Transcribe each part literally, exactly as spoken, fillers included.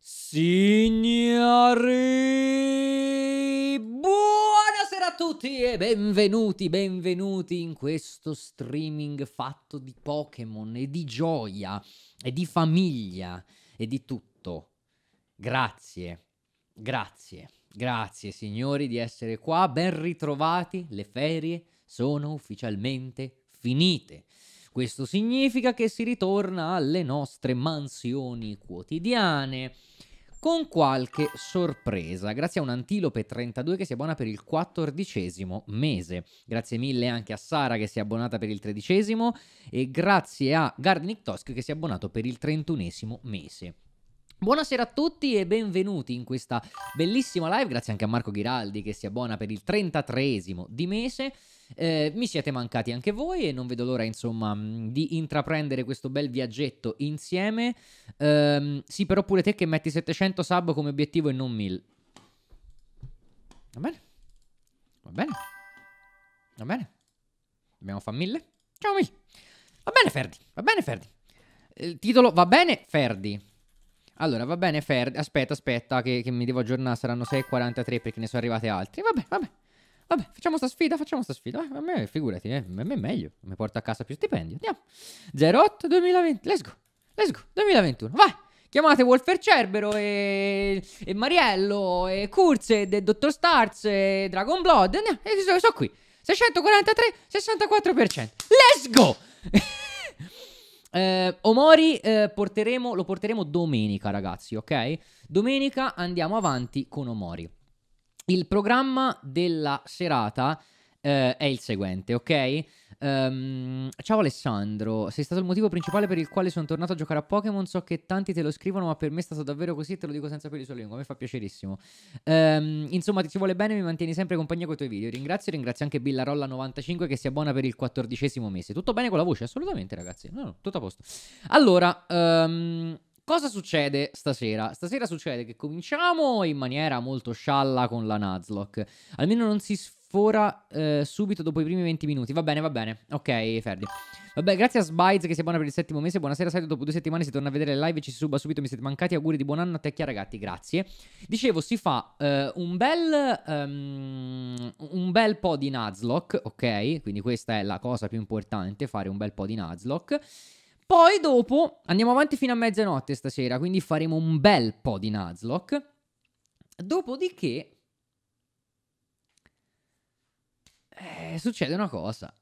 Signori, buonasera a tutti e benvenuti, benvenuti in questo streaming fatto di Pokémon e di gioia e di famiglia e di tutto. Grazie, grazie, grazie signori di essere qua, ben ritrovati, le ferie sono ufficialmente finite. Questo significa che si ritorna alle nostre mansioni quotidiane con qualche sorpresa, grazie a un Antilope trentadue che si abbona per il quattordicesimo mese. Grazie mille anche a Sara che si è abbonata per il tredicesimo e grazie a Gardening Tosk che si è abbonato per il trentunesimo mese. Buonasera a tutti e benvenuti in questa bellissima live, grazie anche a Marco Ghiraldi che si abbona per il trentatreesimo di mese. Eh, mi siete mancati anche voi e non vedo l'ora insomma di intraprendere questo bel viaggetto insieme. Eh, sì, però pure te che metti settecento sub come obiettivo e non mille. Va bene? Va bene? Va bene? Dobbiamo fare mille? Ciao mille! Va bene Ferdi, va bene Ferdi. Il titolo va bene Ferdi. Allora, va bene Ferdi, aspetta, aspetta che, che mi devo aggiornare, saranno sei e quarantatré perché ne sono arrivati altri. Vabbè, vabbè. Vabbè, facciamo sta sfida, facciamo sta sfida. A me, figurati, eh, a me è meglio. Mi porta a casa più stipendio. Andiamo. zero otto duemilaventi. Let's go. Let's go. duemilaventuno. Vai. Chiamate Wolfer Cerbero e, e Mariello e Kurzed e Dottor Stars e Dragon Blood. Andiamo. E sono, sono qui. seicentoquarantatré, sessantaquattro per cento. Let's go. eh, Omori eh, porteremo, lo porteremo domenica, ragazzi, ok? Domenica andiamo avanti con Omori. Il programma della serata eh, è il seguente, ok? Um, ciao Alessandro, sei stato il motivo principale per il quale sono tornato a giocare a Pokémon. So che tanti te lo scrivono, ma per me è stato davvero così e te lo dico senza peli sulla lingua. A me fa piacerissimo. Um, insomma, ti ci vuole bene, mi mantieni sempre compagnia con i tuoi video. Ringrazio, ringrazio anche Billarolla novantacinque che si abbona per il quattordicesimo mese. Tutto bene con la voce? Assolutamente, ragazzi. No, no, tutto a posto. Allora, um, cosa succede stasera? Stasera succede che cominciamo in maniera molto scialla con la Nuzlocke. Almeno non si sfora eh, subito dopo i primi venti minuti. Va bene, va bene. Ok, Ferdi. Vabbè, grazie a Sbides che si abbona per il settimo mese. Buonasera, Saito. Dopo due settimane si torna a vedere le live e ci si suba subito. Mi siete mancati. Auguri di buon anno a te, Chiara Gatti. Grazie. Dicevo, si fa uh, un bel um, un bel po' di Nuzlocke, ok? Quindi questa è la cosa più importante, fare un bel po' di Nuzlocke. Poi dopo andiamo avanti fino a mezzanotte stasera, quindi faremo un bel po' di Nuzlocke. Dopodiché eh, succede una cosa.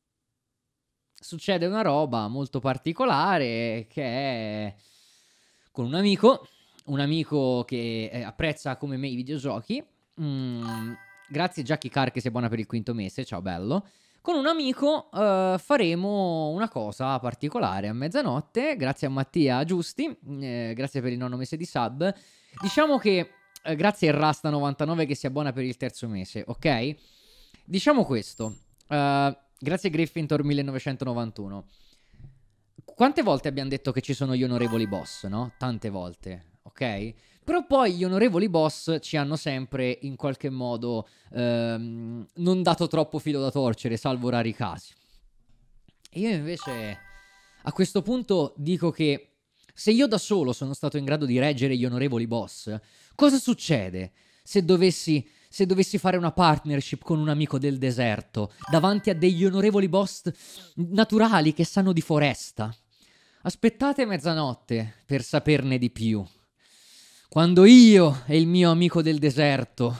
Succede una roba molto particolare che è con un amico, un amico che eh, apprezza come me i videogiochi. Mm, grazie Jackie Carr che si è buona per il quinto mese, ciao bello. Con un amico uh, faremo una cosa particolare a mezzanotte, grazie a Mattia Giusti, eh, grazie per il nono mese di sub. Diciamo che, eh, grazie a Rasta novantanove che si abbona per il terzo mese, ok? Diciamo questo, uh, grazie a Gryffindor millenovecentonovantuno. Quante volte abbiamo detto che ci sono gli onorevoli boss, no? Tante volte, ok? Però poi gli onorevoli boss ci hanno sempre in qualche modo ehm, non dato troppo filo da torcere, salvo rari casi. E io invece a questo punto dico che se io da solo sono stato in grado di reggere gli onorevoli boss, cosa succede se dovessi, se dovessi fare una partnership con un amico del deserto davanti a degli onorevoli boss naturali che sanno di foresta? Aspettate mezzanotte per saperne di più. Quando io e il mio amico del deserto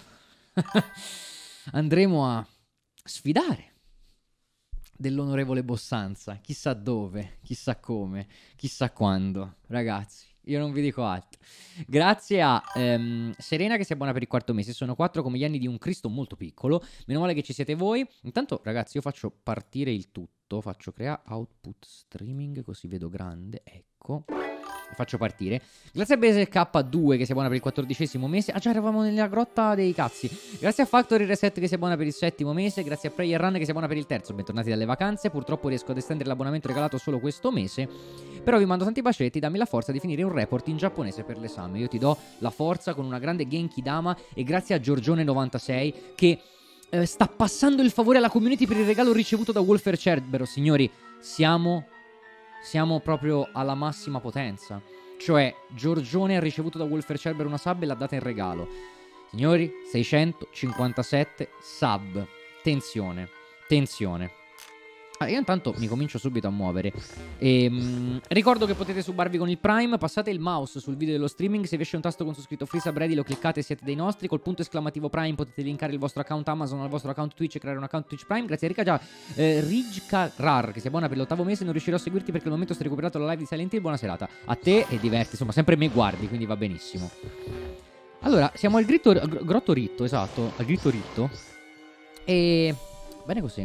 andremo a sfidare dell'onorevole Bossanza, chissà dove, chissà come, chissà quando, ragazzi. Io non vi dico altro. Grazie a ehm, Serena che si abbona per il quarto mese. Sono quattro come gli anni di un Cristo molto piccolo. Meno male che ci siete voi. Intanto, ragazzi, io faccio partire il tutto. Faccio creare output streaming, così vedo grande. Ecco. Faccio partire. Grazie a B S K due che si abbona per il quattordicesimo mese. Ah già, eravamo nella grotta dei cazzi. Grazie a Factory Reset che si abbona per il settimo mese. Grazie a Prayer Run che si abbona per il terzo. Bentornati dalle vacanze. Purtroppo riesco ad estendere l'abbonamento regalato solo questo mese. Però vi mando tanti bacetti. Dammi la forza di finire un report in giapponese per l'esame. Io ti do la forza con una grande Genki Dama. E grazie a Giorgione novantasei che eh, sta passando il favore alla community per il regalo ricevuto da Wolfer Cerbero. Signori, siamo... Siamo proprio alla massima potenza. Cioè, Giorgione ha ricevuto da Wolfer Cerber una sub e l'ha data in regalo. Signori, seicentocinquantasette sub. Tensione, tensione. Ah, io intanto mi comincio subito a muovere. Ehm, ricordo che potete subarvi con il Prime. Passate il mouse sul video dello streaming. Se vi esce un tasto con su scritto Free Sub Ready, lo cliccate e siete dei nostri. Col punto esclamativo Prime potete linkare il vostro account Amazon al vostro account Twitch e creare un account Twitch Prime. Grazie a Rica già eh, Rijka Rar, che si abbona per l'ottavo mese. Non riuscirò a seguirti perché al momento sto recuperato la live di Silent Hill. Buona serata a te e diverti. Insomma, sempre me guardi, quindi va benissimo. Allora, siamo al gritto, gr grotto ritto, esatto, al gritto ritto. E... bene così.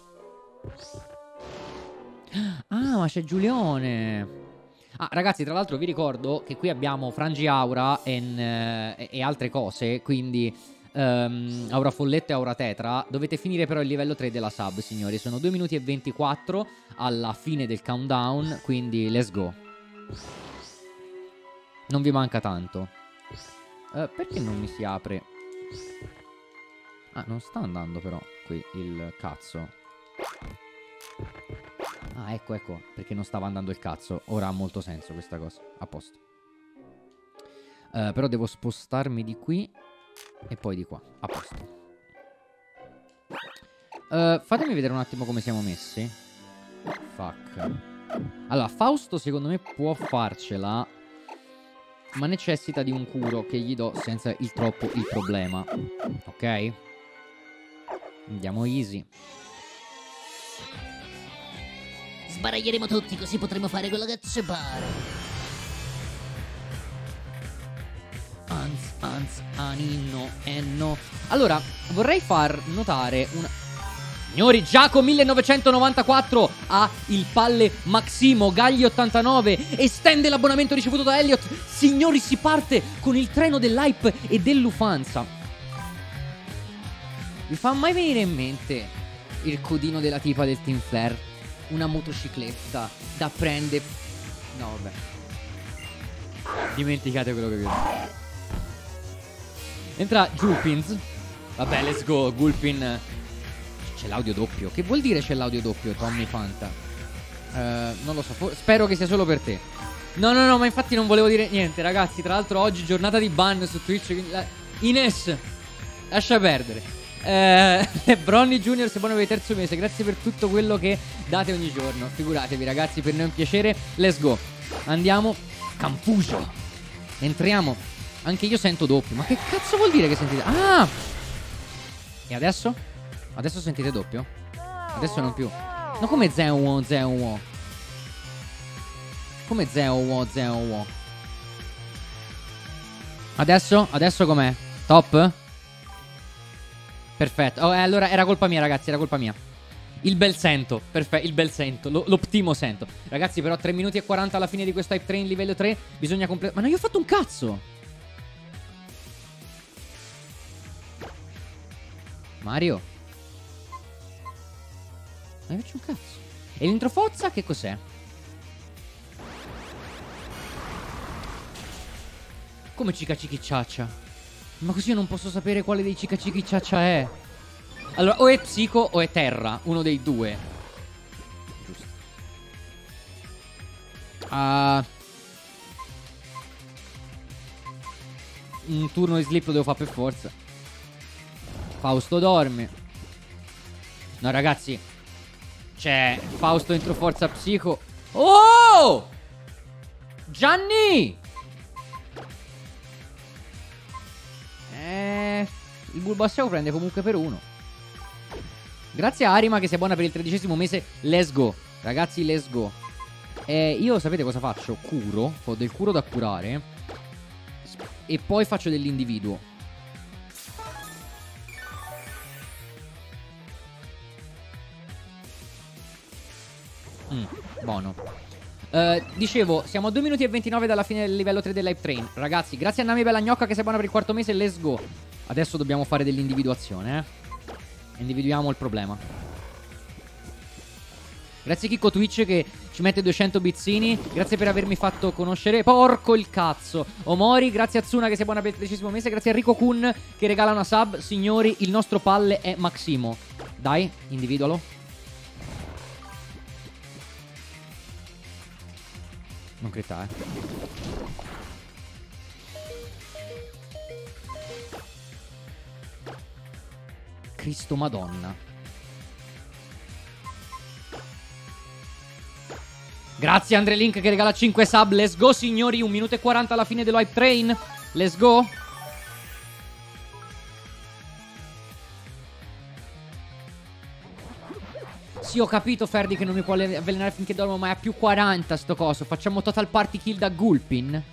Ah, ma c'è Giulione. Ah, ragazzi, tra l'altro vi ricordo che qui abbiamo Frangi Aura en, eh, e altre cose. Quindi um, Aura Folletta e Aura Tetra. Dovete finire però il livello tre della sub, signori. Sono due minuti e ventiquattro alla fine del countdown. Quindi let's go. Non vi manca tanto. uh, Perché non mi si apre? Ah, non sta andando però qui il cazzo. Ah, ecco, ecco, perché non stava andando il cazzo. Ora ha molto senso questa cosa. A posto. uh, Però devo spostarmi di qui e poi di qua. A posto. uh, Fatemi vedere un attimo come siamo messi. Fuck. Allora, Fausto secondo me può farcela, ma necessita di un curo che gli do senza il troppo il problema. Ok? Andiamo easy. Sbaraglieremo tutti, così potremo fare quello che ci pare. Anz, anz, anino, e no. Allora, vorrei far notare una... Signori, Giacomo millenovecentonovantaquattro ha il palle Maximo. Gagli ottantanove estende l'abbonamento ricevuto da Elliot. Signori, si parte con il treno dell'hype e dell'ufanza. Vi fa mai venire in mente il codino della tipa del Team Flare? Una motocicletta da prende... No, vabbè. Dimenticate quello che vi ho detto. Entra Gulpins. Vabbè, let's go, Gulpin. C'è l'audio doppio. Che vuol dire c'è l'audio doppio, Tommy Fanta? Uh, non lo so, spero che sia solo per te. No, no, no, ma infatti non volevo dire niente, ragazzi. Tra l'altro oggi giornata di ban su Twitch, quindi... Ines, lascia perdere. Eh, Bronny Junior si buona per il terzo mese. Grazie per tutto quello che date ogni giorno. Figuratevi, ragazzi, per noi è un piacere. Let's go. Andiamo. Campuso. Entriamo. Anche io sento doppio. Ma che cazzo vuol dire che sentite? Ah! E adesso? Adesso sentite doppio? Adesso non più. No, come zeo zeo. Come zeo zeo. Adesso? Adesso com'è? Top? Perfetto. Oh, eh, allora era colpa mia, ragazzi, era colpa mia. Il bel sento, perfetto, il bel sento, l'optimo sento. Ragazzi, però tre minuti e quaranta alla fine di questo Hype Train livello tre. Bisogna completare... Ma non gli ho fatto un cazzo. Mario, non gli faccio un cazzo. E l'intro Fozza che cos'è? Come Cicacichicciaccia? Ma così io non posso sapere quale dei Cicacichicciaccia è. Allora, o è Psico o è Terra. Uno dei due. Giusto. Uh, un turno di sleep lo devo fare per forza. Fausto dorme. No, ragazzi, c'è Fausto entro forza Psico. Oh! Gianni! Eh, il Bulbasaur prende comunque per uno. Grazie a Arima che si abbona per il tredicesimo mese. Let's go. Ragazzi, let's go. eh, Io sapete cosa faccio? Curo. Ho del curo da curare e poi faccio dell'individuo. mm, Buono. Uh, dicevo, siamo a due minuti e ventinove dalla fine del livello tre dell'Hype Train. Ragazzi, grazie a Nami Bella Gnocca che si è buona per il quarto mese. Let's go. Adesso dobbiamo fare dell'individuazione, eh. Individuiamo il problema. Grazie Chicco Twitch che ci mette duecento bizzini. Grazie per avermi fatto conoscere. Porco il cazzo. Omori, grazie a Tsuna che si è buona per il tredicesimo mese. Grazie a Rico Kun che regala una sub. Signori, il nostro palle è Maximo. Dai, individualo. Non crita, eh. Cristo Madonna. Grazie Andre Link che regala cinque sub. Let's go signori. un minuto e quaranta alla fine dello hype train. Let's go. Sì, ho capito Ferdi che non mi può avvelenare finché dormo, ma è a più quaranta sto coso. Facciamo total party kill da Gulpin.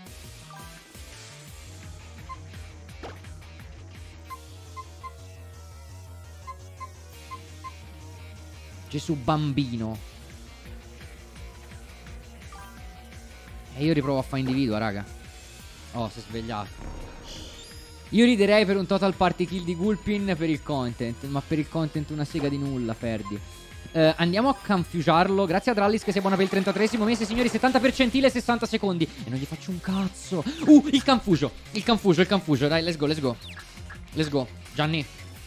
Gesù bambino. E io riprovo a fare individua, raga. Oh, si è svegliato. Io riderei per un total party kill di Gulpin per il content, ma per il content una sega di nulla, Ferdi. Uh, andiamo a confusiarlo. Grazie a Drallis che sei buona per il trentatreesimo mese, signori. settanta percentile, sessanta secondi. E non gli faccio un cazzo. Uh, il confugio. Il confugio, il confugio. Dai, let's go, let's go. Let's go, Gianni.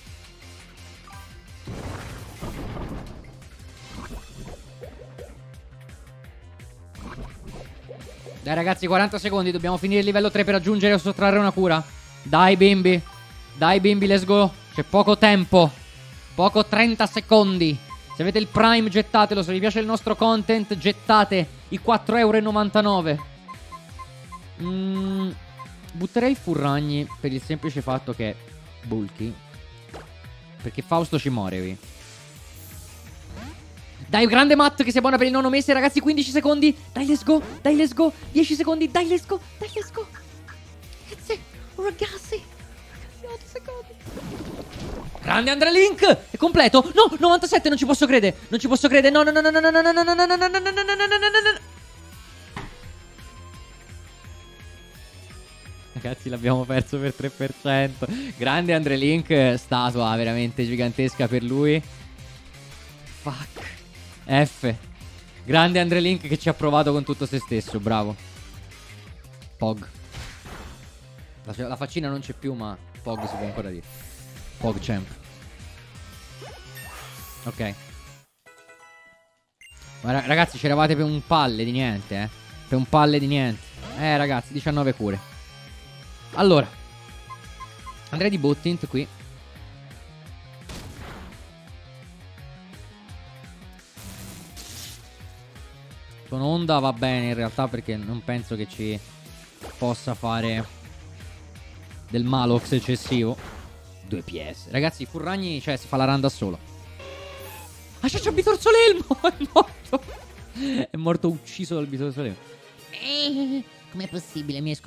Dai ragazzi, quaranta secondi. Dobbiamo finire il livello tre per raggiungere o sottrarre una cura. Dai bimbi. Dai bimbi, let's go. C'è poco tempo. Poco, trenta secondi. Se avete il Prime gettatelo. Se vi piace il nostro content gettate i quattro e novantanove euro. mm, Butterei Furragni per il semplice fatto che è bulky. Perché Fausto ci muore qui. Dai, grande Matt che sei buona per il nono mese. Ragazzi, quindici secondi. Dai, let's go. Dai, let's go. dieci secondi. Dai, let's go. Dai, let's go. Ragazzi, ragazzi. otto secondi. Grande Andre Link. È completo. No, novantasette, non ci posso credere. Non ci posso credere. No, no, no, no, no, no, no, no, no, no, no, no, no, no, no, no. Ragazzi, l'abbiamo perso per tre per cento. Grande Andre Link. Statua veramente gigantesca per lui. Fuck. F. Grande Andre Link che ci ha provato con tutto se stesso. Bravo. Pog. La, la faccina non c'è più, ma Pog si può ancora dire. Pog champ. Ok. Ma ragazzi, c'eravate per un palle di niente, eh. Per un palle di niente. Eh ragazzi, diciannove cure. Allora, andrei di Bottint qui. Con onda va bene in realtà, perché non penso che ci possa fare del Malox eccessivo. due P S. Ragazzi, Furragni, cioè, si fa la run da solo. Ah, c'è Bitorsolelmo. È morto. È morto ucciso dal Bitorsolelmo. Eh, com'è possibile? Mi esco.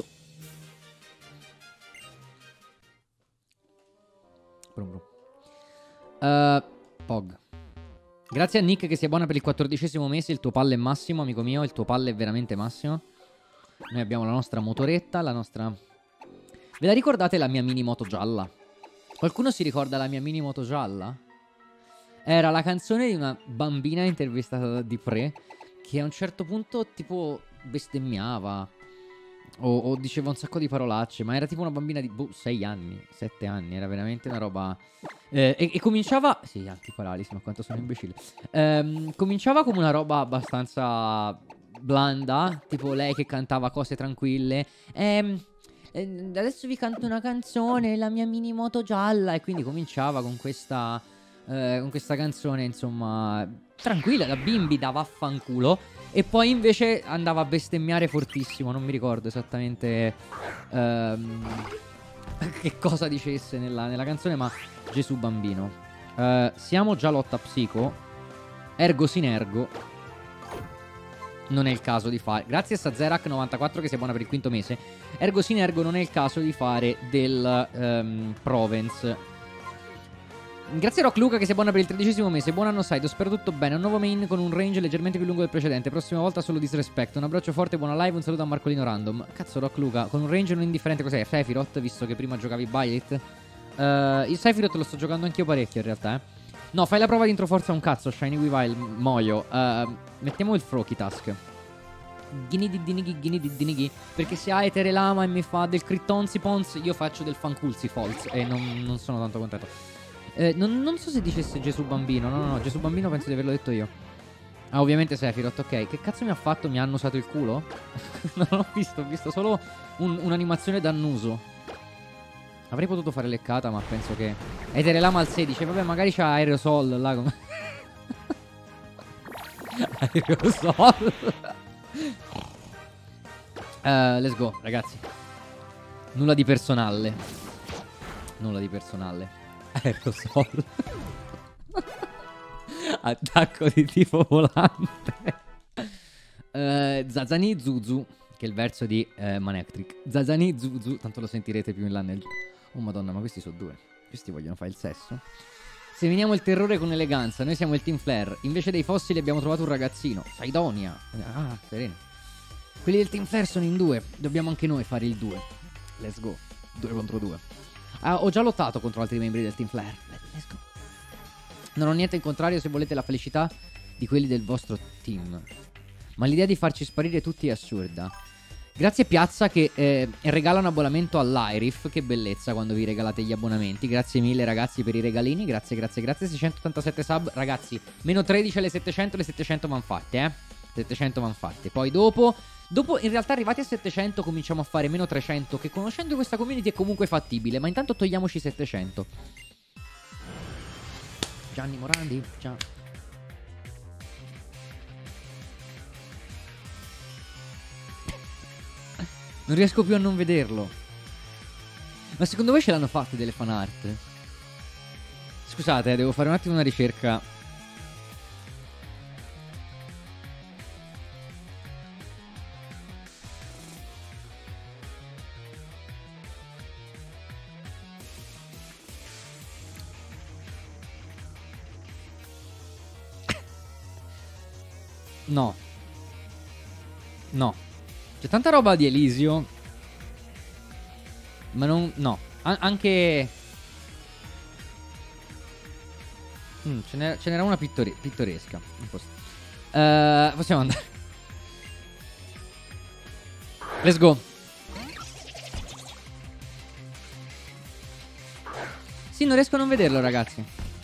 Brum brum. Uh, Pog. Grazie a Nick che sia buona per il quattordicesimo mese. Il tuo palle è massimo, amico mio. Il tuo palle è veramente massimo. Noi abbiamo la nostra motoretta, la nostra... Ve la ricordate la mia mini moto gialla? Qualcuno si ricorda la mia mini moto gialla? Era la canzone di una bambina intervistata da Dipre, che a un certo punto tipo bestemmiava o, o diceva un sacco di parolacce, ma era tipo una bambina di boh, sei anni, sette anni. Era veramente una roba... Eh, e, e cominciava... Sì, antiparalisi, ma quanto sono imbecille. Ehm, cominciava come una roba abbastanza blanda, tipo lei che cantava cose tranquille. Ehm... Adesso vi canto una canzone, la mia mini moto gialla. E quindi cominciava con questa eh, con questa canzone, insomma, tranquilla, da bimbi, da vaffanculo. E poi invece andava a bestemmiare fortissimo. Non mi ricordo esattamente ehm, che cosa dicesse nella, nella canzone, ma Gesù bambino. eh, Siamo già lotta psico. Ergo sinergo. Non è il caso di fare... Grazie a Sazerak novantaquattro che sei buona per il quinto mese. Ergo sinergo, non è il caso di fare del um, Provence. Grazie a Rock Luca che sei buona per il tredicesimo mese. Buon anno Saido, spero tutto bene. Un nuovo main con un range leggermente più lungo del precedente. Prossima volta solo disrespect. Un abbraccio forte, buona live. Un saluto a Marcolino Random. Cazzo, Rock Luca, con un range non indifferente. Cos'è? Sephiroth, visto che prima giocavi Byleth. uh, Il Sephiroth lo sto giocando anch'io parecchio in realtà, eh. No, fai la prova di intro forza un cazzo, Shiny Weavile, Moio. uh, Mettiamo il Froki Task. Ginidi dinighi ginidi dinighi. Perché se ha Etere Lama e mi fa del Crittonzi Pons, io faccio del Fanculzi Falls. E non, non sono tanto contento. eh, non, non so se dicesse Gesù Bambino. No, no, no, Gesù Bambino penso di averlo detto io. Ah, ovviamente Sephiroth, ok. Che cazzo mi ha fatto? Mi hanno usato il culo? Non l'ho visto, ho visto solo un- un'animazione d'annuso. Avrei potuto fare leccata, ma penso che... Etere Lama al sedici, vabbè, magari c'ha Aerosol là come... Aerosol. uh, Let's go, ragazzi. Nulla di personale. Nulla di personale. Aerosol. Attacco di tipo volante. uh, Zazani Zuzu, che è il verso di uh, Manectric. Zazani Zuzu, tanto lo sentirete più in là nel... Oh madonna, ma questi sono due. Questi vogliono fare il sesso. Seminiamo il terrore con eleganza. Noi siamo il Team Flare. Invece dei fossili abbiamo trovato un ragazzino. Saidonia. Ah, sereno. Quelli del Team Flare sono in due. Dobbiamo anche noi fare il due. Let's go. Due contro due. Ah, ho già lottato contro altri membri del Team Flare. Let's go. Non ho niente in contrario se volete la felicità di quelli del vostro team. Ma l'idea di farci sparire tutti è assurda. Grazie Piazza che eh, regala un abbonamento all'Airif. Che bellezza quando vi regalate gli abbonamenti. Grazie mille ragazzi per i regalini. Grazie, grazie, grazie. seicentottantasette sub. Ragazzi, meno tredici alle settecento. Le settecento van fatte, eh. settecento van fatte. Poi dopo... Dopo, in realtà, arrivati a settecento cominciamo a fare meno trecento. Che conoscendo questa community è comunque fattibile. Ma intanto togliamoci settecento. Gianni Morandi, ciao. Non riesco più a non vederlo. Ma secondo voi ce l'hanno fatte delle fan art? Scusate, eh, devo fare un attimo una ricerca. No. No. C'è tanta roba di Elisio. Ma non... No. A anche... Mm, ce n'era una pittore pittoresca. Uh, possiamo andare. Let's go. Sì, non riesco a non vederlo, ragazzi.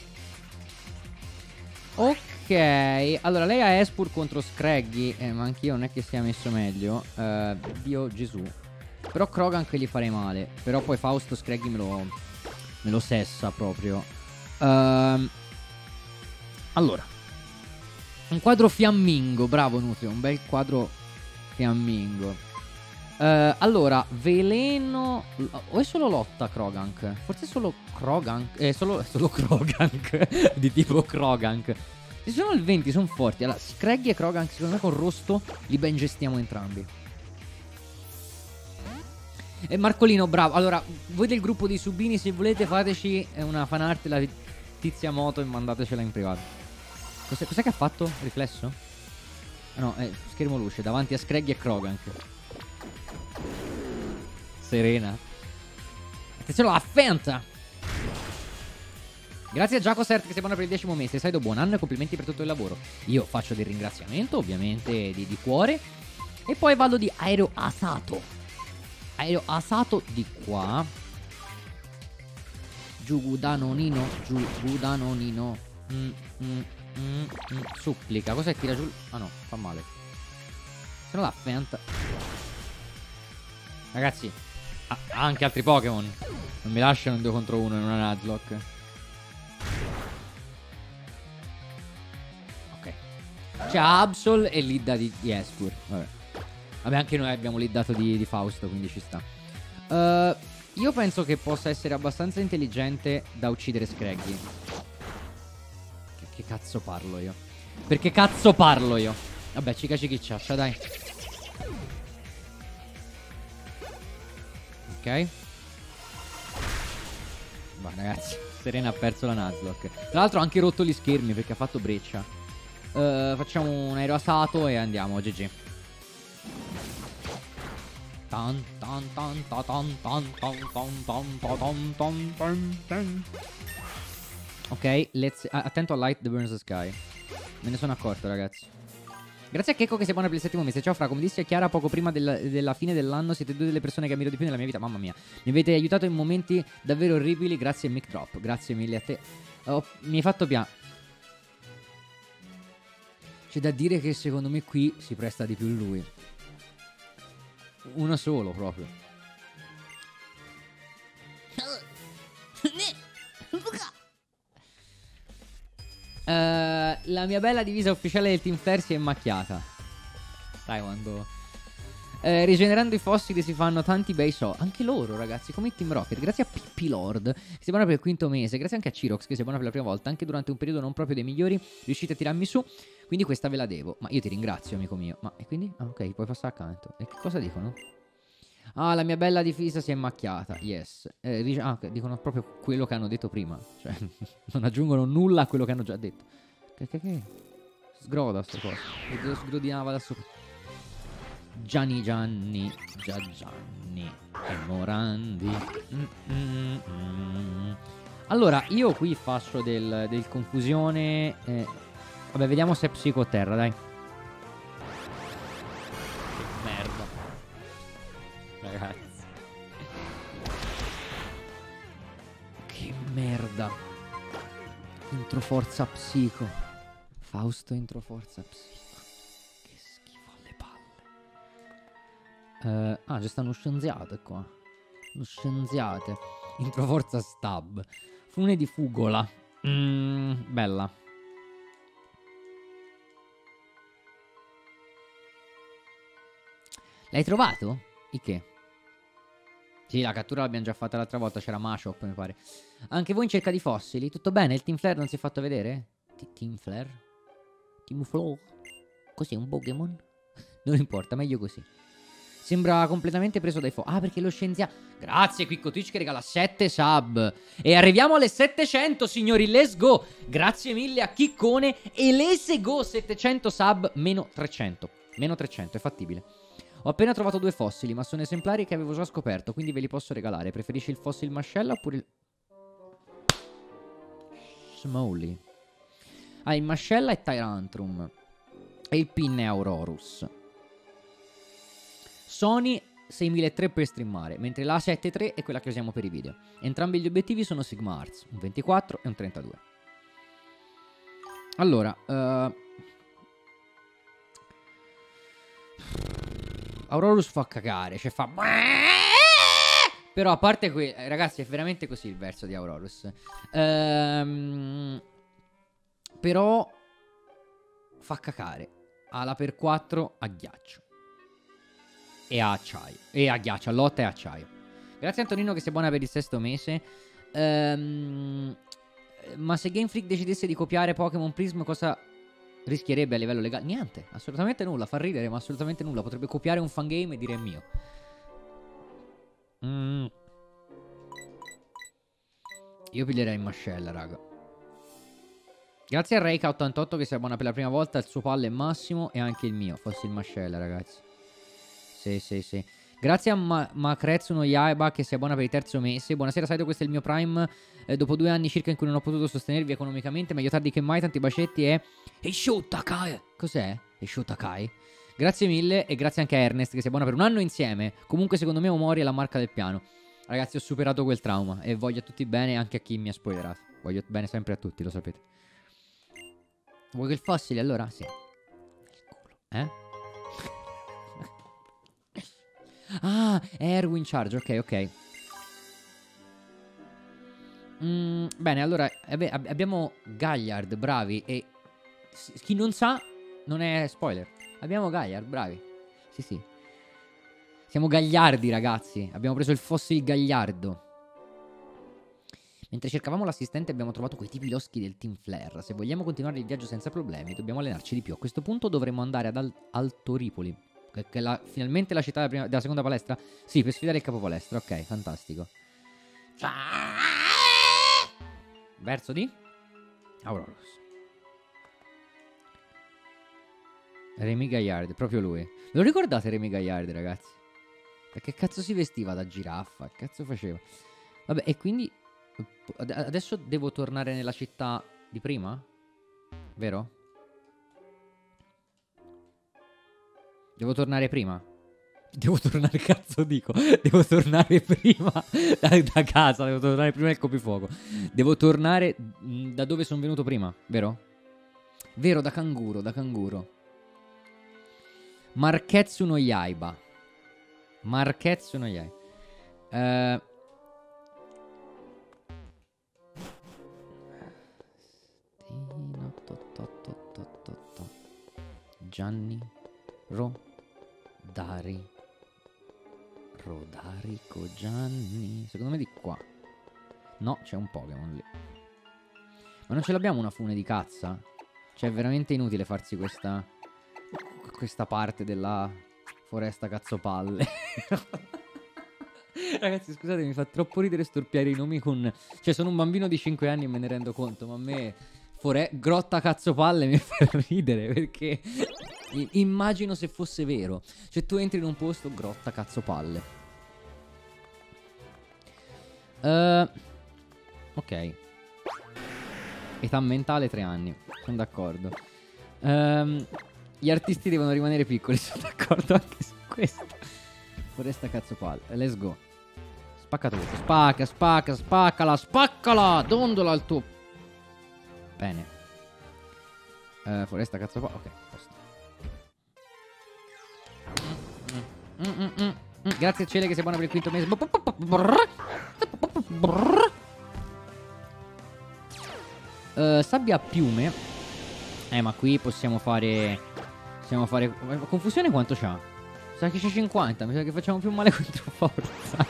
Ok. Allora, lei ha Espur contro Scraggy. Eh, ma anch'io non è che sia messo meglio. uh, Dio Gesù. Però Krogan che gli farei male. Però poi Fausto Scraggy me lo Me lo sessa proprio. uh, Allora, un quadro fiammingo. Bravo Nutrio, un bel quadro fiammingo. Uh, allora, veleno. O è solo lotta Krogank? Forse è solo Krogank. Eh, solo, solo Krogank. Di tipo Krogank. Se sono il venti, sono forti. Allora, Scraggy e Krogank, secondo me con Rosto li ben gestiamo entrambi. E Marcolino, bravo. Allora, voi del gruppo dei Subini, se volete, fateci una fanart della tizia moto e mandatecela in privato. Cos'è, cos'è che ha fatto? Riflesso? Ah, no, è schermo luce davanti a Scraggy e Krogank. Serena. Attenzione alla Fenta. Grazie a Giaco Sert che si buona per il decimo mese. Sai, do buon anno e complimenti per tutto il lavoro. Io faccio del ringraziamento, ovviamente, di, di cuore. E poi vado di Aero Asato. Aero Asato di qua. Giù Gudanonino. Giù Gudanonino. mm, mm, mm, mm. Supplica. Cos'è? Tira giù. Ah no, fa male. Se no la Fenta. Ragazzi, ah, anche altri Pokémon non mi lasciano in due contro uno in una Nuzlocke. Ok. C'è Absol e Lidda di, di Espur. Vabbè. Vabbè, anche noi abbiamo Liddato di, di Fausto, quindi ci sta. uh, Io penso che possa essere abbastanza intelligente da uccidere Scraggy. Che, che cazzo parlo io? Perché cazzo parlo io? Vabbè, cica cichicciaccia, dai. Ok. Va, ragazzi, Serena ha perso la Nuzlocke. Tra l'altro ha anche rotto gli schermi perché ha fatto breccia. uh, Facciamo un aereo asato e andiamo, G G. Tan, tan, tan, tan, tan, tan, tan, tan, tan, tan, tan, tan. Ok, let's... attento a Light the Burns the Sky. Me ne sono accorto, ragazzi. Grazie a Checco che sei buona per il settimo mese. Ciao Fra, come dissi a Chiara poco prima della, della fine dell'anno, siete due delle persone che ammiro di più nella mia vita. Mamma mia, mi avete aiutato in momenti davvero orribili. Grazie Mic Drop, grazie mille a te. Oh, mi hai fatto piano. C'è da dire che secondo me qui si presta di più lui. Uno solo proprio. Uh, la mia bella divisa ufficiale del Team Flare si è macchiata. Sai quando... Uh, rigenerando i fossili si fanno tanti bei so. Anche loro ragazzi, come il Team Rocket. Grazie a Pippi Lord, che si buona per il quinto mese. Grazie anche a Cirox, che si buona per la prima volta. Anche durante un periodo non proprio dei migliori riuscite a tirarmi su. Quindi questa ve la devo. Ma io ti ringrazio amico mio. Ma e quindi? Ah ok, puoi passare accanto. E che cosa dicono? Ah, la mia bella difesa si è macchiata. Yes. Eh, ah, dicono proprio quello che hanno detto prima. Cioè, non aggiungono nulla a quello che hanno già detto. Che che che? Sgroda sto coso. Sgrodinava da sopra. Gianni Gianni. Già Gianni. E Morandi. Mm, mm, mm. Allora, io qui faccio del, del confusione. Eh, vabbè, vediamo se è psicoterra, dai. Merda. Ragazzi, che merda. Entro forza psico. Fausto entro forza psico. Che schifo alle palle. uh, Ah, c'è sta uno scienziato qua. Uno scienziate. Entro forza stab. Fune di fugola. mm, Bella. L'hai trovato? Il che? Sì, la cattura l'abbiamo già fatta l'altra volta, c'era Mashop, mi pare. Anche voi in cerca di fossili? Tutto bene? Il Team Flare non si è fatto vedere? Team Flare? Team Flow? Cos'è, un Pokémon? Non importa, meglio così. Sembra completamente preso dai fo... Ah, perché lo scienziato... Grazie, Quicco Twitch che regala sette sub. E arriviamo alle settecento, signori, let's go. Grazie mille a Chiccone. E let's go, settecento sub, meno trecento. Meno trecento, è fattibile. Ho appena trovato due fossili, ma sono esemplari che avevo già scoperto, quindi ve li posso regalare. Preferisci il fossil mascella oppure il... Smoley. Ah, il mascella è Tyrantrum. E il pin è Aurorus. Sony seimilatrecento per streamare, mentre la A sette tre è quella che usiamo per i video. Entrambi gli obiettivi sono Sigma Arts, un ventiquattro e un trentadue. Allora, uh... Aurorus fa cagare, cioè fa... Però a parte qui, ragazzi, è veramente così il verso di Aurorus. Ehm... Però fa cacare. Ha la per quattro a ghiaccio. E a acciaio. E a ghiaccio, a lotta e acciaio. Grazie Antonino che sei buona per il sesto mese. Ehm... Ma se Game Freak decidesse di copiare Pokémon Prism, cosa... rischierebbe a livello legale? Niente, assolutamente nulla. Fa ridere, ma assolutamente nulla. Potrebbe copiare un fangame e dire è mio. mm. Io piglierei in mascella, raga. Grazie a Reika ottantotto che si abbona per la prima volta. Il suo palle è massimo e anche il mio. Fosse il mascella, ragazzi. Sì, sì, sì. Grazie a Ma Macrezzo no Yaiba che si abbona per il terzo mese. Buonasera Saito, questo è il mio prime eh, dopo due anni circa in cui non ho potuto sostenervi economicamente. Meglio tardi che mai, tanti bacetti e... Eisho Takai. Cos'è? Eisho Takai. Grazie mille e grazie anche a Ernest che si abbona per un anno insieme. Comunque secondo me Omori è la marca del piano. Ragazzi, ho superato quel trauma e voglio a tutti bene, anche a chi mi ha spoilerato. Voglio bene sempre a tutti, lo sapete. Vuoi quel fossile allora? Sì. Eh? Ah, Erwin Charge, ok, ok. mm, Bene, allora ab abbiamo Galliard, bravi. E chi non sa, non è spoiler. Abbiamo Galliard, bravi. Sì, sì. Siamo gagliardi, ragazzi. Abbiamo preso il fossil gagliardo. Mentre cercavamo l'assistente abbiamo trovato quei tipi loschi del Team Flare. Se vogliamo continuare il viaggio senza problemi dobbiamo allenarci di più. A questo punto dovremmo andare ad Al Alto Ripoli, che è la, finalmente la città della, prima, della seconda palestra. Sì, per sfidare il capo palestra. Ok, fantastico. Verso di Aurorus. Remy Gaillard, proprio lui. Lo ricordate Remy Gaillard, ragazzi? Perché cazzo si vestiva da giraffa? Che cazzo faceva? Vabbè, e quindi adesso devo tornare nella città di prima? Vero? Devo tornare prima? Devo tornare, cazzo dico? Devo tornare prima da, da casa, devo tornare prima del coprifuoco. Devo tornare da dove sono venuto prima, vero? Vero, da canguro, da canguro. Marquetsu no Yaiba. Marquetsu no Yaiba. Eh... Gianni Rodari Rodarico Gianni. Secondo me di qua. No, c'è un Pokémon lì. Ma non ce l'abbiamo una fune di cazza? Cioè è veramente inutile farsi questa Questa parte della foresta cazzopalle. Ragazzi scusate, mi fa troppo ridere storpiare i nomi con... Cioè sono un bambino di cinque anni e me ne rendo conto. Ma a me fore... grotta cazzopalle mi fa ridere, perché immagino se fosse vero. Cioè tu entri in un posto, grotta cazzopalle. uh, Ok. Età mentale tre anni. Sono d'accordo. um, Gli artisti devono rimanere piccoli. Sono d'accordo anche su questo. Foresta cazzopalle. Let's go. Spacca tutto. Spacca, spacca, spaccala, spaccala. Dondola al tuo... Bene. uh, Foresta cazzopalle. Ok, posto. Mm, mm, mm, mm. Grazie a Cele che sei buona per il quinto mese. uh, Sabbia a piume. Eh ma qui possiamo fare... Possiamo fare... Confusione quanto c'ha? Sa che c'è cinquanta. Mi sa che facciamo più male contro forza.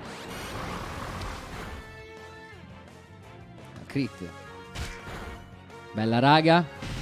Crit. Bella raga.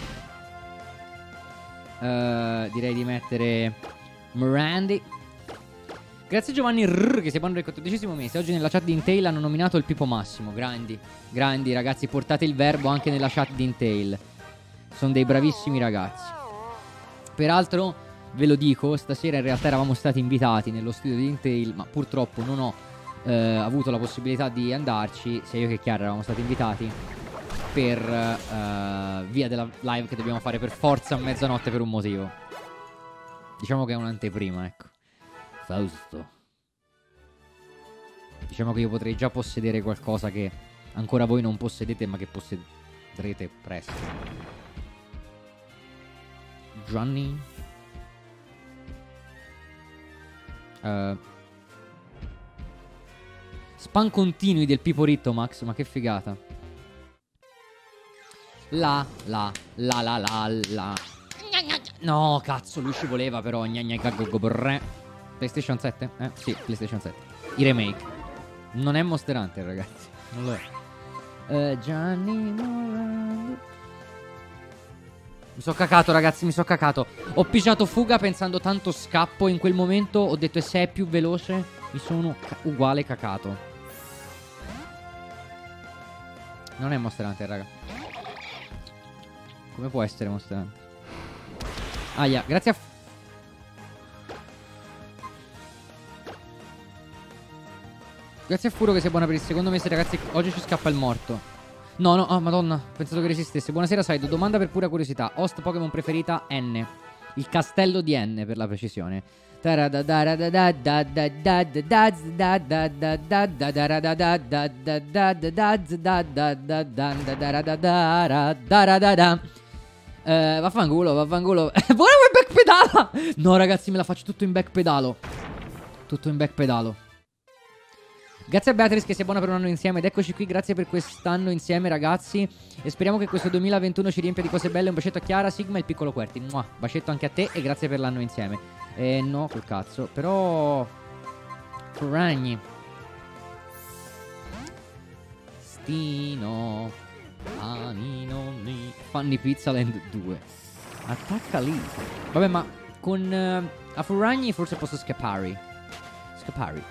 uh, Direi di mettere Morandi. Grazie Giovanni Rrr, che sei buono del quattordicesimo mese. Oggi nella chat di Intel hanno nominato il Pipo Massimo. Grandi, grandi ragazzi. Portate il verbo anche nella chat di Intel. Sono dei bravissimi ragazzi. Peraltro ve lo dico, stasera in realtà eravamo stati invitati nello studio di Intel, ma purtroppo non ho eh, avuto la possibilità di andarci. Sia io che Chiara eravamo stati invitati per eh, via della live che dobbiamo fare per forza a mezzanotte per un motivo. Diciamo che è un'anteprima, ecco. Fausto. Diciamo che io potrei già possedere qualcosa che ancora voi non possedete, ma che possederete presto. Gianni. uh. Spam continui del Pipo Rittomax. Ma che figata. La la la la la la. No cazzo, lui ci voleva però. Gna gna gaggo borre. PlayStation sette? Eh? Sì, PlayStation sette. I remake. Non è Monster Hunter, ragazzi. Non lo è. uh, Gianni Morandi. Mi sono cacato, ragazzi, mi sono cacato. Ho pigiato fuga pensando tanto scappo. In quel momento ho detto, e se è più veloce mi sono ca uguale cacato. Non è Monster Hunter, raga. Come può essere Monster Hunter? Aia, grazie a... Grazie a Furo che sei buona per il secondo mese, ragazzi. Oggi ci scappa il morto. No, no, oh madonna, ho pensato che resistesse. Buonasera Saido, domanda per pura curiosità. Host Pokémon preferita N. Il castello di N per la precisione. Uh, vaffanculo, vaffanculo. Buona quel backpedala. No ragazzi, me la faccio tutto in backpedalo. Tutto in backpedalo. Grazie a Beatrice che sei buona per un anno insieme. Ed eccoci qui, grazie per quest'anno insieme ragazzi. E speriamo che questo duemilaventuno ci riempia di cose belle. Un bacetto a Chiara, Sigma e il piccolo Querti. Mua, bacetto anche a te e grazie per l'anno insieme. Eh no, col cazzo. Però Ragni Stino Anino mi Fanny Pizzaland due. Attacca lì. Vabbè, ma con uh, a Furragni forse posso scappare. Scappare.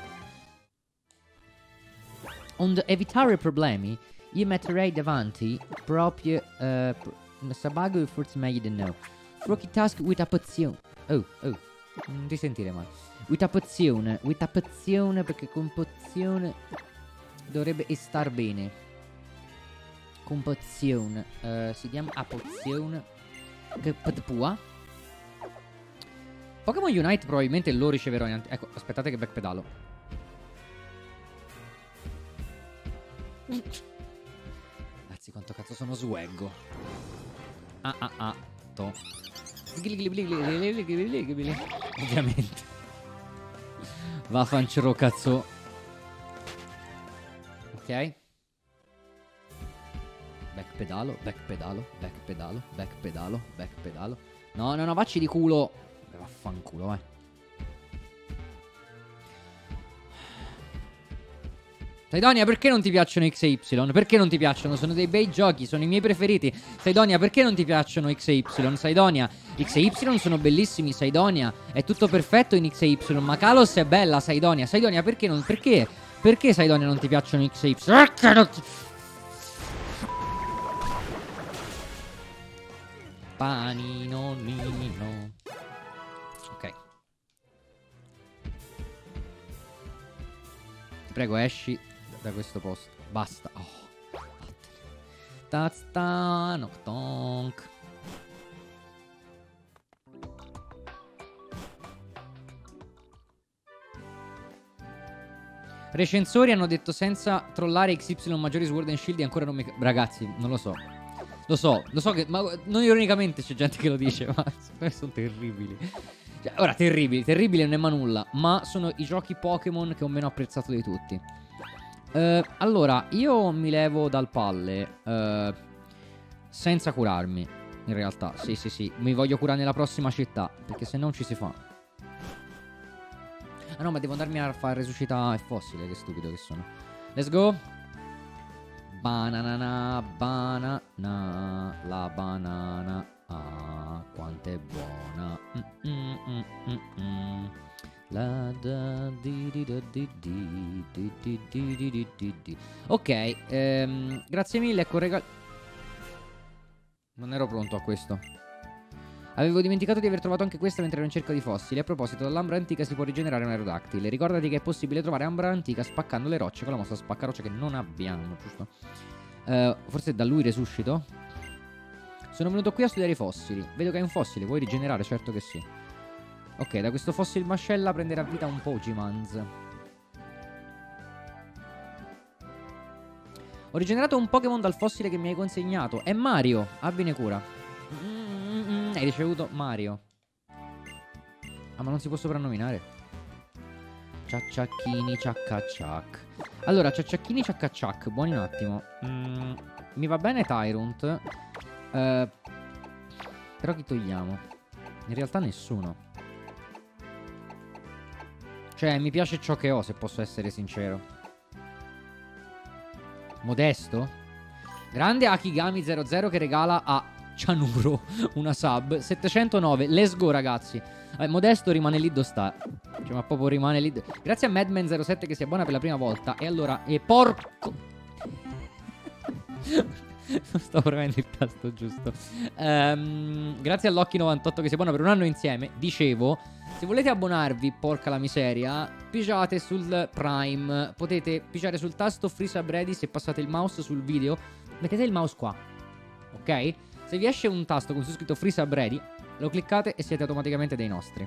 Onde evitare problemi, io metterei davanti proprio uh, Sabago forse meglio di no. Rocky Task with a pozione. Oh, oh, non ti sentire male. With a pozione, with a pozione, perché con pozione dovrebbe star bene. Con pozione, uh, si chiama a pozione. Che pua. Pokémon Unite probabilmente lo riceverò in... Ecco, aspettate che backpedalo. Ragazzi, quanto cazzo sono swaggo. ah ah ah. To. Ovviamente. Vaffanculo cazzo. Ok. Back pedalo, back pedalo, back pedalo, back pedalo, back pedalo. No, no, no, vacci di culo. Vaffanculo, vai. Saidonia, perché non ti piacciono X e Y? Perché non ti piacciono? Sono dei bei giochi, sono i miei preferiti. Saidonia, perché non ti piacciono X e Y? Saidonia, X e Y sono bellissimi, Saidonia. È tutto perfetto in X e Y, ma Kalos è bella, Saidonia. Saidonia, perché non... Perché? Perché, Saidonia, non ti piacciono X e Y? Perché non ti... Panino, nino. Ok. Ti prego, esci da questo posto. Basta. Oh. Tazta, noctonk. Recensori hanno detto senza trollare X Y maggiori Sword and Shield ancora non mi... Ragazzi, non lo so. Lo so, lo so che... Ma non ironicamente c'è gente che lo dice, ma secondo me sono terribili. Cioè, ora, terribili. Terribili non è ma nulla. Ma sono i giochi Pokémon che ho meno apprezzato di tutti. Uh, allora, io mi levo dal palle uh, senza curarmi. In realtà, sì, sì, sì. Mi voglio curare nella prossima città, perché se non ci si fa. Ah no, ma devo andarmi a fare resuscitare fossile. Che stupido che sono. Let's go. Banana, banana, la banana. Ah, quanto è buona. Mm, mm, mm, mm, mm. La da di di da di di di di di di di di di. Ok, ehm, grazie mille, ecco regalo. Non ero pronto a questo. Avevo dimenticato di aver trovato anche questa mentre ero in cerca di fossili. A proposito, dall'ambra antica si può rigenerare un aerodactile. Ricordati che è possibile trovare ambra antica spaccando le rocce con la mossa spaccarocce che non abbiamo, giusto? Uh, forse da lui resuscito? Sono venuto qui a studiare i fossili. Vedo che hai un fossile, vuoi rigenerare? Certo che sì. Ok, da questo fossile mascella prenderà vita un Pokemans. Ho rigenerato un Pokémon dal fossile che mi hai consegnato. È Mario, abbine cura. Mm-mm-mm. Hai ricevuto Mario. Ah, ma non si può soprannominare. Ciacciacchini ciaccacciac. Allora, ciacciacchini ciaccacciac. Buoni un attimo. mm, Mi va bene Tyrant. uh, Però chi togliamo? In realtà nessuno. Cioè, mi piace ciò che ho, se posso essere sincero. Modesto? Grande Akigami zero zero che regala a Cianuro una sub. settecentonove, let's go ragazzi. eh, Modesto rimane lì dove sta. Cioè, ma proprio rimane lì. Grazie a Madman zero sette che si abbona per la prima volta. E allora, e porco non sto premendo il tasto giusto. um, Grazie all'Occhi novantotto che si abbona per un anno insieme. Dicevo, se volete abbonarvi, porca la miseria, pigiate sul Prime. Potete pigiare sul tasto Free Sub Ready. Se passate il mouse sul video, mettete il mouse qua, ok? Se vi esce un tasto con su scritto Free Sub Ready, lo cliccate e siete automaticamente dei nostri.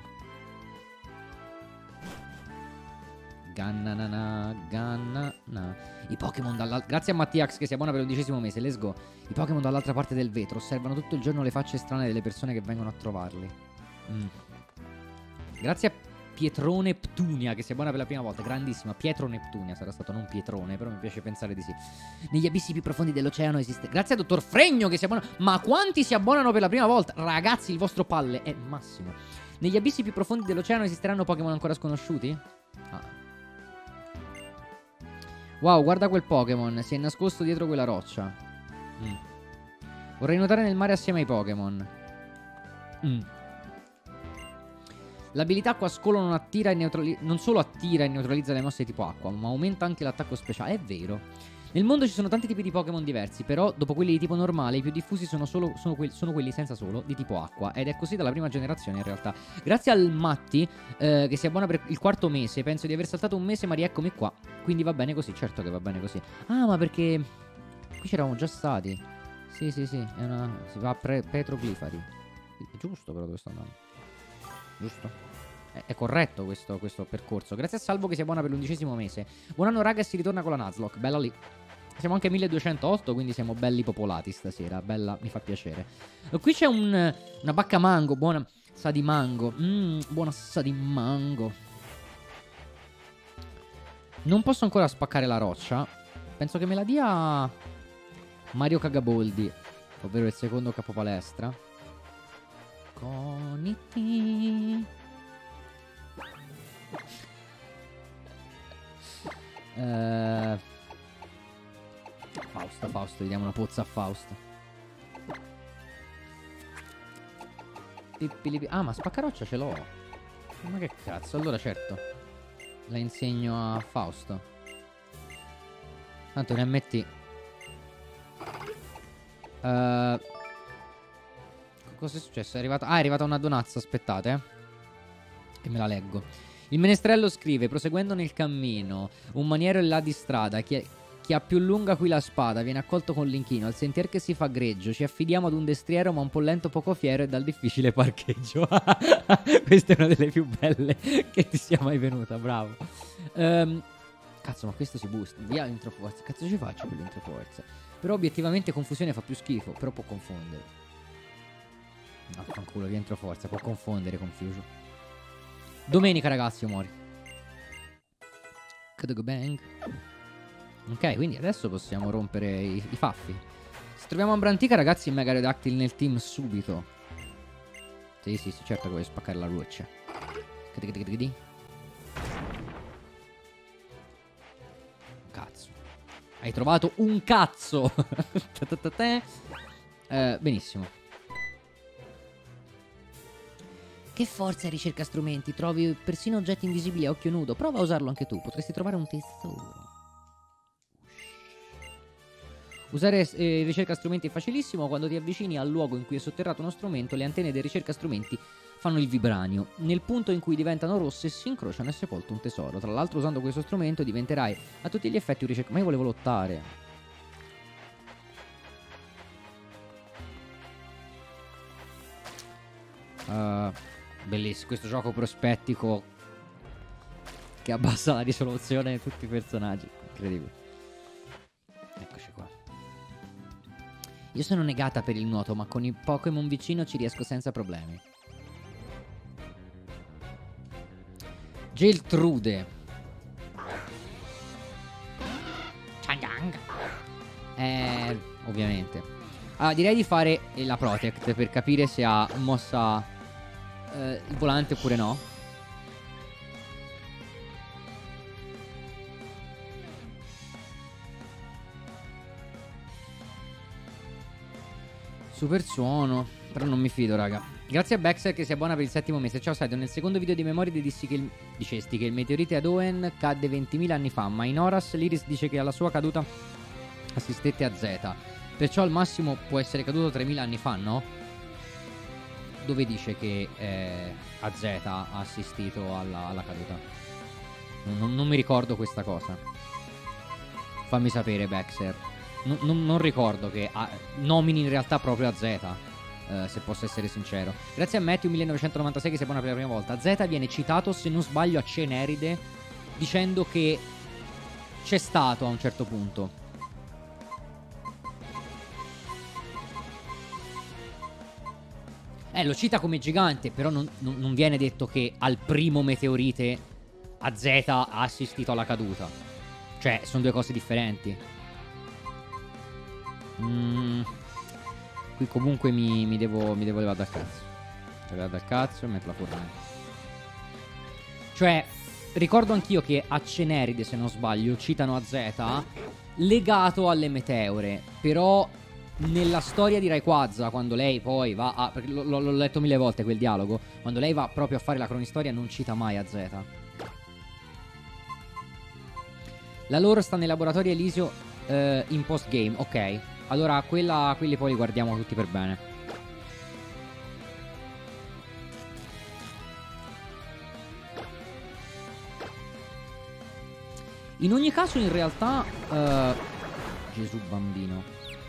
Gannanana, gannana. I Pokémon dall'altra... Grazie a Mattiax che si abbona per l'undicesimo mese. Let's go. I Pokémon dall'altra parte del vetro osservano tutto il giorno le facce strane delle persone che vengono a trovarli. mm. Grazie a Pietrone Neptunia che si abbona per la prima volta. Grandissima. Pietro Neptunia sarà stato, non Pietrone, però mi piace pensare di sì. Negli abissi più profondi dell'oceano esiste... Grazie a Dottor Fregno che si abbona... Ma quanti si abbonano per la prima volta? Ragazzi, il vostro palle è massimo. Negli abissi più profondi dell'oceano esisteranno Pokémon ancora sconosciuti? Ah. Wow, guarda quel Pokémon, si è nascosto dietro quella roccia. mm. Vorrei nuotare nel mare assieme ai Pokémon. mm. L'abilità acqua scolo non attira e neutralizza. Non solo attira e neutralizza le mosse di tipo acqua, ma aumenta anche l'attacco speciale. È vero. Nel mondo ci sono tanti tipi di Pokémon diversi, però dopo quelli di tipo normale i più diffusi sono, solo, sono, que sono quelli senza solo di tipo acqua. Ed è così dalla prima generazione in realtà. Grazie al Matti eh, che si abbona per il quarto mese. Penso di aver saltato un mese ma rieccomi qua. Quindi va bene così, certo che va bene così. Ah, ma perché qui c'eravamo già stati. Sì, sì, sì, è una... si va a Petroglifari. È giusto però dove sto andando. Giusto? È corretto questo, questo percorso. Grazie a Salvo che si abbona per l'undicesimo mese. Buon anno raga e si ritorna con la Nuzlocke. Bella lì. Siamo anche milleduecentootto, quindi siamo belli popolati stasera. Bella, mi fa piacere. E qui c'è un, una bacca mango, buona sa di mango. Mm, buona sa di mango. Non posso ancora spaccare la roccia. Penso che me la dia Mario Cagaboldi, ovvero il secondo capopalestra. Con i ti. Eh, Fausto, Fausto, gli diamo una pozza a Fausto. Pippilipi. Ah, ma spaccaroccia ce l'ho. Ma che cazzo, allora certo la insegno a Fausto. Tanto ne ammetti. uh, Cosa è successo? È arrivata... Ah, è arrivata una donazza, aspettate eh. Che me la leggo. Il menestrello scrive: proseguendo nel cammino, un maniero è là di strada. Chi, è... Chi ha più lunga qui la spada viene accolto con l'inchino. Al sentier che si fa greggio. Ci affidiamo ad un destriero ma un po' lento, poco fiero e dal difficile parcheggio. Questa è una delle più belle che ti sia mai venuta. Bravo. um, Cazzo, ma questo si boosta. Via l'intro forza. Cazzo ci faccio con l'intro forza? Però obiettivamente confusione fa più schifo. Però può confondere. No, fanculo, via intro forza. Può confondere Confusion. Domenica ragazzi, io muori. Kudogo bang. Ok, quindi adesso possiamo rompere i, i faffi. Se troviamo Ambrantica, ragazzi, Mega Redactyl nel team subito. Sì, sì, sì, certo che voglio spaccare la roccia. Cazzo. Hai trovato un cazzo. eh, benissimo. Che forza ricerca strumenti, trovi persino oggetti invisibili a occhio nudo. Prova a usarlo anche tu, potresti trovare un tesoro. Usare eh, ricerca strumenti è facilissimo. Quando ti avvicini al luogo in cui è sotterrato uno strumento, le antenne dei ricerca strumenti fanno il vibranio. Nel punto in cui diventano rosse si incrociano e sepolto un tesoro. Tra l'altro, usando questo strumento diventerai a tutti gli effetti un ricerca... Ma io volevo lottare. Uh, bellissimo questo gioco prospettico che abbassa la risoluzione di tutti i personaggi. Incredibile. Eccoci qua. Io sono negata per il nuoto, ma con i Pokémon vicino ci riesco senza problemi. Geltrude. Eh, ovviamente. Allora, direi di fare la Protect per capire se ha mossa eh, il volante oppure no. Super suono. Però non mi fido, raga. Grazie a Bexer che si abbona per il settimo mese. Ciao Saito, nel secondo video di memoria dissi che il... dicesti che il meteorite ad Owen cadde ventimila anni fa, ma in Horas l'Iris dice che alla sua caduta assistette a Z. Perciò al massimo può essere caduto tremila anni fa, no? Dove dice che eh, A Z ha assistito alla, alla caduta? Non, non mi ricordo questa cosa. Fammi sapere, Bexer. Non, non, non ricordo che ah, nomini in realtà proprio A Z, eh, se posso essere sincero. Grazie a Matthew millenovecentonovantasei che si abbona per la prima volta. A Z viene citato, se non sbaglio, a Ceneride, dicendo che c'è stato a un certo punto. Eh, lo cita come gigante, però non, non, non viene detto che al primo meteorite A Z ha assistito alla caduta. Cioè, sono due cose differenti. Mm. Qui comunque mi, mi devo mi devo levare dal cazzo. Levare dal cazzo e metterla fuori. Cioè, ricordo anch'io che a Ceneride, se non sbaglio, citano A Z legato alle meteore. Però nella storia di Rayquaza, quando lei poi va a... perché l'ho letto mille volte quel dialogo. Quando lei va proprio a fare la cronistoria non cita mai A Z. La loro sta nei laboratori Elisio eh, in post game. Ok. Allora quella, quelli poi li guardiamo tutti per bene. In ogni caso in realtà uh, Gesù bambino.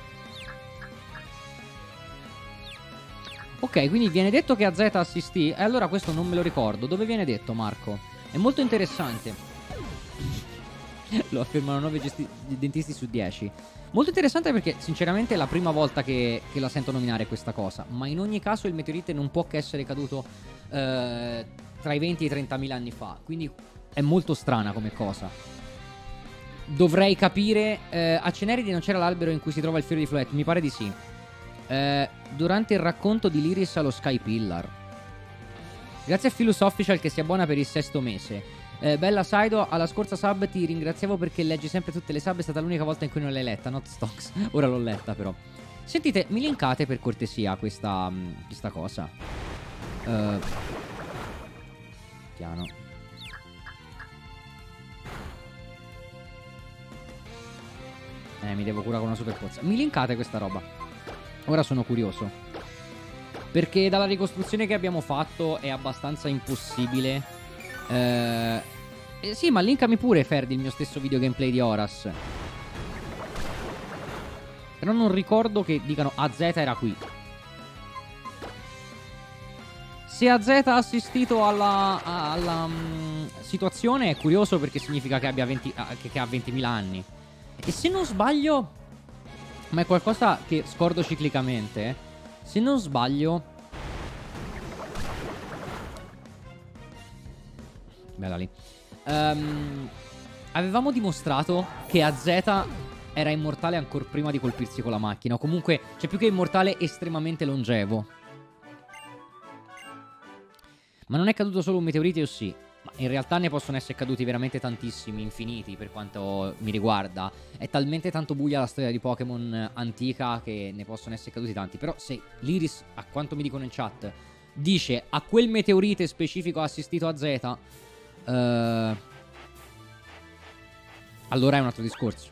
Ok, quindi viene detto che A Z assistì. E allora questo non me lo ricordo. Dove viene detto, Marco? È molto interessante. Lo affermano nove dentisti su dieci. Molto interessante perché sinceramente è la prima volta che, che la sento nominare questa cosa. Ma in ogni caso il meteorite non può che essere caduto eh, tra i venti e i trentamila anni fa. Quindi è molto strana come cosa. Dovrei capire. eh, A Ceneridi non c'era l'albero in cui si trova il fiore di Floette? Mi pare di sì. eh, Durante il racconto di Liris allo Sky Pillar. Grazie a Philus Official che si abbona per il sesto mese. Eh, bella Saido, alla scorsa sub ti ringraziavo perché leggi sempre tutte le sub. È stata l'unica volta in cui non l'hai letta. Not stocks. Ora l'ho letta però. Sentite, mi linkate per cortesia questa, questa cosa. uh, Piano. Eh, mi devo curare con una super forza. Mi linkate questa roba. Ora sono curioso. Perché dalla ricostruzione che abbiamo fatto è abbastanza impossibile. Eh, eh, sì, ma linkami pure, Ferdi, il mio stesso video gameplay di Horas. Però non ricordo che dicano A Z era qui. Se A Z ha assistito alla, alla um, situazione è curioso perché significa che, abbia venti, che, che ha ventimila anni. E se non sbaglio, ma è qualcosa che scordo ciclicamente, eh, se non sbaglio... Bella lì. Um, avevamo dimostrato che A Z era immortale ancora prima di colpirsi con la macchina. O comunque, cioè più che immortale, estremamente longevo. Ma non è caduto solo un meteorite o sì? Ma in realtà ne possono essere caduti veramente tantissimi, infiniti per quanto mi riguarda. È talmente tanto buia la storia di Pokémon antica che ne possono essere caduti tanti. Però se l'Iris, a quanto mi dicono in chat, dice a quel meteorite specifico ha assistito A Z... Uh, allora è un altro discorso.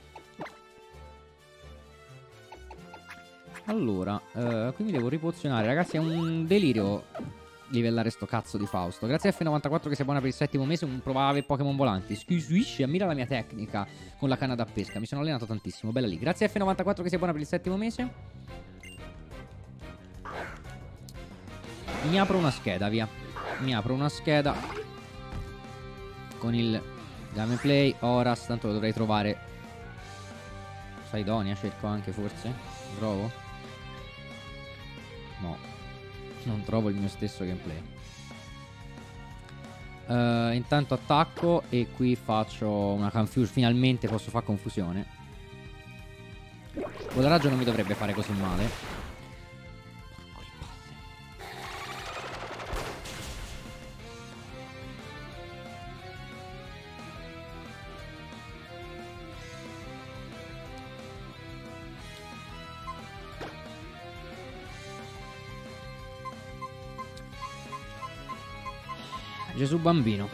Allora, uh, qui mi devo ripozionare. Ragazzi, è un delirio livellare sto cazzo di Fausto. Grazie a F novantaquattro che si abbona per il settimo mese. Un provare Pokémon volanti. Squish, ammira la mia tecnica con la canna da pesca. Mi sono allenato tantissimo, bella lì. Grazie a F novantaquattro che si abbona per il settimo mese. Mi apro una scheda, via. Mi apro una scheda con il gameplay Horas, tanto lo dovrei trovare. Saidonia cerco anche, forse. Lo trovo? No, non trovo il mio stesso gameplay. uh, Intanto attacco e qui faccio una confusion. Finalmente posso fare confusione. Con la raggio non mi dovrebbe fare così male. Gesù bambino.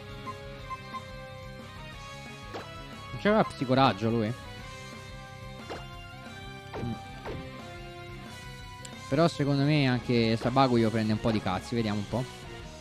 Non c'aveva psicoraggio lui? Mm. Però secondo me anche Sabaguio prende un po' di cazzi. Vediamo un po'.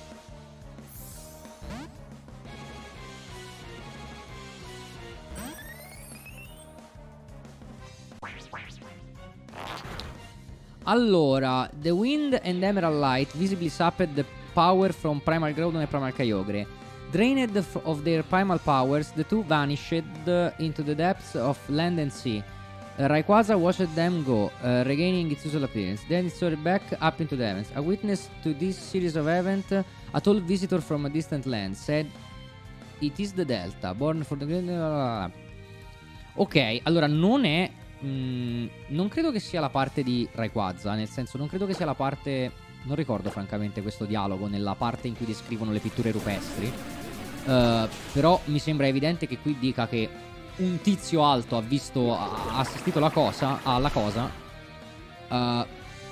Allora, the wind and emerald light visibly sapped the power from Primal Groudon and Primal Kyogre. Drained of their primal powers, the two vanished into the depths of land and sea. Uh, Rayquaza watched them go, uh, regaining its usual appearance. Then it soared back up into the heavens. A witness to this series of events, a tall visitor from a distant land said, "It is the Delta, born for the..." Ok, allora non è... Mm, non credo che sia la parte di Rayquaza, nel senso non credo che sia la parte... Non ricordo francamente questo dialogo nella parte in cui descrivono le pitture rupestri. uh, Però mi sembra evidente che qui dica che un tizio alto ha visto, ha assistito alla cosa, alla cosa uh,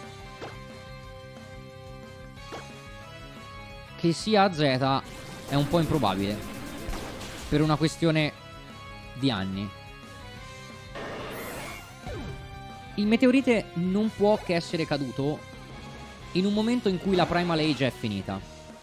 che sia A Z è un po' improbabile per una questione di anni. Il meteorite non può che essere caduto in un momento in cui la Primal Age è finita.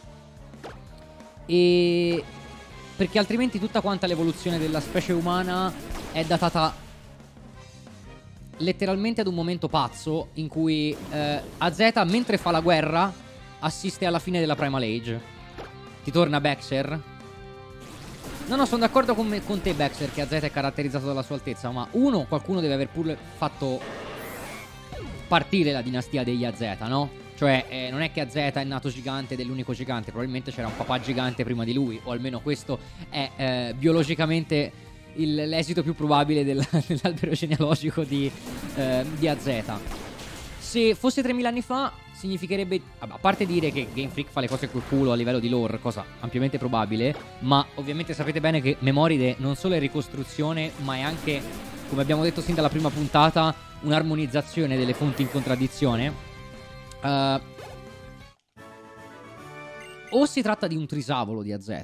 E... perché altrimenti tutta quanta l'evoluzione della specie umana è datata letteralmente ad un momento pazzo in cui eh, A Z, mentre fa la guerra, assiste alla fine della Primal Age. Ti torna Baxter? No, no, sono d'accordo con, me, con te, Baxter, che A Z è caratterizzato dalla sua altezza. Ma uno, qualcuno deve aver pure fatto partire la dinastia degli A Z, no? Cioè, eh, non è che A Z è nato gigante ed è l'unico gigante. Probabilmente c'era un papà gigante prima di lui. O almeno questo è eh, biologicamente il, l'esito più probabile del, dell'albero genealogico di, eh, di A Z. Se fosse tremila anni fa, significherebbe, a parte dire che Game Freak fa le cose col culo a livello di lore, cosa ampiamente probabile, ma ovviamente sapete bene che Memoride non solo è ricostruzione, ma è anche, come abbiamo detto sin dalla prima puntata, un'armonizzazione delle fonti in contraddizione. Uh, o si tratta di un trisavolo di A Z,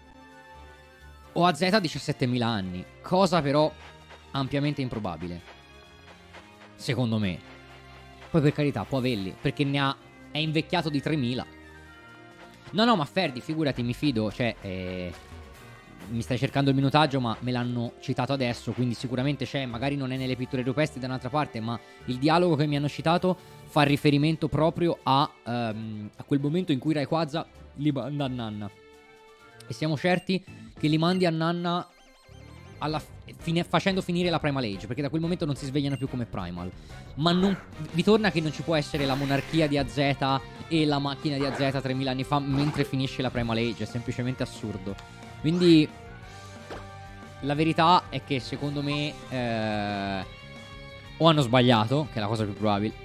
o A Z ha diciassettemila anni, cosa però ampiamente improbabile, secondo me. Poi per carità, può averli, perché ne ha, è invecchiato di tremila. No, no, ma Ferdi, figurati, mi fido. Cioè, eh, mi stai cercando il minutaggio, ma me l'hanno citato adesso, quindi sicuramente c'è. Magari non è nelle pitture rupestri da un'altra parte, ma il dialogo che mi hanno citato fa riferimento proprio a, um, a quel momento in cui Rayquaza li manda a Nanna. E siamo certi che li mandi a Nanna alla fine, facendo finire la Primal Age, perché da quel momento non si svegliano più come Primal. Ma non, vi torna che non ci può essere la monarchia di A Z e la macchina di A Z tremila anni fa mentre finisce la Primal Age. È semplicemente assurdo. Quindi la verità è che secondo me eh, o hanno sbagliato, che è la cosa più probabile.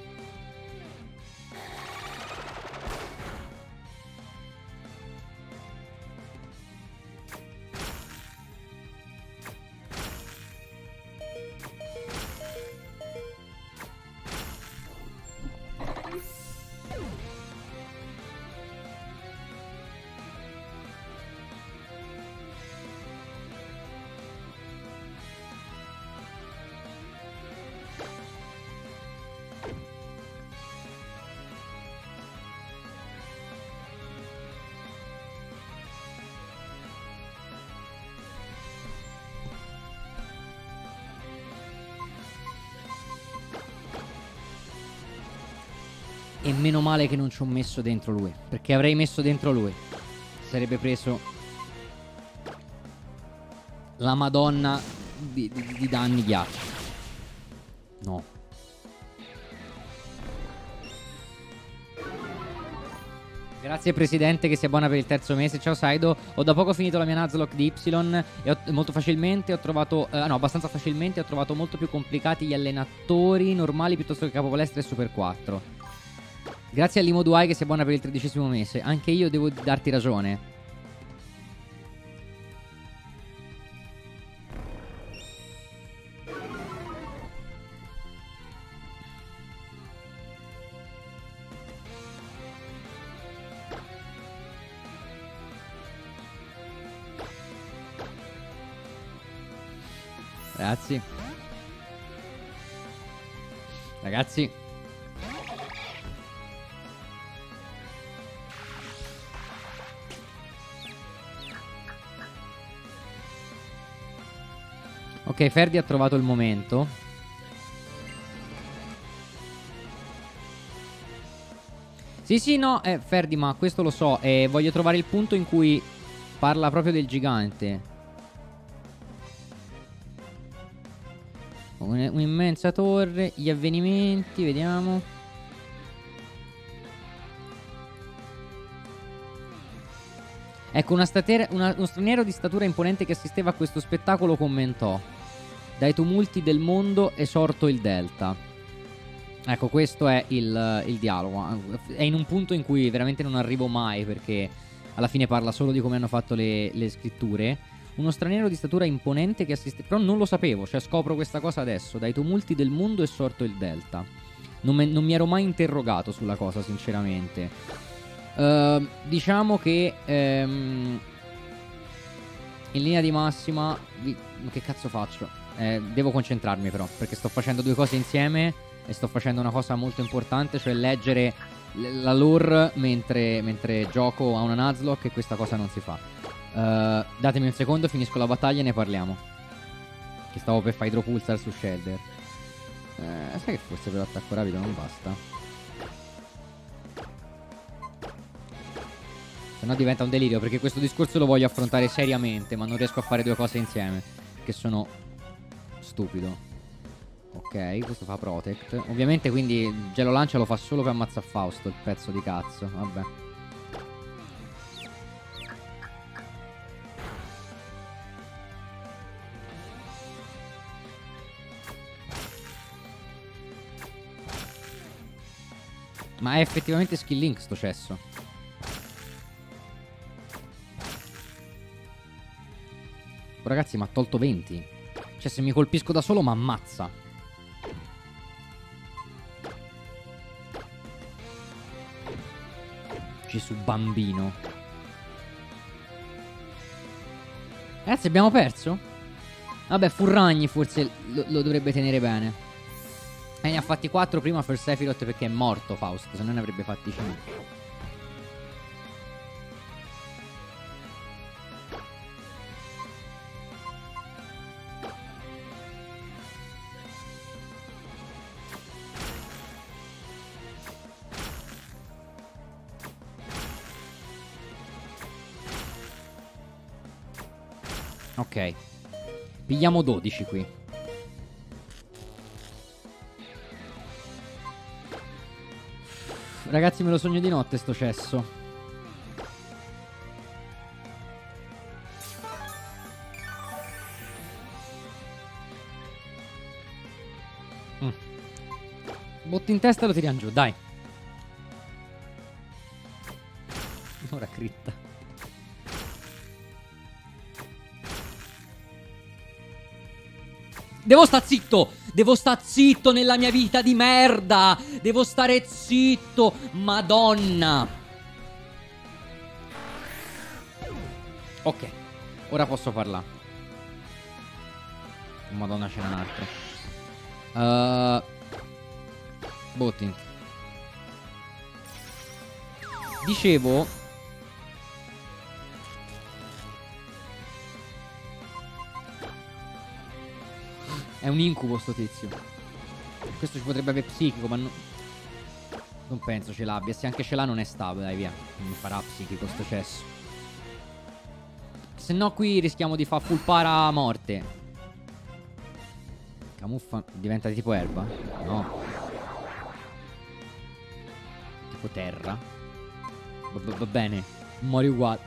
E meno male che non ci ho messo dentro lui, perché avrei messo dentro lui, sarebbe preso la madonna di, di, di danni ghiaccio. No. Grazie presidente che si abbona per il terzo mese. Ciao Saido. Ho da poco finito la mia Nuzlocke di Y e ho, molto facilmente ho trovato eh, no, abbastanza facilmente ho trovato molto più complicati gli allenatori normali piuttosto che capo palestra e Super quattro. Grazie a Limo Duai che si abbona per il tredicesimo mese. Anche io devo darti ragione. Ragazzi. Ragazzi. Ok, Ferdi ha trovato il momento. Sì, sì, no, eh, Ferdi, ma questo lo so. E voglio trovare il punto in cui parla proprio del gigante. Un'immensa torre, gli avvenimenti, vediamo. Ecco, una statere, una, uno straniero di statura imponente che assisteva a questo spettacolo commentò: dai tumulti del mondo è sorto il Delta. Ecco, questo è il, il dialogo. È in un punto in cui veramente non arrivo mai, perché alla fine parla solo di come hanno fatto le, le scritture. Uno straniero di statura imponente che assiste... Però non lo sapevo, cioè scopro questa cosa adesso. Dai tumulti del mondo è sorto il Delta. Non, me, non mi ero mai interrogato sulla cosa, sinceramente. Uh, diciamo che um, in linea di massima vi... Che cazzo faccio? Eh, devo concentrarmi però, perché sto facendo due cose insieme e sto facendo una cosa molto importante, cioè leggere la lore mentre, mentre gioco a una Nuzlocke, e questa cosa non si fa. Uh, datemi un secondo, finisco la battaglia e ne parliamo. Che stavo per fare Hydropulsar su Shellder. uh, Sai che forse per attacco rapido non basta? Se no diventa un delirio, perché questo discorso lo voglio affrontare seriamente, ma non riesco a fare due cose insieme, che sono stupido. Ok, questo fa protect. Ovviamente quindi il gelo lancia lo fa solo per ammazzare Fausto, il pezzo di cazzo. Vabbè. Ma è effettivamente skill link sto cesso. Ragazzi, mi ha tolto venti. Cioè, se mi colpisco da solo mi ammazza. Gesù bambino. Ragazzi, abbiamo perso? Vabbè, Furragni forse lo, lo dovrebbe tenere bene. E ne ha fatti quattro prima per Sephiroth perché è morto Faust, se non ne avrebbe fatti cinque. Ok. Pigliamo dodici qui. Ragazzi, me lo sogno di notte sto cesso. mm. Botti in testa e lo tiriamo giù, dai. Ora critta. Devo sta zitto. Devo sta zitto nella mia vita di merda. Devo stare zitto. Madonna. Ok. Ora posso parlare. Madonna, c'è un altro. uh, Bottint. Dicevo, è un incubo sto tizio. Questo ci potrebbe avere psichico, ma no... non penso ce l'abbia. Se anche ce l'ha non è stabile, dai via. Non mi farà psichico sto cesso. Se no qui rischiamo di far full para a morte. Camuffa diventa tipo erba? No. Tipo terra. Va bene, muori uguale.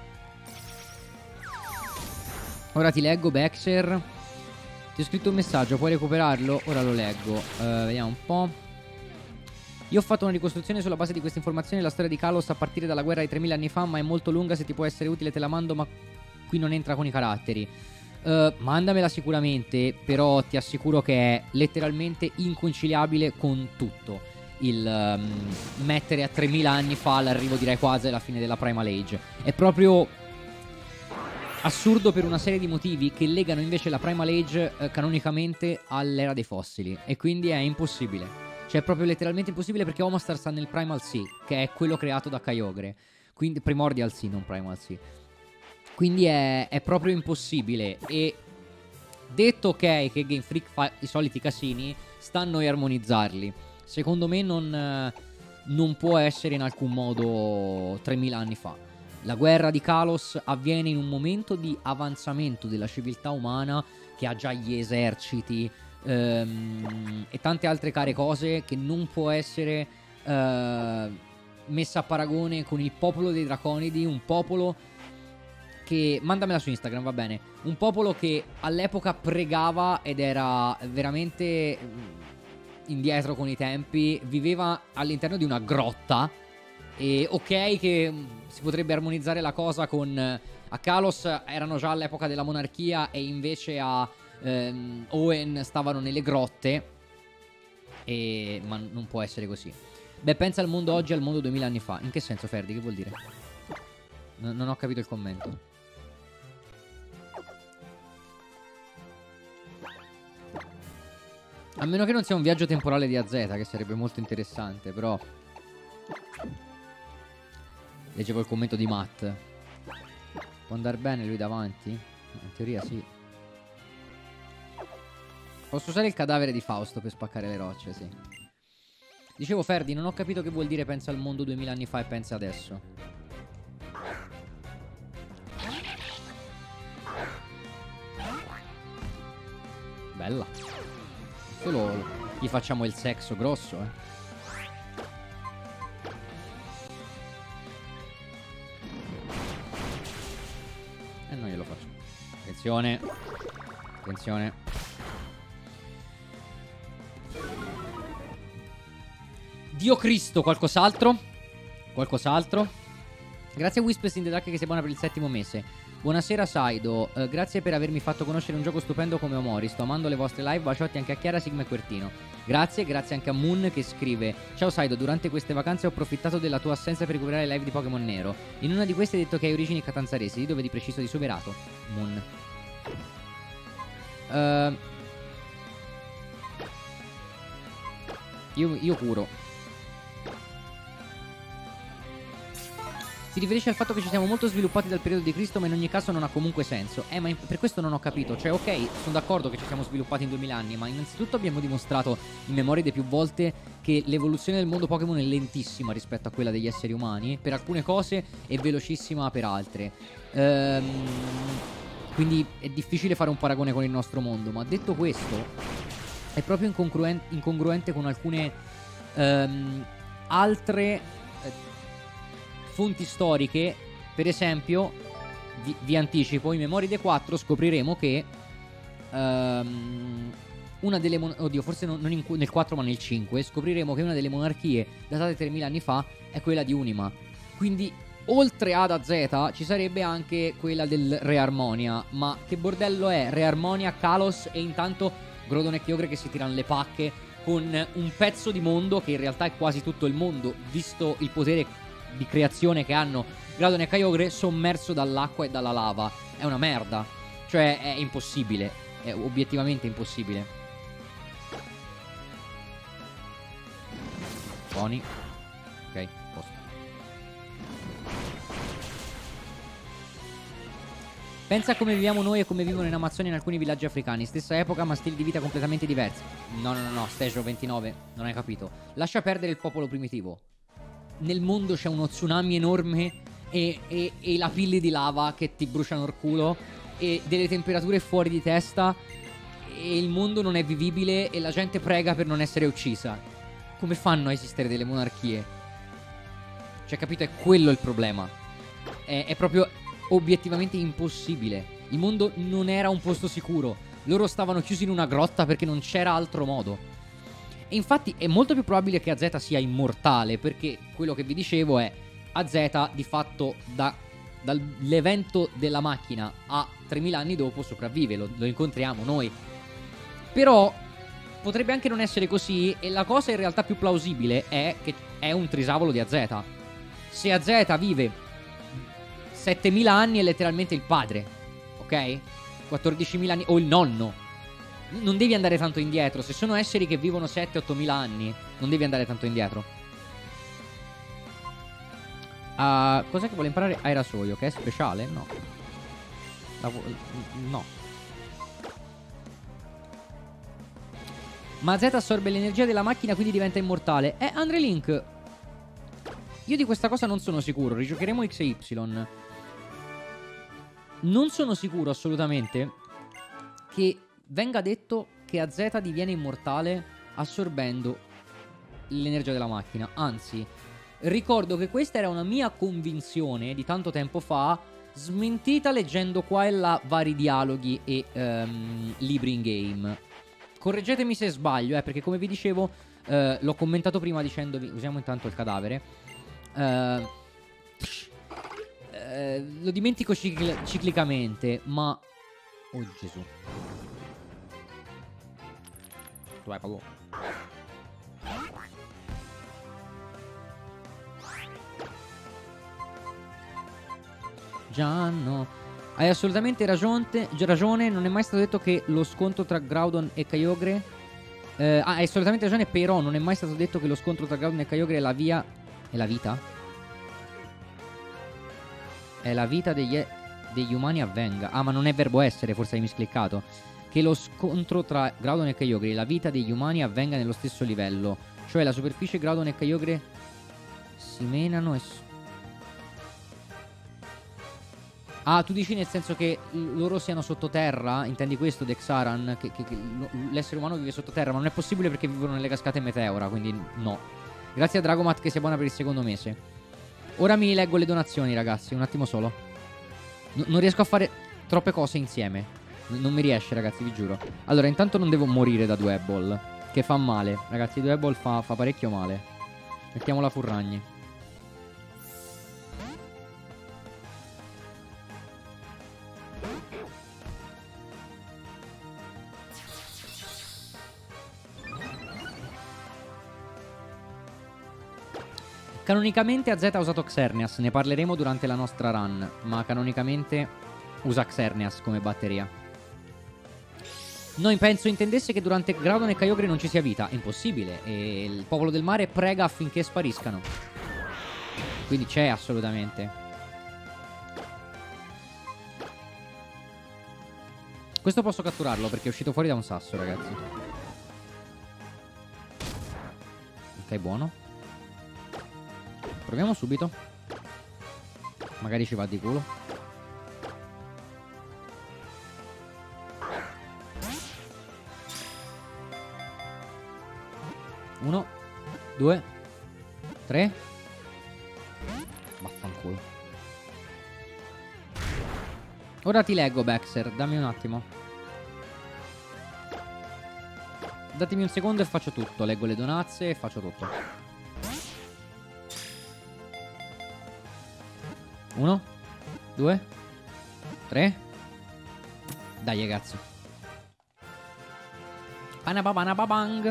Ora ti leggo, Bexer. Ti ho scritto un messaggio, puoi recuperarlo? Ora lo leggo. uh, Vediamo un po'. Io ho fatto una ricostruzione sulla base di queste informazioni. La storia di Kalos a partire dalla guerra di tremila anni fa, ma è molto lunga. Se ti può essere utile te la mando, ma qui non entra con i caratteri. uh, Mandamela sicuramente. Però ti assicuro che è letteralmente inconciliabile con tutto il um, mettere a tremila anni fa l'arrivo di Rayquaza e la fine della Primal Age. È proprio assurdo per una serie di motivi che legano invece la Primal Age eh, canonicamente all'era dei fossili. E quindi è impossibile. Cioè è proprio letteralmente impossibile, perché Omastar sta nel Primal Sea, che è quello creato da Kyogre. Quindi Primordial Sea, non Primal Sea. Quindi è, è proprio impossibile. E detto ok che Game Freak fa i soliti casini, sta a noi armonizzarli. Secondo me non, eh, non può essere in alcun modo tremila anni fa. La guerra di Kalos avviene in un momento di avanzamento della civiltà umana, che ha già gli eserciti ehm, e tante altre care cose, che non può essere eh, messa a paragone con il popolo dei Draconidi. Un popolo che, mandamela su Instagram, va bene, un popolo che all'epoca pregava ed era veramente indietro con i tempi. Viveva all'interno di una grotta. E ok che si potrebbe armonizzare la cosa con a Kalos erano già all'epoca della monarchia, e invece a ehm, Hoenn stavano nelle grotte. E ma non può essere così. Beh, pensa al mondo oggi, al mondo duemila anni fa. In che senso, Ferdi? Che vuol dire? N- non ho capito il commento. A meno che non sia un viaggio temporale di A Z, che sarebbe molto interessante, però leggevo il commento di Matt. Può andare bene lui davanti? In teoria sì. Posso usare il cadavere di Fausto per spaccare le rocce, sì. Dicevo, Ferdi, non ho capito che vuol dire pensa al mondo duemila anni fa e pensa adesso. Bella. Solo gli facciamo il sexo grosso, eh. E non glielo faccio. Attenzione. Attenzione. Dio Cristo, qualcos'altro? Qualcos'altro? Grazie a Whispers in the Dark che sei buona per il settimo mese. Buonasera Saido, uh, grazie per avermi fatto conoscere un gioco stupendo come Omori. Sto amando le vostre live, baciotti anche a Chiara, Sigma e Quertino. Grazie, grazie anche a Moon che scrive: ciao Saido, durante queste vacanze ho approfittato della tua assenza per recuperare le live di Pokémon Nero. In una di queste hai detto che hai origini catanzaresi, di dove di preciso? Di Soverato. Moon. uh, io, io curo. Si riferisce al fatto che ci siamo molto sviluppati dal periodo di Cristo, ma in ogni caso non ha comunque senso. Eh, ma in- per questo non ho capito. Cioè, ok, sono d'accordo che ci siamo sviluppati in duemila anni, ma innanzitutto abbiamo dimostrato in Memoride più volte che l'evoluzione del mondo Pokémon è lentissima rispetto a quella degli esseri umani, per alcune cose e velocissima per altre. Ehm, quindi è difficile fare un paragone con il nostro mondo, ma detto questo, è proprio incongruente, incongruente con alcune ehm, altre fonti storiche. Per esempio, vi, vi anticipo, in Memoride quattro scopriremo che um, una delle mon- oddio, forse non, non in, nel quattro ma nel cinque scopriremo che una delle monarchie datate tremila anni fa è quella di Unima. Quindi oltre ad A Z ci sarebbe anche quella del Re Armonia. Ma che bordello è Re Armonia, Kalos e intanto Groudon e Kyogre che si tirano le pacche con un pezzo di mondo che in realtà è quasi tutto il mondo, visto il potere di creazione che hanno Groudon e Kyogre, sommerso dall'acqua e dalla lava. È una merda. Cioè è impossibile. È obiettivamente impossibile. Buoni. Ok, posto. Pensa a come viviamo noi e come vivono in Amazzonia in alcuni villaggi africani. Stessa epoca ma stili di vita completamente diversi. No no no no Stegio ventinove, non hai capito. Lascia perdere il popolo primitivo. Nel mondo c'è uno tsunami enorme e, e, e la pille di lava che ti bruciano il culo e delle temperature fuori di testa e il mondo non è vivibile e la gente prega per non essere uccisa. Come fanno a esistere delle monarchie? Cioè, capito? È quello il problema. È, è proprio obiettivamente impossibile. Il mondo non era un posto sicuro. Loro stavano chiusi in una grotta perché non c'era altro modo. E infatti è molto più probabile che A Z sia immortale, perché quello che vi dicevo è A Z di fatto da, dall'evento della macchina a tremila anni dopo sopravvive, lo, lo incontriamo noi. Però potrebbe anche non essere così e la cosa in realtà più plausibile è che è un trisavolo di A Z. Se A Z vive settemila anni è letteralmente il padre, ok? quattordicimila anni o il nonno. Non devi andare tanto indietro. Se sono esseri che vivono sette ottomila anni, non devi andare tanto indietro. uh, Cos'è che vuole imparare Aerasoio? Che è speciale? No. La no. Ma Z assorbe l'energia della macchina, quindi diventa immortale. Eh, Andre Link, io di questa cosa non sono sicuro. Rigiocheremo X e Y. Non sono sicuro assolutamente che venga detto che A Z diviene immortale assorbendo l'energia della macchina. Anzi, ricordo che questa era una mia convinzione di tanto tempo fa, smentita leggendo qua e là vari dialoghi e um, libri in game. Correggetemi se sbaglio, eh, perché come vi dicevo, uh, l'ho commentato prima dicendovi, usiamo intanto il cadavere, uh, uh, lo dimentico cicl- ciclicamente, ma oh Gesù. Vai, Paolo. Gianno, hai assolutamente ragione, ragione. Non è mai stato detto che lo scontro tra Groudon e Kyogre eh, ah, hai assolutamente ragione, però non è mai stato detto che lo scontro tra Groudon e Kyogre è la via. È la vita? È la vita degli, degli umani avvenga. Ah, ma non è verbo essere, forse hai miscliccato. Che lo scontro tra Groudon e Kyogre e la vita degli umani avvenga nello stesso livello. Cioè la superficie Groudon e Kyogre si menano e... Ah, tu dici nel senso che loro siano sottoterra? Intendi questo, Dexaran? Che, che, che l'essere umano vive sottoterra? Ma non è possibile perché vivono nelle cascate Meteora, quindi no. Grazie a Dragomat che si abbona per il secondo mese. Ora mi leggo le donazioni, ragazzi, un attimo solo. N non riesco a fare troppe cose insieme. N non mi riesce, ragazzi, vi giuro. Allora, intanto non devo morire da Dwebble, che fa male. Ragazzi, Dwebble fa, fa parecchio male. Mettiamo la Furragni. Canonicamente A Z ha usato Xerneas, ne parleremo durante la nostra run, ma canonicamente usa Xerneas come batteria. Noi penso intendesse che durante Groudon e Kyogre non ci sia vita, impossibile, e il popolo del mare prega affinché spariscano. Quindi c'è assolutamente. Questo posso catturarlo perché è uscito fuori da un sasso, ragazzi. Ok, buono. Proviamo subito. Magari ci va di culo. Uno, due, tre. Vaffanculo. Ora ti leggo, Baxter. Dammi un attimo. Datemi un secondo e faccio tutto. Leggo le donazze e faccio tutto. Uno, due, tre. Dai, ragazzi. Panababang.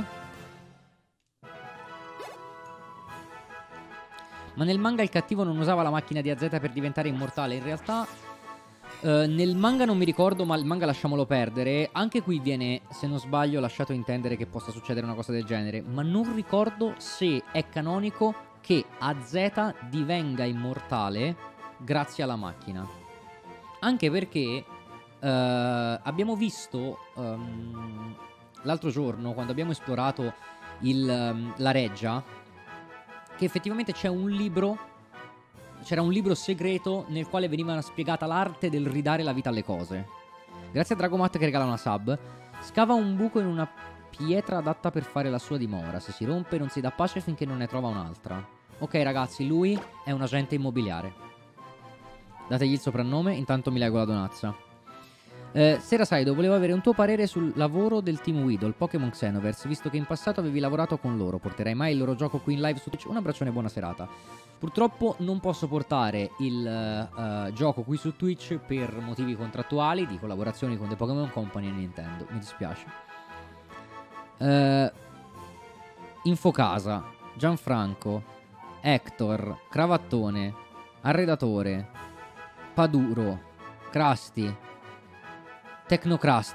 Ma nel manga il cattivo non usava la macchina di A Z per diventare immortale. In realtà eh, nel manga non mi ricordo, ma il manga lasciamolo perdere. Anche qui viene, se non sbaglio, lasciato intendere che possa succedere una cosa del genere. Ma non ricordo se è canonico che A Z divenga immortale grazie alla macchina. Anche perché uh, abbiamo visto um, l'altro giorno, quando abbiamo esplorato il, um, la reggia, che effettivamente c'è un libro, c'era un libro segreto nel quale veniva spiegata l'arte del ridare la vita alle cose. Grazie a Dragomat che regala una sub. Scava un buco in una pietra adatta per fare la sua dimora. Se si rompe non si dà pace finché non ne trova un'altra. Ok, ragazzi, lui è un agente immobiliare. Dategli il soprannome, intanto mi leggo la donazza. eh, Sera Saido, volevo avere un tuo parere sul lavoro del team Weedle, Pokémon Xenoverse, visto che in passato avevi lavorato con loro. Porterai mai il loro gioco qui in live su Twitch? Un abbraccione e buona serata. Purtroppo non posso portare il uh, gioco qui su Twitch per motivi contrattuali di collaborazioni con The Pokémon Company e Nintendo. Mi dispiace. uh, Infocasa, Gianfranco, Hector, Cravattone, Arredatore, Paduro, Krusty, Tecnocrust.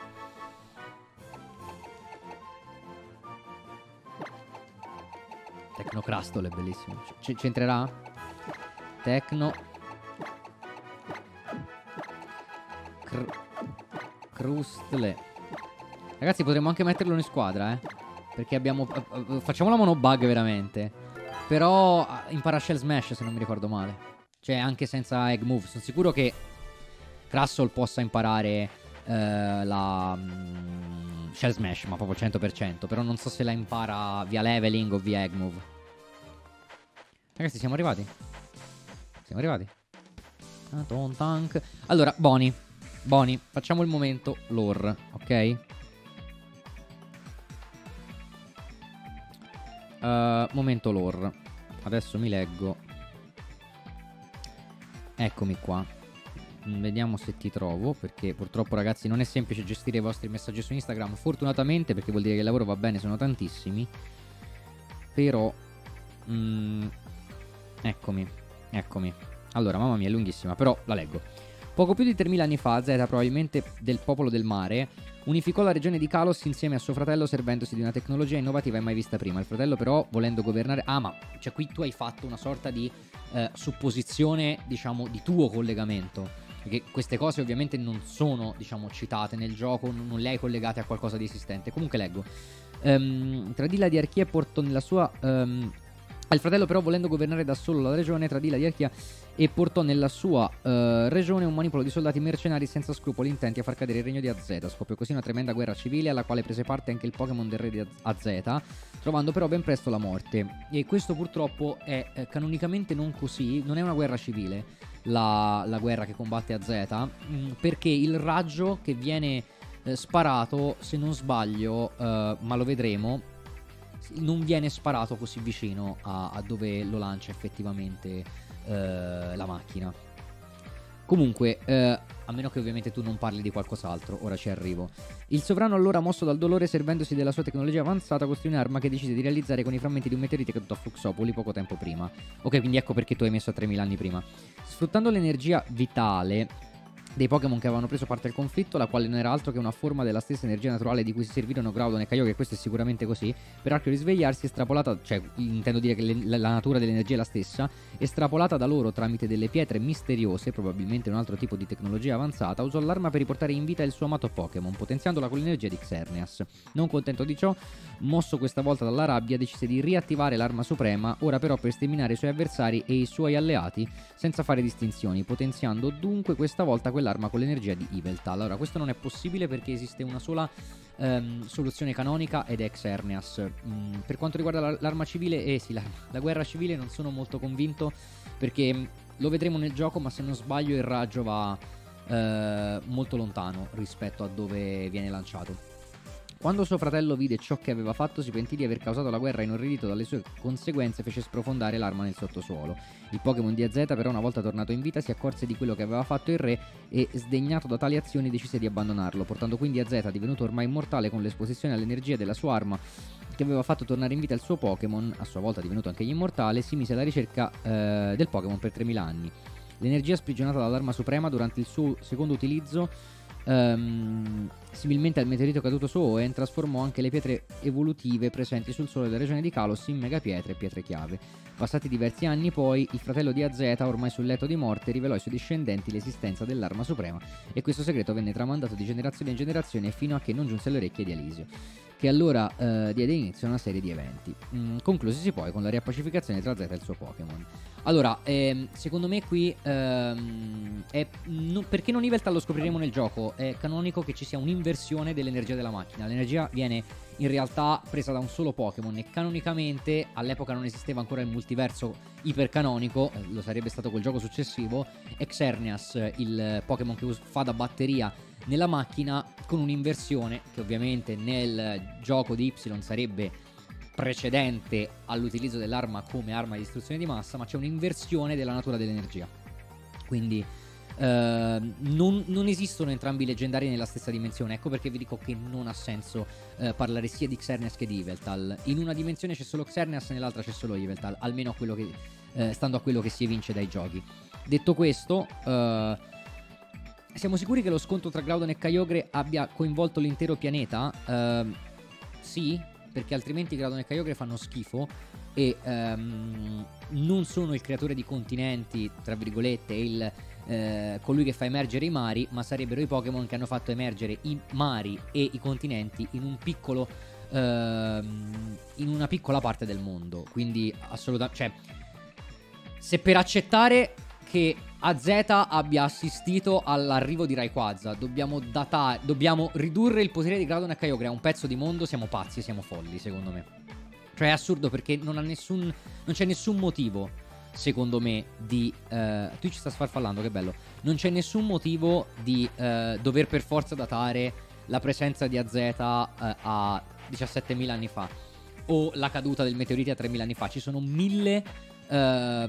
Tecnocrustole è bellissimo. C c'entrerà? Tecno Cr Crustle. Ragazzi, potremmo anche metterlo in squadra, eh. Perché abbiamo... Uh, uh, facciamo la monobug veramente. Però uh, impara Shell Smash, se non mi ricordo male. Cioè, anche senza Egg Move. Sono sicuro che Crustle possa imparare uh, la um, Shell Smash, ma proprio cento per cento. Però non so se la impara via leveling o via Egg Move. Ragazzi, siamo arrivati? Siamo arrivati? Tank. Allora, Boni. Boni, facciamo il momento lore, ok? Uh, momento lore. Adesso mi leggo. Eccomi qua. Vediamo se ti trovo, perché purtroppo, ragazzi, non è semplice gestire i vostri messaggi su Instagram. Fortunatamente, perché vuol dire che il lavoro va bene, sono tantissimi. Però mm, eccomi. Eccomi. Allora, mamma mia, è lunghissima, però la leggo. Poco più di tremila anni fa, Z, probabilmente del popolo del mare, unificò la regione di Kalos insieme a suo fratello, servendosi di una tecnologia innovativa mai vista prima. Il fratello però, volendo governare... Ah, ma cioè qui tu hai fatto una sorta di eh, supposizione, diciamo, di tuo collegamento. Perché queste cose ovviamente non sono, diciamo, citate nel gioco, non le hai collegate a qualcosa di esistente. Comunque leggo. Um, tradì la diarchia e portò nella sua... Um, Il fratello però, volendo governare da solo la regione, tradì la diarchia e portò nella sua uh, regione un manipolo di soldati mercenari senza scrupoli intenti a far cadere il regno di A Z. Scoppiò così una tremenda guerra civile alla quale prese parte anche il Pokémon del re di A Z, trovando però ben presto la morte. E questo purtroppo è eh, canonicamente non così, non è una guerra civile la, la guerra che combatte A Z, mh, perché il raggio che viene eh, sparato, se non sbaglio, eh, ma lo vedremo, non viene sparato così vicino a, a dove lo lancia effettivamente eh, la macchina. Comunque, eh, a meno che ovviamente tu non parli di qualcos'altro, ora ci arrivo. Il sovrano, allora mosso dal dolore, servendosi della sua tecnologia avanzata, costruì un'arma che decise di realizzare con i frammenti di un meteorite caduto a Fluxopoli poco tempo prima. Ok, quindi ecco perché tu hai messo a tremila anni prima. Sfruttando l'energia vitale dei Pokémon che avevano preso parte al conflitto, la quale non era altro che una forma della stessa energia naturale di cui si servirono Groudon e Kyogre, e questo è sicuramente così, per Archeo risvegliarsi, estrapolata, cioè intendo dire che le, la, la natura dell'energia è la stessa, estrapolata da loro tramite delle pietre misteriose, probabilmente un altro tipo di tecnologia avanzata, usò l'arma per riportare in vita il suo amato Pokémon, potenziandola con l'energia di Xerneas. Non contento di ciò, mosso questa volta dalla rabbia, decise di riattivare l'arma suprema, ora però per sterminare i suoi avversari e i suoi alleati, senza fare distinzioni, potenziando dunque questa volta quell'arma con l'energia di Yveltal. Allora, questo non è possibile perché esiste una sola ehm, soluzione canonica ed è Xerneas. Mm, per quanto riguarda la, l'arma civile, eh sì, la, la guerra civile non sono molto convinto perché lo vedremo nel gioco, ma se non sbaglio il raggio va eh, molto lontano rispetto a dove viene lanciato. Quando suo fratello vide ciò che aveva fatto, si pentì di aver causato la guerra, inorridito dalle sue conseguenze fece sprofondare l'arma nel sottosuolo. Il Pokémon di A Z però, una volta tornato in vita, si accorse di quello che aveva fatto il re e, sdegnato da tali azioni, decise di abbandonarlo, portando quindi A Z, divenuto ormai immortale con l'esposizione all'energia della sua arma che aveva fatto tornare in vita il suo Pokémon, a sua volta divenuto anche immortale, si mise alla ricerca eh, del Pokémon per tremila anni. L'energia sprigionata dall'arma suprema durante il suo secondo utilizzo, Um, similmente al meteorito caduto su Hoenn, trasformò anche le pietre evolutive presenti sul suolo della regione di Kalos in megapietre e pietre chiave. Passati diversi anni poi, il fratello di A Z, ormai sul letto di morte, rivelò ai suoi discendenti l'esistenza dell'arma suprema, e questo segreto venne tramandato di generazione in generazione fino a che non giunse alle orecchie di Alisio, che allora eh, diede inizio a una serie di eventi, mm, conclusisi poi con la riappacificazione tra Z e il suo Pokémon. Allora, ehm, secondo me qui ehm, è, no, perché non Yveltal lo scopriremo nel gioco, è canonico che ci sia un'inversione dell'energia della macchina. L'energia viene in realtà presa da un solo Pokémon e canonicamente all'epoca non esisteva ancora il multiverso ipercanonico, eh, lo sarebbe stato col gioco successivo. Xerneas, il Pokémon che us- fa da batteria nella macchina, con un'inversione che ovviamente nel gioco di Y sarebbe precedente all'utilizzo dell'arma come arma di distruzione di massa, ma c'è un'inversione della natura dell'energia. Quindi eh, non, non esistono entrambi i leggendari nella stessa dimensione. Ecco perché vi dico che non ha senso eh, parlare sia di Xerneas che di Yveltal. In una dimensione c'è solo Xerneas, nell'altra c'è solo Yveltal, almeno a quello che, eh, stando a quello che si evince dai giochi. Detto questo, eh, siamo sicuri che lo scontro tra Groudon e Kyogre abbia coinvolto l'intero pianeta? Eh, sì, perché altrimenti Groudon e Kyogre fanno schifo e um, non sono il creatore di continenti, tra virgolette, il, eh, colui che fa emergere i mari, ma sarebbero i Pokémon che hanno fatto emergere i mari e i continenti in un piccolo uh, in una piccola parte del mondo. Quindi assolutamente, cioè, se per accettare che A Z abbia assistito all'arrivo di Rayquaza dobbiamo datare, dobbiamo ridurre il potere di Groudon e Kyogre a un pezzo di mondo, siamo pazzi, siamo folli, secondo me. Cioè è assurdo, perché non ha nessun, non c'è nessun motivo, secondo me, di uh, Twitch sta sfarfallando, che bello. Non c'è nessun motivo di uh, dover per forza datare la presenza di A Z uh, a diciassettemila anni fa o la caduta del meteorite a tremila anni fa. Ci sono mille uh,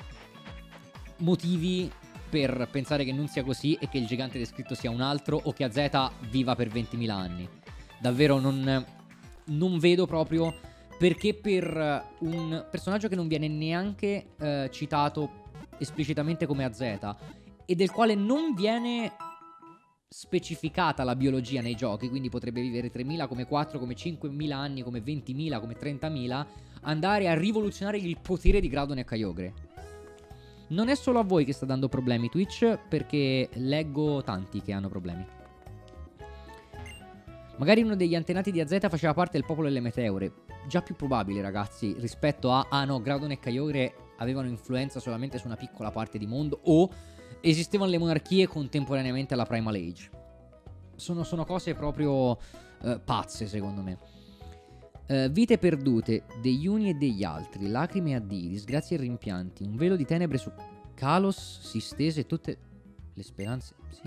motivi per pensare che non sia così e che il gigante descritto sia un altro, o che A Z viva per ventimila anni. Davvero non, non vedo proprio perché per un personaggio che non viene neanche eh, citato esplicitamente come A Z e del quale non viene specificata la biologia nei giochi, quindi potrebbe vivere tremila, come quattro, come cinquemila anni, come ventimila, come trentamila, andare a rivoluzionare il potere di Groudon e Kyogre. Non è solo a voi che sta dando problemi Twitch, perché leggo tanti che hanno problemi. Magari uno degli antenati di A Z faceva parte del popolo delle meteore. Già più probabile, ragazzi, rispetto a ah no, Groudon e Kyogre avevano influenza solamente su una piccola parte di mondo, o esistevano le monarchie contemporaneamente alla Primal Age. Sono, sono cose proprio eh, pazze, secondo me. Uh, vite perdute degli uni e degli altri, lacrime a D, disgrazie e rimpianti, un velo di tenebre su Kalos si stese, tutte le speranze. Sì.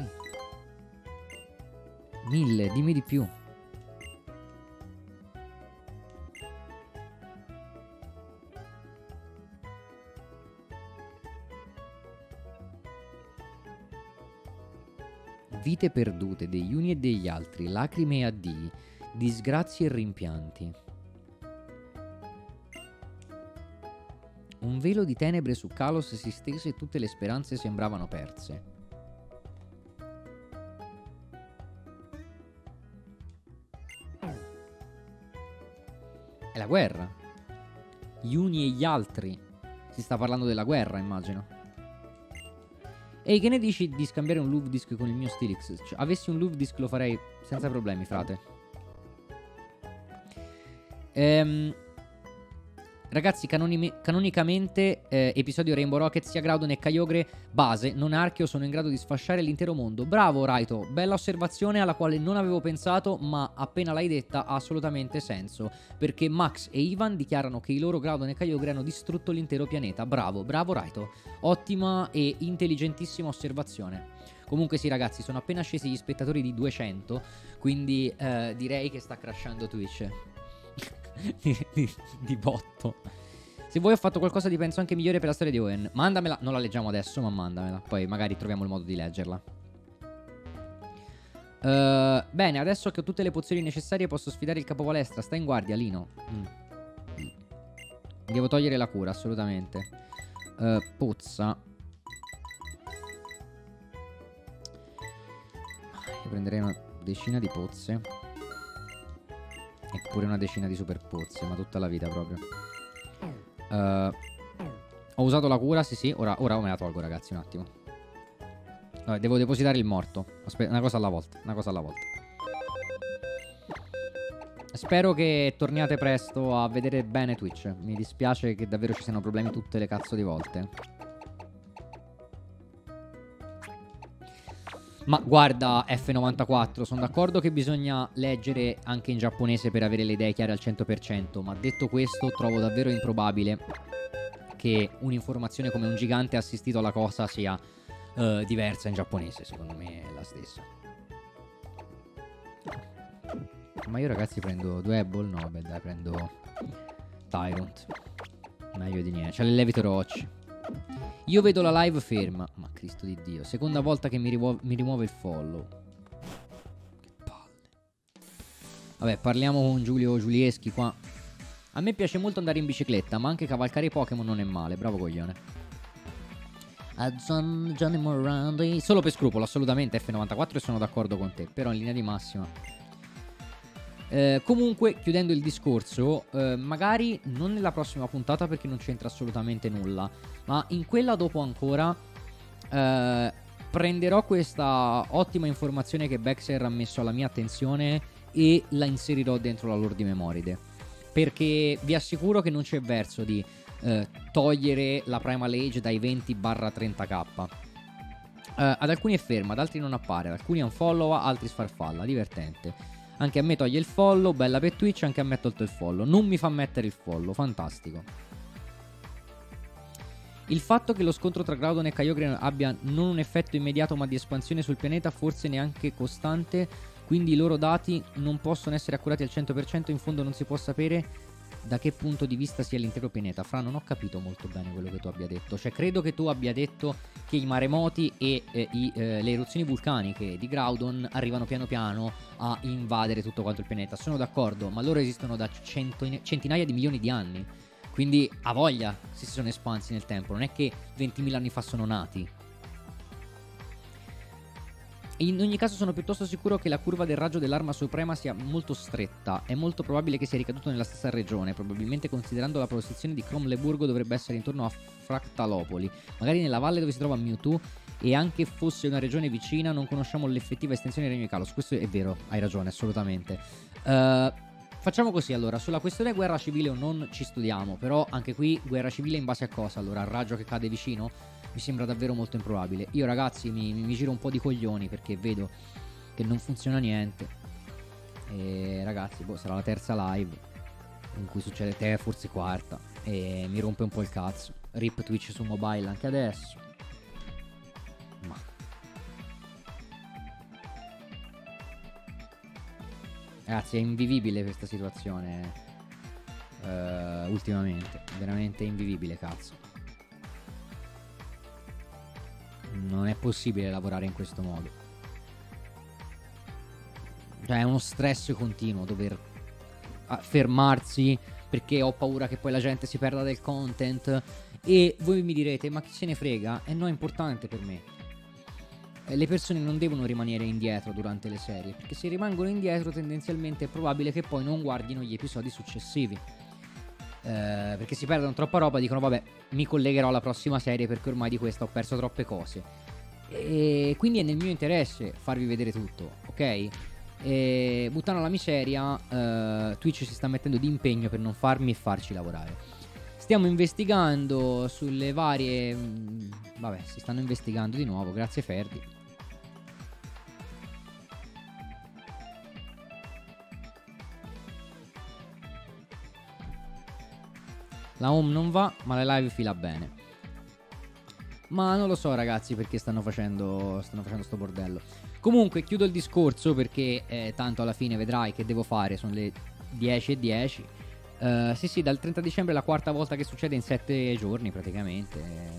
Mille, dimmi di più. Vite perdute degli uni e degli altri, lacrime a D, disgrazie e rimpianti. Un velo di tenebre su Kalos si stese e tutte le speranze sembravano perse. È la guerra. Gli uni e gli altri. Si sta parlando della guerra, immagino. Ehi, che ne dici di scambiare un Louvre Disc con il mio Steelix? Cioè, avessi un Louvre Disc lo farei senza problemi, frate. Ehm... Ragazzi, canoni- canonicamente eh, episodio Rainbow Rocket, sia Groudon e Kyogre base, non archeo, sono in grado di sfasciare l'intero mondo. Bravo Raito, bella osservazione alla quale non avevo pensato, ma appena l'hai detta ha assolutamente senso, perché Max e Ivan dichiarano che i loro Groudon e Kyogre hanno distrutto l'intero pianeta. Bravo, bravo Raito, ottima e intelligentissima osservazione. Comunque sì ragazzi, sono appena scesi gli spettatori di duecento, quindi eh, direi che sta crashando Twitch. Di, di, di botto. Se vuoi ho fatto qualcosa di penso anche migliore per la storia di Owen. Mandamela, non la leggiamo adesso ma mandamela, poi magari troviamo il modo di leggerla. uh, Bene, adesso che ho tutte le pozioni necessarie posso sfidare il capovalestra. Sta in guardia Lino. mm. Devo togliere la cura, assolutamente. uh, Pozza. Io prenderei una decina di pozze e pure una decina di super pozze, ma tutta la vita proprio. uh, Ho usato la cura, sì sì. Ora, ora me la tolgo ragazzi, un attimo. Vabbè, devo depositare il morto. Aspetta, una cosa alla volta. Una cosa alla volta. Spero che torniate presto a vedere bene Twitch. Mi dispiace che davvero ci siano problemi tutte le cazzo di volte. Ma guarda F novantaquattro, sono d'accordo che bisogna leggere anche in giapponese per avere le idee chiare al cento per cento, ma detto questo trovo davvero improbabile che un'informazione come un gigante assistito alla cosa sia uh, diversa in giapponese. Secondo me è la stessa. Ma io ragazzi prendo due Ebol? No, beh dai, prendo Tyrant. Meglio di niente. C'è l'Elevator Roach. Io vedo la live ferma. Ma Cristo di Dio, seconda volta che mi, rimuo- mi rimuove il follow. Che palle. Vabbè, parliamo con Giulio Giulieschi qua. A me piace molto andare in bicicletta, ma anche cavalcare i Pokémon non è male. Bravo coglione. A John, Johnny Morandi. Solo per scrupolo, assolutamente F novantaquattro, e sono d'accordo con te. Però in linea di massima Eh, comunque, chiudendo il discorso, eh, magari non nella prossima puntata perché non c'entra assolutamente nulla, ma in quella dopo ancora eh, prenderò questa ottima informazione che Baxter ha messo alla mia attenzione e la inserirò dentro la lore di Memoride, perché vi assicuro che non c'è verso di eh, togliere la Primal Age dai venti trenta k. eh, Ad alcuni è ferma, ad altri non appare, ad alcuni unfollow, altri sfarfalla. Divertente. Anche a me toglie il follow, bella per Twitch, anche a me ha tolto il follow. Non mi fa mettere il follow, fantastico. Il fatto che lo scontro tra Groudon e Kyogre abbia non un effetto immediato ma di espansione sul pianeta, forse neanche costante, quindi i loro dati non possono essere accurati al cento per cento, in fondo non si può sapere da che punto di vista sia l'intero pianeta. Fra, non ho capito molto bene quello che tu abbia detto. Cioè, credo che tu abbia detto che i maremoti e eh, i, eh, le eruzioni vulcaniche di Groudon arrivano piano piano a invadere tutto quanto il pianeta. Sono d'accordo, ma loro esistono da cento, centinaia di milioni di anni. Quindi a voglia se si sono espansi nel tempo. Non è che ventimila anni fa sono nati. In ogni caso sono piuttosto sicuro che la curva del raggio dell'arma suprema sia molto stretta. È molto probabile che sia ricaduto nella stessa regione. Probabilmente, considerando la posizione di Cromleburgo, dovrebbe essere intorno a Fractalopoli, magari nella valle dove si trova Mewtwo. E anche fosse una regione vicina, non conosciamo l'effettiva estensione del Regno di Kalos. Questo è vero, hai ragione, assolutamente. uh, Facciamo così allora. Sulla questione guerra civile o non ci studiamo. Però anche qui guerra civile in base a cosa? Allora, al raggio che cade vicino? Mi sembra davvero molto improbabile. Io ragazzi mi, mi giro un po' di coglioni perché vedo che non funziona niente. E ragazzi, boh, sarà la terza live in cui succede, te forse quarta. E mi rompe un po' il cazzo. Rip Twitch su mobile anche adesso. Ma ragazzi, è invivibile questa situazione. uh, Ultimamente veramente invivibile, cazzo. Non è possibile lavorare in questo modo. Cioè è uno stress continuo dover fermarsi perché ho paura che poi la gente si perda del content. E voi mi direte, ma chi se ne frega? E no, è importante per me. Le persone non devono rimanere indietro durante le serie, perché se rimangono indietro tendenzialmente è probabile che poi non guardino gli episodi successivi. Uh, perché si perdono troppa roba, dicono vabbè, mi collegherò alla prossima serie perché ormai di questa ho perso troppe cose. E quindi è nel mio interesse farvi vedere tutto, ok? E buttando la miseria, uh, Twitch si sta mettendo di impegno per non farmi e farci lavorare. Stiamo investigando sulle varie... Mh, vabbè, si stanno investigando di nuovo, grazie Ferdi. La home non va, ma la live fila bene. Ma non lo so ragazzi perché stanno facendo Stanno facendo sto bordello. Comunque chiudo il discorso perché eh, tanto alla fine vedrai che devo fare. Sono le dieci e dieci. uh, Sì sì, dal trenta dicembre è la quarta volta che succede in sette giorni praticamente. eh,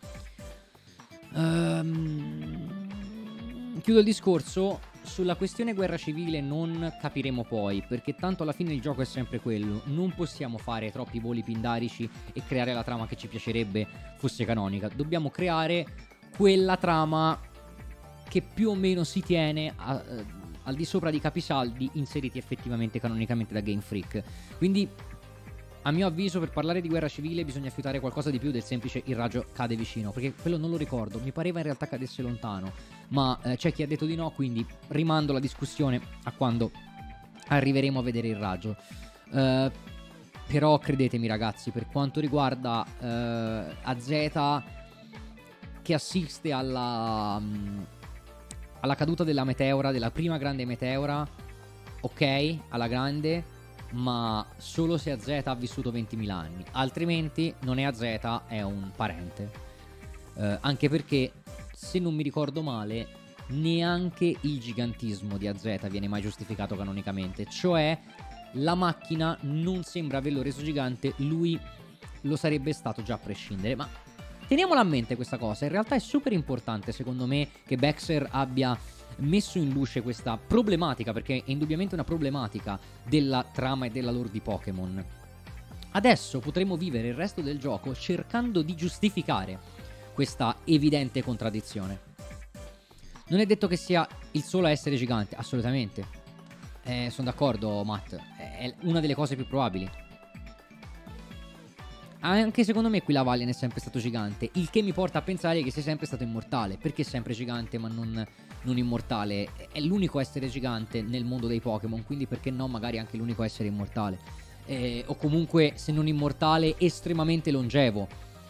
Vabbè. um, Chiudo il discorso. Sulla questione guerra civile non capiremo poi, perché tanto alla fine il gioco è sempre quello. Non possiamo fare troppi voli pindarici e creare la trama che ci piacerebbe fosse canonica. Dobbiamo creare quella trama che più o meno si tiene a, a, al di sopra di capisaldi inseriti effettivamente canonicamente da Game Freak. Quindi a mio avviso per parlare di guerra civile bisogna fiutare qualcosa di più del semplice il raggio cade vicino, perché quello non lo ricordo, mi pareva in realtà cadesse lontano, ma eh, c'è chi ha detto di no, quindi rimando la discussione a quando arriveremo a vedere il raggio. uh, Però credetemi ragazzi, per quanto riguarda uh, A Z che assiste alla um, alla caduta della meteora, della prima grande meteora, ok, alla grande, ma solo se A Z ha vissuto ventimila anni, altrimenti non è A Z, è un parente. uh, Anche perché, se non mi ricordo male, neanche il gigantismo di A Z viene mai giustificato canonicamente. Cioè la macchina non sembra averlo reso gigante, lui lo sarebbe stato già a prescindere. Ma teniamola a mente questa cosa. In realtà è super importante secondo me che Baxter abbia messo in luce questa problematica, perché è indubbiamente una problematica della trama e della lore di Pokémon. Adesso potremo vivere il resto del gioco cercando di giustificare questa evidente contraddizione. Non è detto che sia il solo a essere gigante, assolutamente. eh, Sono d'accordo Matt, è una delle cose più probabili. Anche secondo me qui la Valiant è sempre stato gigante, il che mi porta a pensare che sia sempre stato immortale. Perché è sempre gigante ma non, non immortale? È l'unico essere gigante nel mondo dei Pokémon, quindi perché no magari anche l'unico essere immortale, eh, o comunque se non immortale estremamente longevo.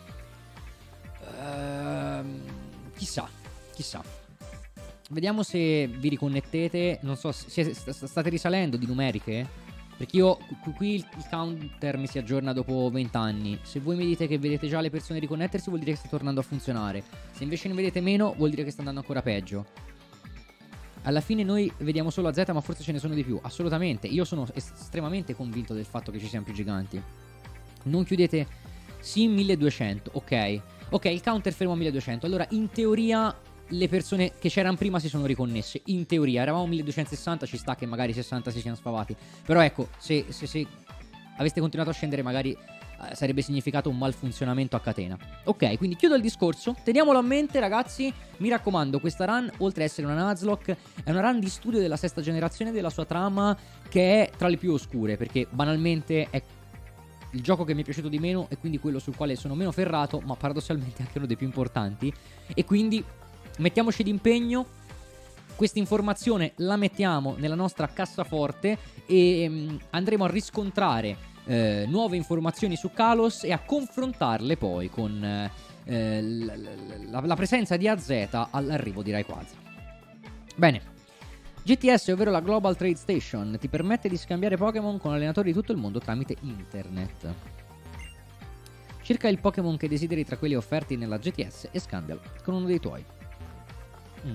Ehm, chissà, chissà. Vediamo se vi riconnettete. Non so, se state risalendo di numeriche? Perché io qui il counter mi si aggiorna dopo venti anni. Se voi mi dite che vedete già le persone riconnettersi, vuol dire che sta tornando a funzionare. Se invece ne vedete meno, vuol dire che sta andando ancora peggio. Alla fine noi vediamo solo A Z, ma forse ce ne sono di più. Assolutamente, io sono estremamente convinto del fatto che ci siano più giganti. Non chiudete. Sì, milleduecento, ok. Ok, il counter fermo a milleduecento. Allora, in teoria le persone che c'erano prima si sono riconnesse. In teoria, eravamo milleduecentosessanta, ci sta che magari sessanta si siano sfavati. Però ecco, se, se, se aveste continuato a scendere magari eh, sarebbe significato un malfunzionamento a catena. Ok, quindi chiudo il discorso, teniamolo a mente ragazzi, mi raccomando, questa run oltre ad essere una Nuzlocke è una run di studio della sesta generazione, della sua trama che è tra le più oscure, perché banalmente è il gioco che mi è piaciuto di meno e quindi quello sul quale sono meno ferrato, ma paradossalmente anche uno dei più importanti, e quindi mettiamoci d'impegno. Questa informazione la mettiamo nella nostra cassaforte e um, andremo a riscontrare eh, nuove informazioni su Kalos e a confrontarle poi con eh, la, la, la presenza di A Z all'arrivo di Rayquaza. Bene, G T S, ovvero la Global Trade Station, ti permette di scambiare Pokémon con allenatori di tutto il mondo tramite internet. Cerca il Pokémon che desideri tra quelli offerti nella G T S e scambialo con uno dei tuoi. Mm.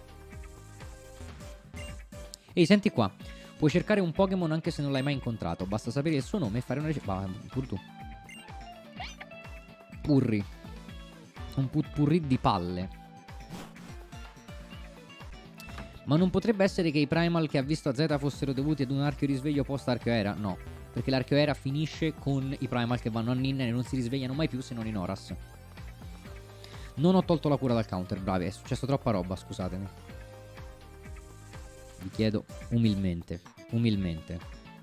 Ehi, senti qua. Puoi cercare un Pokémon anche se non l'hai mai incontrato. Basta sapere il suo nome e fare una ricerca. Va, pur tu. Purri. Un putpurri di palle. Ma non potrebbe essere che i Primal che ha visto A Z fossero dovuti ad un archeo risveglio post archeo era? No, perché l'archeo era finisce con i Primal che vanno a Ninna e non si risvegliano mai più se non in Horas. Non ho tolto la cura dal counter, bravi, è successo troppa roba, scusatemi. Vi chiedo umilmente, umilmente.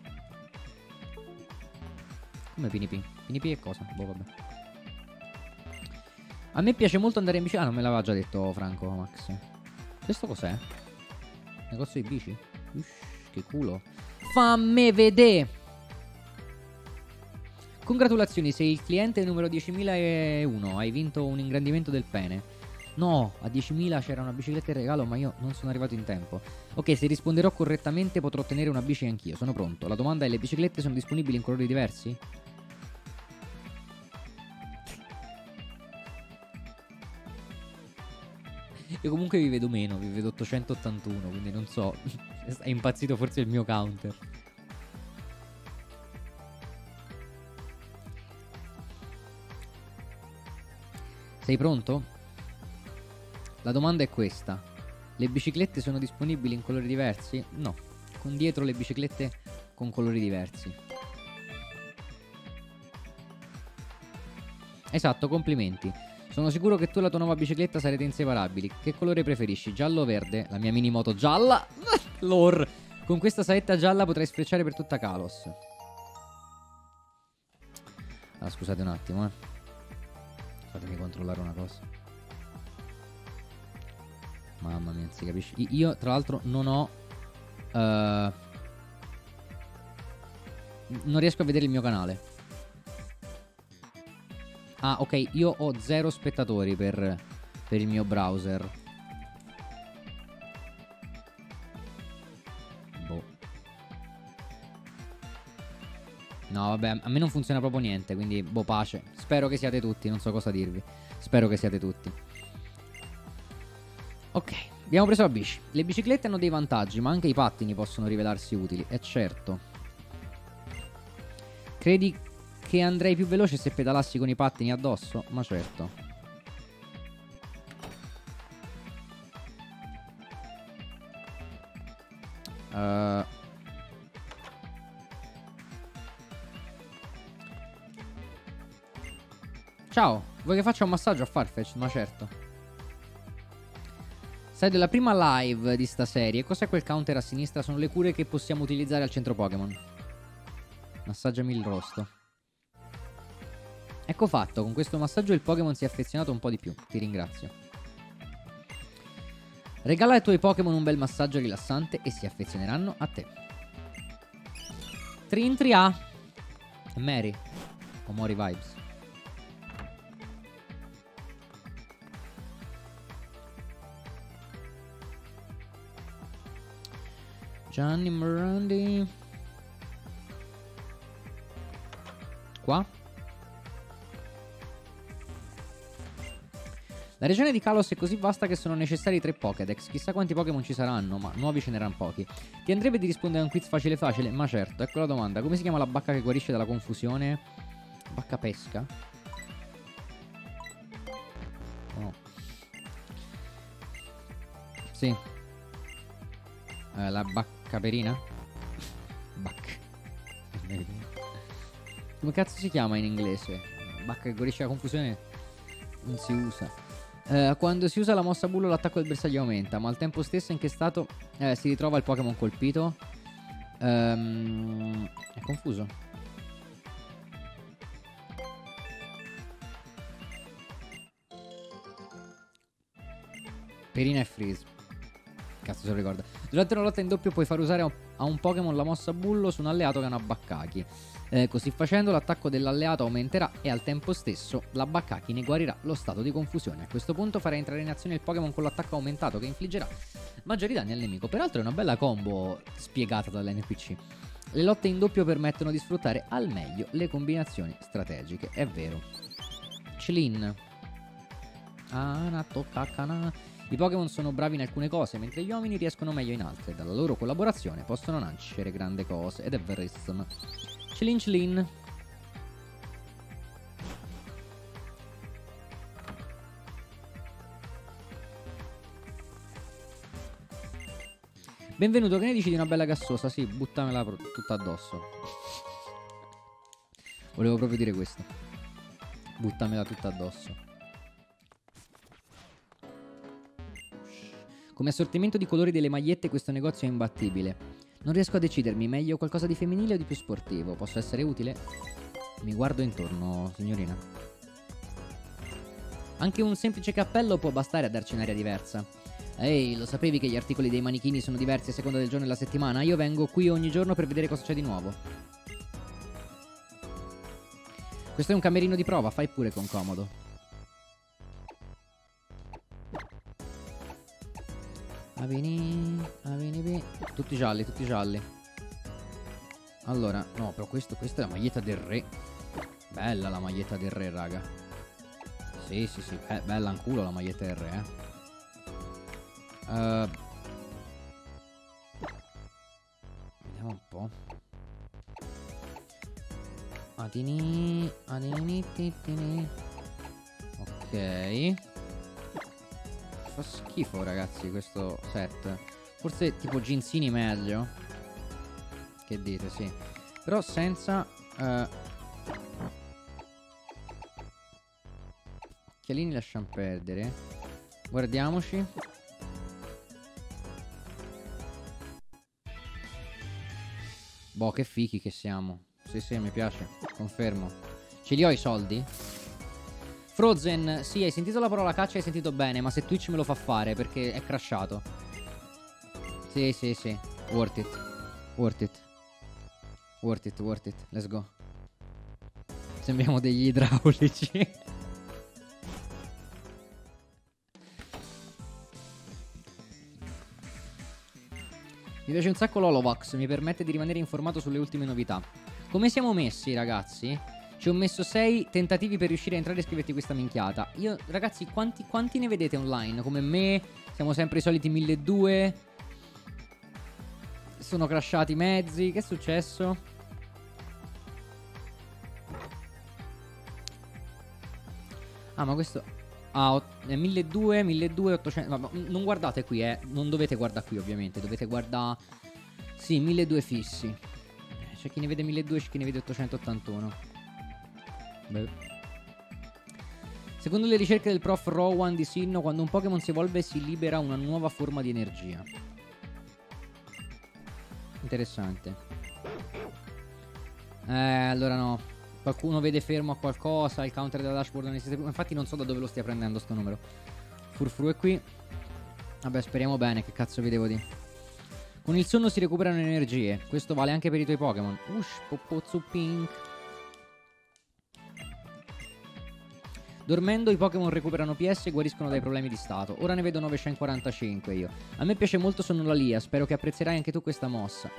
Come Pinipi? Pinipi è cosa? Boh, vabbè. A me piace molto andare in bici. Ah, non me l'aveva già detto Franco, Max. Questo cos'è? Negozio di bici? Ush, che culo. Fammi vedere. Congratulazioni, sei il cliente numero diecimilauno. Hai vinto un ingrandimento del pene. No, a diecimila c'era una bicicletta in regalo, ma io non sono arrivato in tempo. Ok, se risponderò correttamente potrò ottenere una bici anch'io. Sono pronto. La domanda è: le biciclette sono disponibili in colori diversi? Io comunque vi vedo meno, vi vedo ottocentottantuno, quindi non so. È impazzito forse il mio counter. Sei pronto? La domanda è questa: le biciclette sono disponibili in colori diversi? No, con dietro le biciclette con colori diversi. Esatto, complimenti. Sono sicuro che tu e la tua nuova bicicletta sarete inseparabili. Che colore preferisci? Giallo o verde? La mia mini moto gialla? Lor. Con questa saetta gialla potrai sfrecciare per tutta Kalos. Ah, scusate un attimo, eh. Fatemi controllare una cosa. Mamma mia, si capisce. Io, tra l'altro, non ho... Uh, non riesco a vedere il mio canale. Ah, ok, io ho zero spettatori per, per il mio browser. Boh. No, vabbè, a me non funziona proprio niente, quindi boh, pace. Spero che siate tutti, non so cosa dirvi. Spero che siate tutti. Ok, abbiamo preso la bici. Le biciclette hanno dei vantaggi, ma anche i pattini possono rivelarsi utili, è certo. Credi che andrei più veloce se pedalassi con i pattini addosso? Ma certo. Uh... Ciao, vuoi che faccia un massaggio a Farfetch? Ma certo. Sai della prima live di sta serie? Cos'è quel counter a sinistra? Sono le cure che possiamo utilizzare al centro Pokémon. Massaggiami il rosto. Ecco fatto, con questo massaggio il Pokémon si è affezionato un po' di più. Ti ringrazio. Regala ai tuoi Pokémon un bel massaggio rilassante e si affezioneranno a te. Trintria. Mary. Omori vibes. Gianni Morandi. Qua. La regione di Kalos è così vasta che sono necessari tre Pokédex. Chissà quanti Pokémon ci saranno, ma nuovi ce n'erano pochi. Ti andrebbe di rispondere a un quiz facile facile? Ma certo, ecco la domanda. Come si chiama la bacca che guarisce dalla confusione? Bacca pesca? No. Sì. Eh, la bacca perina? Bac. Come cazzo si chiama in inglese? Bacca che guarisce la confusione non si usa. Eh, quando si usa la mossa bullo l'attacco del bersaglio aumenta, ma al tempo stesso in che stato eh, si ritrova il Pokémon colpito? Ehm, è confuso. Perina e Freeze. Cazzo se lo ricorda. Durante una lotta in doppio puoi far usare a un Pokémon la mossa bullo su un alleato che ha una Bakaki. Eh, così facendo l'attacco dell'alleato aumenterà e al tempo stesso la Bakaki ne guarirà lo stato di confusione. A questo punto farai entrare in azione il Pokémon con l'attacco aumentato che infliggerà maggiori danni al nemico. Peraltro è una bella combo spiegata dall'N P C. Le lotte in doppio permettono di sfruttare al meglio le combinazioni strategiche. È vero. Chlin. Anato Kakana. I Pokémon sono bravi in alcune cose, mentre gli uomini riescono meglio in altre. Dalla loro collaborazione possono nascere grandi cose. Ed è verissimo. Chlin Chlin. Benvenuto, che ne dici di una bella gassosa? Sì, buttamela tutta addosso. Volevo proprio dire questo. Buttamela tutta addosso. Come assortimento di colori delle magliette questo negozio è imbattibile. Non riesco a decidermi, meglio qualcosa di femminile o di più sportivo. Posso essere utile? Mi guardo intorno, signorina. Anche un semplice cappello può bastare a darci un'aria diversa. Ehi, lo sapevi che gli articoli dei manichini sono diversi a seconda del giorno della settimana? Io vengo qui ogni giorno per vedere cosa c'è di nuovo. Questo è un camerino di prova, fai pure con comodo. Avini, avini, tutti gialli, tutti gialli. Allora, no, però questo, questa è la maglietta del re. Bella la maglietta del re, raga. Sì, sì, sì, eh, bella in culo la maglietta del re, eh. Uh, vediamo un po'. Adini, adini, titini. Ok. Fa schifo, ragazzi, questo set. Forse tipo Ginzini meglio. Che dite, sì. Però senza uh... Chialini lasciamo perdere. Guardiamoci. Boh, che fichi che siamo. Sì, sì, mi piace. Confermo. Ce li ho i soldi? Frozen, sì, hai sentito la parola caccia, hai sentito bene, ma se Twitch me lo fa fare perché è crashato. Sì, sì, sì. Worth it. Worth it. Worth it, worth it. Let's go. Sembriamo degli idraulici. Mi piace un sacco l'Holovox, mi permette di rimanere informato sulle ultime novità. Come siamo messi, ragazzi? Ci ho messo sei tentativi per riuscire a entrare e scriverti questa minchiata. Io, ragazzi, quanti, quanti ne vedete online? Come me? Siamo sempre i soliti milleduecento. Sono crashati i mezzi. Che è successo? Ah, ma questo... Ah, è milleduecento, milleduecento, ottocento... Ma non guardate qui, eh. Non dovete guardare qui, ovviamente. Dovete guardare... Sì, milleduecento fissi. C'è chi ne vede milleduecento, c'è chi ne vede ottocentottantuno. Beh. Secondo le ricerche del prof Rowan di Sinnoh, quando un Pokémon si evolve si libera una nuova forma di energia. Interessante. Eh, allora no. Qualcuno vede fermo a qualcosa, il counter della dashboard non esiste più. Infatti non so da dove lo stia prendendo sto numero. Furfru è qui. Vabbè, speriamo bene, che cazzo vi devo dire. Con il sonno si recuperano energie. Questo vale anche per i tuoi Pokémon. Ush, Popozzu Pink. Dormendo i Pokémon recuperano P S e guariscono dai problemi di stato. Ora ne vedo novecentoquarantacinque io. A me piace molto Sonolalia, spero che apprezzerai anche tu questa mossa.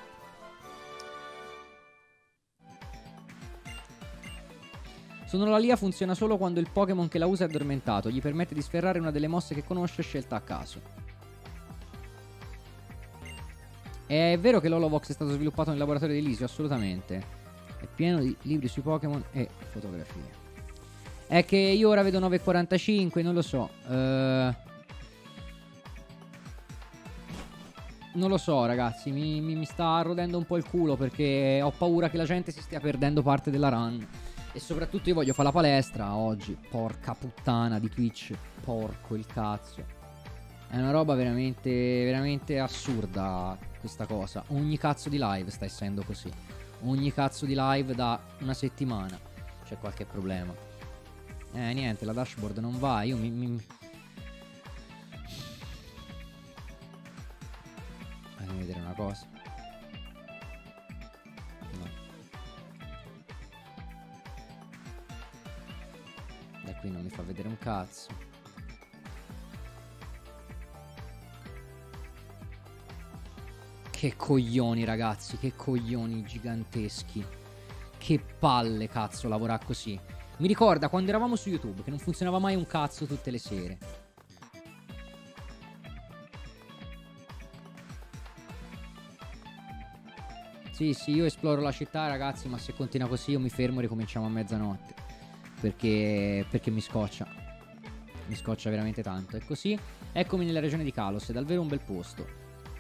Sonolalia funziona solo quando il Pokémon che la usa è addormentato. Gli permette di sferrare una delle mosse che conosce scelta a caso. È vero che l'Holovox è stato sviluppato nel laboratorio di Elisio? Assolutamente. È pieno di libri sui Pokémon e fotografie. È che io ora vedo nove e quarantacinque, non lo so. Uh... Non lo so, ragazzi, mi, mi- mi sta rodendo un po' il culo perché ho paura che la gente si stia perdendo parte della run. E soprattutto io voglio fare la palestra oggi. Porca puttana di Twitch. Porco il cazzo. È una roba veramente, veramente assurda questa cosa. Ogni cazzo di live sta essendo così. Ogni cazzo di live da una settimana c'è qualche problema. Eh, niente, la dashboard non va. Io mi... mi... Fammi vedere una cosa. No. Da qui non mi fa vedere un cazzo. Che coglioni, ragazzi, che coglioni giganteschi. Che palle, cazzo, lavorare così. Mi ricorda quando eravamo su YouTube, che non funzionava mai un cazzo tutte le sere. Sì, sì, io esploro la città, ragazzi, ma se continua così io mi fermo e ricominciamo a mezzanotte. Perché, perché mi scoccia. Mi scoccia veramente tanto. E così, eccomi nella regione di Kalos, è davvero un bel posto.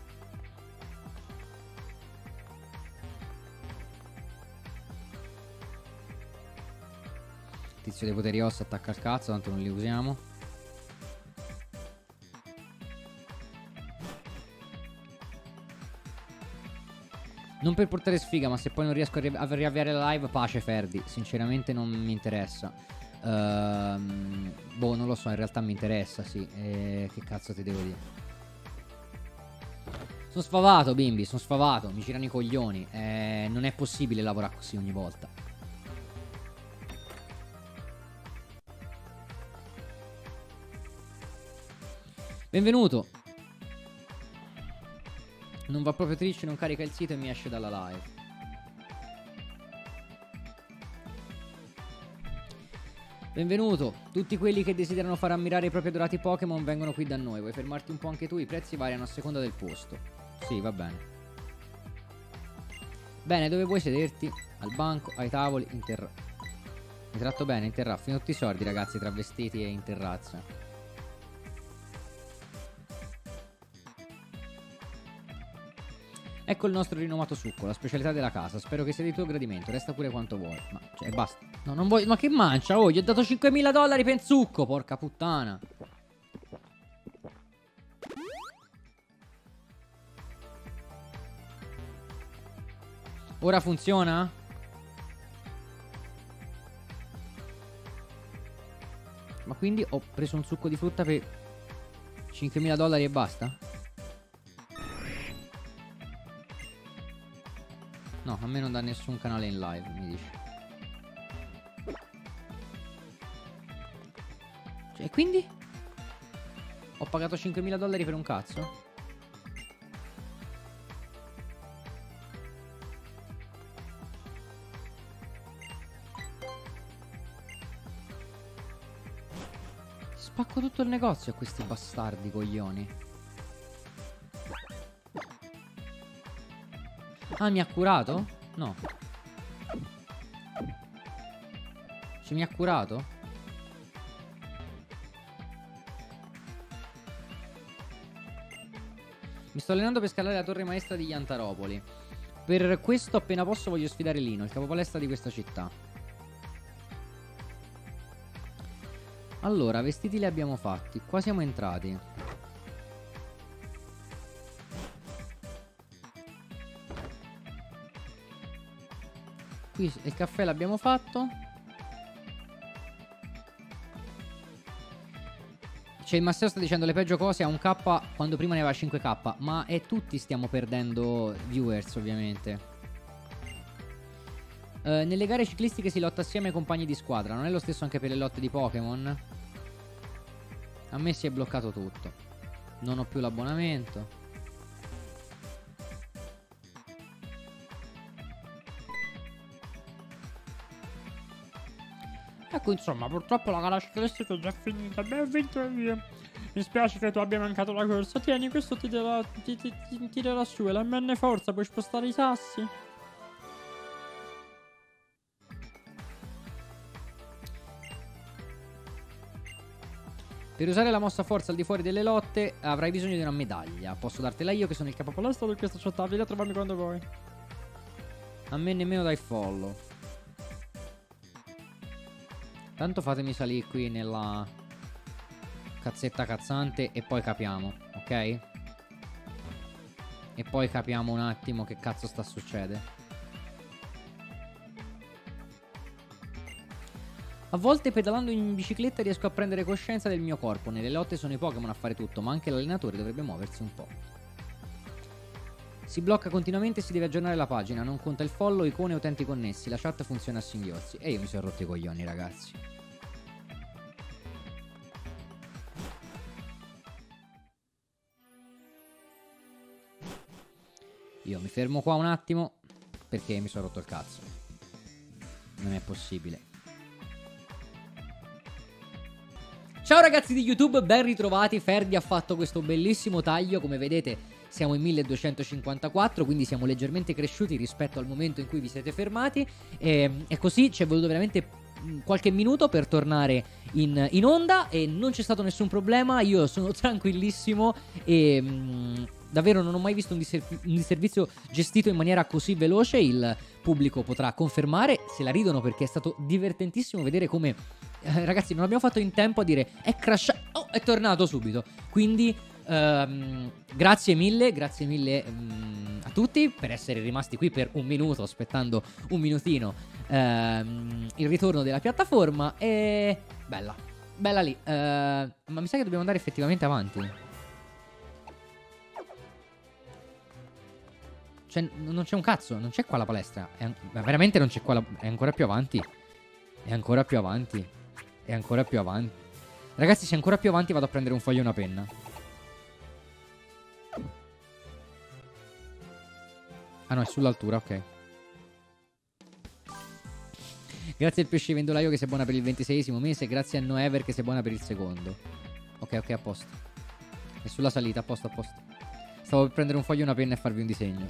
Tizio dei poteri ossa attacca al cazzo, tanto non li usiamo. Non per portare sfiga, ma se poi non riesco a, ri a riavviare la live, pace Ferdi. Sinceramente non mi interessa. Ehm, boh, non lo so, in realtà mi interessa, sì. Eh, che cazzo ti devo dire? Sono sfavato, bimbi, sono sfavato. Mi girano i coglioni. Eh, non è possibile lavorare così ogni volta. Benvenuto. Non va proprio Twitch, non carica il sito e mi esce dalla live. Benvenuto. Tutti quelli che desiderano far ammirare i propri adorati Pokémon vengono qui da noi. Vuoi fermarti un po' anche tu? I prezzi variano a seconda del posto. Sì, va bene. Bene, dove vuoi sederti? Al banco, ai tavoli, in terrazza. Mi tratto bene, in terrazza. Fino tutti i sordi, ragazzi, tra vestiti e in terrazza. Ecco il nostro rinomato succo, la specialità della casa. Spero che sia di tuo gradimento. Resta pure quanto vuoi. Ma, cioè, basta. No, non voglio. Ma che mancia? Oh, gli ho dato cinquemila dollari per il succo. Porca puttana. Ora funziona? Ma quindi ho preso un succo di frutta per cinquemila dollari e basta? No, a me non dà nessun canale in live, mi dice. Cioè, e quindi? Ho pagato cinquemila dollari per un cazzo? Spacco tutto il negozio a questi bastardi coglioni. Ah, mi ha curato? No. Ci mi ha curato? Mi sto allenando per scalare la torre maestra di Yantaropoli. Per questo appena posso voglio sfidare Lino, il capopalestra di questa città. Allora, vestiti li abbiamo fatti. Qua siamo entrati. Qui il caffè l'abbiamo fatto. Cioè il Masseo sta dicendo le peggio cose a un K quando prima ne aveva cinque K. Ma è tutti stiamo perdendo viewers, ovviamente. Uh, nelle gare ciclistiche si lotta assieme ai compagni di squadra. Non è lo stesso anche per le lotte di Pokémon? A me si è bloccato tutto. Non ho più l'abbonamento. Ecco, insomma, purtroppo la gara ciclistica è già finita. Abbiamo vinto io. Mi spiace che tu abbia mancato la corsa. Tieni, questo ti darà, ti, ti, ti tirerà su. E la M N forza, puoi spostare i sassi? Per usare la mossa forza al di fuori delle lotte avrai bisogno di una medaglia. Posso dartela io che sono il capo palestra. Palestra per questo accettabile, trovarmi quando vuoi. A me nemmeno dai follow. Tanto fatemi salire qui nella cazzetta cazzante e poi capiamo, ok? E poi capiamo un attimo che cazzo sta succedendo. A volte pedalando in bicicletta riesco a prendere coscienza del mio corpo. Nelle lotte sono i Pokémon a fare tutto, ma anche l'allenatore dovrebbe muoversi un po'. Si blocca continuamente e si deve aggiornare la pagina. Non conta il follow, icone e utenti connessi. La chat funziona a singhiozzi. E io mi sono rotto i coglioni, ragazzi. Io mi fermo qua un attimo perché mi sono rotto il cazzo. Non è possibile. Ciao ragazzi di YouTube, ben ritrovati. Ferdi ha fatto questo bellissimo taglio. Come vedete siamo in milleduecentocinquantaquattro, quindi siamo leggermente cresciuti rispetto al momento in cui vi siete fermati. E, e così ci è voluto veramente qualche minuto per tornare in, in onda e non c'è stato nessun problema. Io sono tranquillissimo e mh, davvero non ho mai visto un, disserv- un disservizio gestito in maniera così veloce. Il pubblico potrà confermare, se la ridono perché è stato divertentissimo vedere come eh, ragazzi non abbiamo fatto in tempo a dire è crashato, oh, è tornato subito. Quindi ehm, grazie mille, grazie mille ehm, a tutti per essere rimasti qui per un minuto aspettando un minutino ehm, il ritorno della piattaforma. E bella, bella lì, eh, ma mi sa che dobbiamo andare effettivamente avanti. Cioè, non c'è un cazzo, non c'è qua la palestra. È an- veramente non c'è qua la... È ancora più avanti. È ancora più avanti. È ancora più avanti. Ragazzi, se è ancora più avanti vado a prendere un foglio e una penna. Ah no, è sull'altura, ok. Grazie al pesce vendolaio che si è buona per il ventiseiesimo mese. Grazie a Noever che si è buona per il secondo. Ok, ok, a posto. È sulla salita, a posto, a posto. Stavo per prendere un foglio e una penna e farvi un disegno.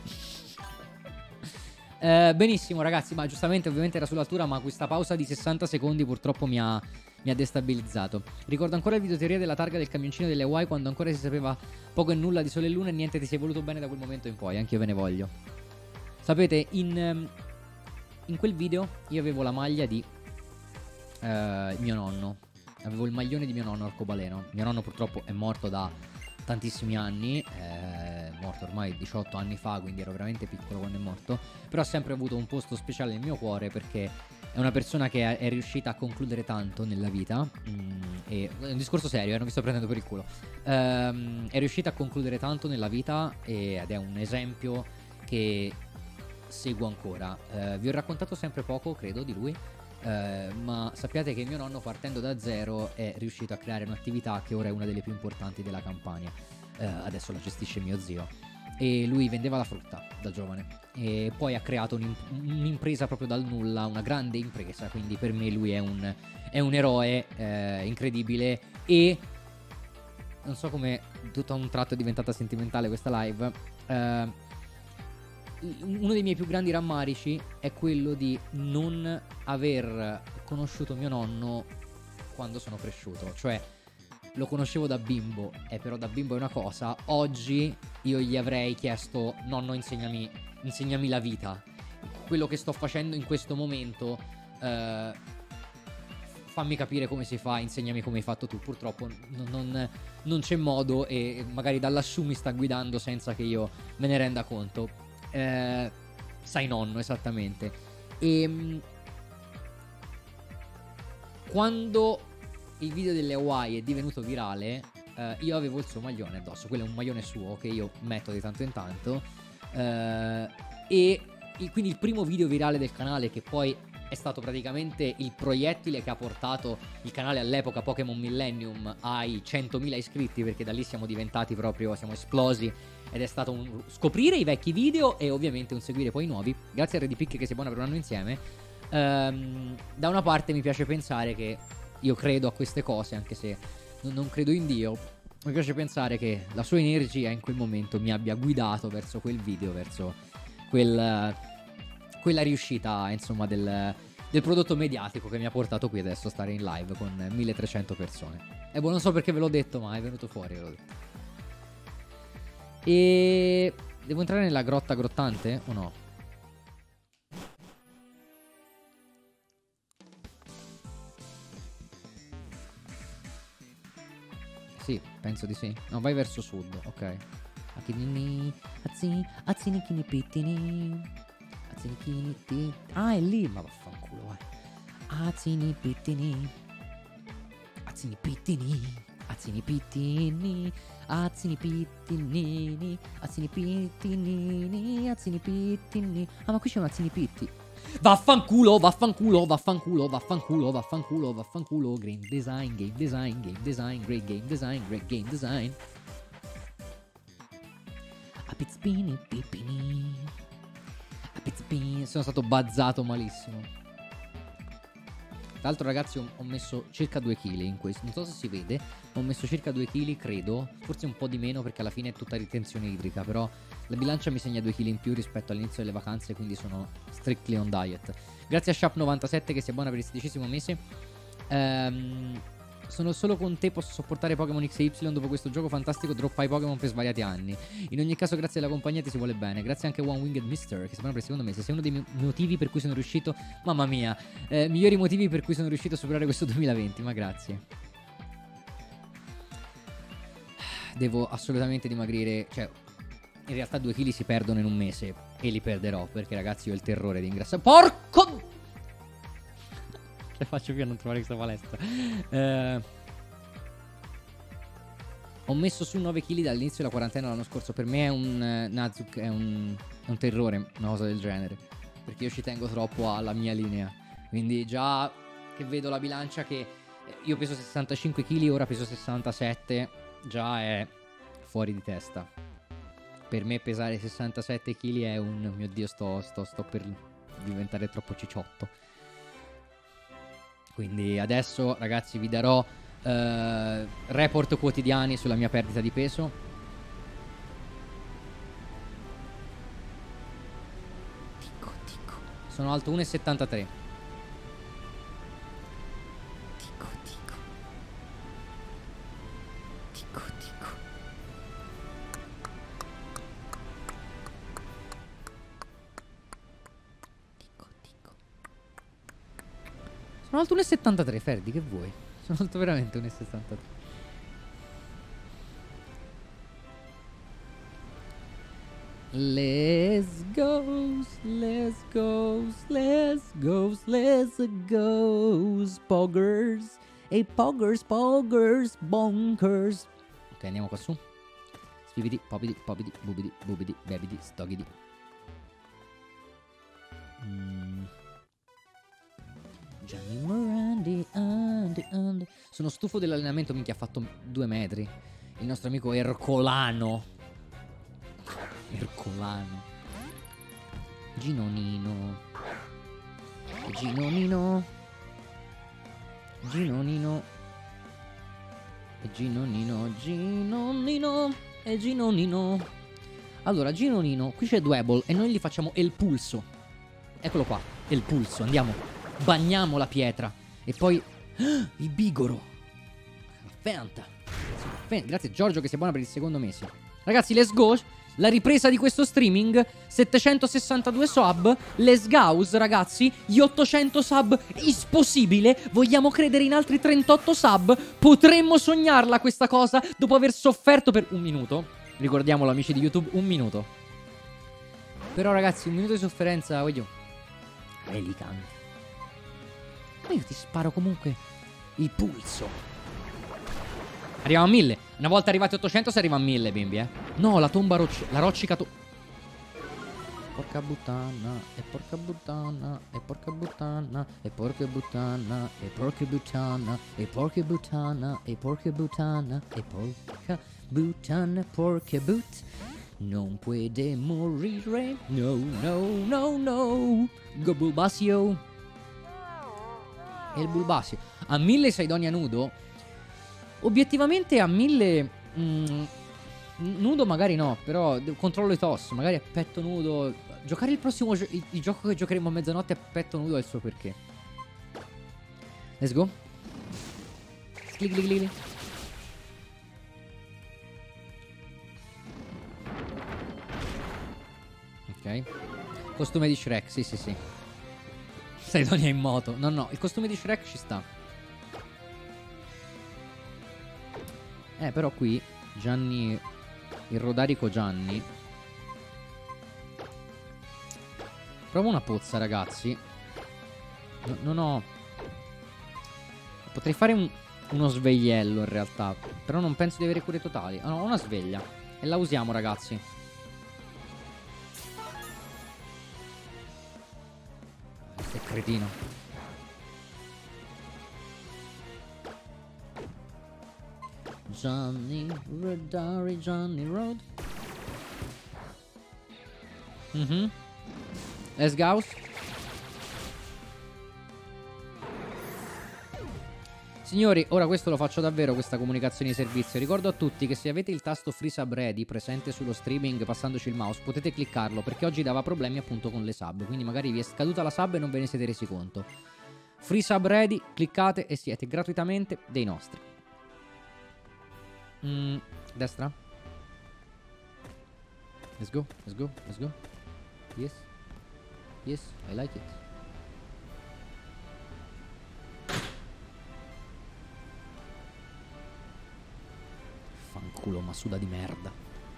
eh, Benissimo ragazzi, ma giustamente ovviamente era sull'altura, ma questa pausa di sessanta secondi purtroppo mi ha, mi ha destabilizzato. Ricordo ancora il video teoria della targa del camioncino delle Hawaii, quando ancora si sapeva poco e nulla di Sole e Luna e niente ti sei voluto bene da quel momento in poi. Anche io ve ne voglio. Sapete, in, in quel video io avevo la maglia di eh, mio nonno. Avevo il maglione di mio nonno arcobaleno. Mio nonno purtroppo è morto da tantissimi anni, è morto ormai diciotto anni fa, quindi ero veramente piccolo quando è morto. Però ha sempre avuto un posto speciale nel mio cuore perché è una persona che è riuscita a concludere tanto nella vita. mm, e, è un discorso serio, eh, non mi sto prendendo per il culo. Ehm, è riuscita a concludere tanto nella vita e, ed è un esempio che seguo ancora. Eh, vi ho raccontato sempre poco, credo, di lui. Uh, ma sappiate che mio nonno, partendo da zero, è riuscito a creare un'attività che ora è una delle più importanti della Campania. Uh, adesso la gestisce mio zio. E lui vendeva la frutta da giovane e poi ha creato un'imp- un'impresa proprio dal nulla, una grande impresa. Quindi per me lui è un, è un eroe eh, incredibile. E non so come tutto a un tratto è diventata sentimentale questa live. uh, Uno dei miei più grandi rammarici è quello di non aver conosciuto mio nonno quando sono cresciuto. Cioè, lo conoscevo da bimbo, e però da bimbo è una cosa. Oggi io gli avrei chiesto: nonno, insegnami, insegnami la vita. Quello che sto facendo in questo momento, eh, fammi capire come si fa, insegnami come hai fatto tu. Purtroppo non, non, non c'è modo, e magari da lassù mi sta guidando senza che io me ne renda conto. Eh, sai nonno, esattamente. E mh, quando il video delle Hawaii è divenuto virale, eh, io avevo il suo maglione addosso. Quello è un maglione suo che io metto di tanto in tanto, eh, e il, quindi il primo video virale del canale, che poi è stato praticamente il proiettile che ha portato il canale all'epoca, Pokémon Millennium, ai centomila iscritti, perché da lì siamo diventati proprio, siamo esplosi. Ed è stato un scoprire i vecchi video e ovviamente un seguire poi i nuovi. Grazie a Redpick che si è buona per un anno insieme. Ehm, da una parte mi piace pensare che io credo a queste cose, anche se non, non credo in Dio. Mi piace pensare che la sua energia in quel momento mi abbia guidato verso quel video, verso quel, quella riuscita, insomma, del, del prodotto mediatico che mi ha portato qui adesso a stare in live con milletrecento persone. E boh, non so perché ve l'ho detto, ma è venuto fuori, ve l'ho detto. E... devo entrare nella grotta grottante o no? Sì, penso di sì. No, vai verso sud, ok. Ah, è lì, ma vaffanculo, vai. Azzini pittini. Azzini pittini. Azzini pittini. Azzini pittinini. Azzini pittinini. Azzini pittini. Ah, ma qui c'è un azzini pitti. Vaffanculo, vaffanculo, vaffanculo, vaffanculo, vaffanculo, vaffanculo. Game design, game design, game design, great game design, great game design. A pizzpini, pippini. A pizzpini. Sono stato bazzato malissimo. Tra l'altro, ragazzi, ho, ho messo circa due chili in questo. Non so se si vede. Ho messo circa due chili, credo. Forse un po' di meno perché alla fine è tutta ritenzione idrica. Però la bilancia mi segna due chili in più rispetto all'inizio delle vacanze. Quindi sono strictly on diet. Grazie a Sharp novantasette che si abbona per il sedicesimo mese. Ehm... Sono solo con te, posso sopportare Pokémon X e Y. Dopo questo gioco fantastico droppai Pokémon per svariati anni. In ogni caso, grazie alla compagnia ti si vuole bene. Grazie anche a One Winged Mister che si parla per il secondo mese. Sei uno dei motivi per cui sono riuscito. Mamma mia, eh, migliori motivi per cui sono riuscito a superare questo duemilaventi. Ma grazie. Devo assolutamente dimagrire. Cioè, in realtà due chili si perdono in un mese. E li perderò perché, ragazzi, ho il terrore di ingrassare. Porco! Faccio più a non trovare questa palestra. eh, Ho messo su nove chili dall'inizio della quarantena l'anno scorso. Per me è un eh, Nazuk, è un, è un terrore, una cosa del genere, perché io ci tengo troppo alla mia linea. Quindi già che vedo la bilancia che io peso sessantacinque chili, ora peso sessantasette, già è fuori di testa. Per me pesare sessantasette chili è un mio Dio, sto, sto, sto per diventare troppo cicciotto. Quindi adesso, ragazzi, vi darò uh, report quotidiani sulla mia perdita di peso. Tico, tico. Sono alto uno e settantatré. Tico, tico. Tico, tico. Tico, tico. Sono alto uno e settantatré, Ferdi, che vuoi? Sono alto veramente uno e settantatré. Let's go, let's go, let's go, let's go, poggers. Ehi, poggers, poggers, bonkers. Ok, andiamo qua su. Spividi, popidi, popidi, bubidi, bubidi, bebidi, stogidi. Mm. Gianni Morandi, Andy, Andy. Sono stufo dell'allenamento, minchia, ha fatto due metri. Il nostro amico Ercolano. Ercolano. Ginonino. Ginonino. Ginonino. Ginonino. Ginonino. E Ginonino. Allora, Ginonino, qui c'è Dwebble e noi gli facciamo il pulso. Eccolo qua, il pulso, andiamo. Bagniamo la pietra. E poi ah, il bigoro. Fanta. Grazie Giorgio che si abbona per il secondo mese. Ragazzi, let's go. La ripresa di questo streaming. settecentosessantadue sub. Let's go, ragazzi. Gli ottocento sub is possibile. Vogliamo credere in altri trentotto sub. Potremmo sognarla questa cosa dopo aver sofferto per un minuto. Ricordiamolo, amici di YouTube, un minuto. Però ragazzi, un minuto di sofferenza, voglio Relican. Ma io ti sparo comunque il pulso. Arriviamo a mille. Una volta arrivati a ottocento si arriva a mille, bimbi, eh. No, la tomba rocci... La roccica to... Porca puttana, e porca puttana, e porca puttana, e porca puttana, e porca puttana, e porca puttana, e porca puttana, e porca puttana, porca but. Non puede morire. No, no, no, no. Go Bulbasio. E il Bulbasio. A mille Saidonia nudo. Obiettivamente a mille mm, nudo magari no. Però controllo i toss. Magari a petto nudo. Giocare il prossimo gio il, il gioco che giocheremo a mezzanotte a petto nudo ha il suo perché. Let's go. Scli, gli, gli, gli. Ok. Costume di Shrek, sì sì sì. Sidonia in moto. No no, il costume di Shrek ci sta. Eh però qui Gianni, il Rodarico Gianni. Provo una pozza, ragazzi. No, non ho... Potrei fare un, uno svegliello in realtà. Però non penso di avere cure totali. Ah, no, ho una sveglia. E la usiamo, ragazzi. Questo è cretino. Johnny Rodari, Johnny Road. Mhm. Let's go. Signori, ora questo lo faccio davvero, questa comunicazione di servizio. Ricordo a tutti che se avete il tasto Free Sub Ready presente sullo streaming passandoci il mouse, potete cliccarlo, perché oggi dava problemi appunto con le sub. Quindi magari vi è scaduta la sub e non ve ne siete resi conto. Free Sub Ready, cliccate e siete gratuitamente dei nostri. Mm, destra. Let's go, let's go, let's go. Yes. Yes, I like it. Fanculo, Masuda di merda.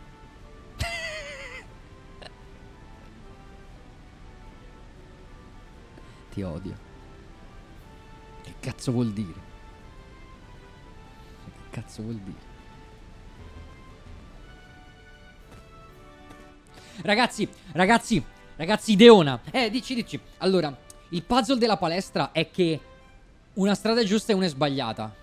Ti odio. Che cazzo vuol dire? Che cazzo vuol dire? Ragazzi, ragazzi, ragazzi, Ideona. Eh, dici, dici. Allora, il puzzle della palestra è che una strada è giusta e una è sbagliata.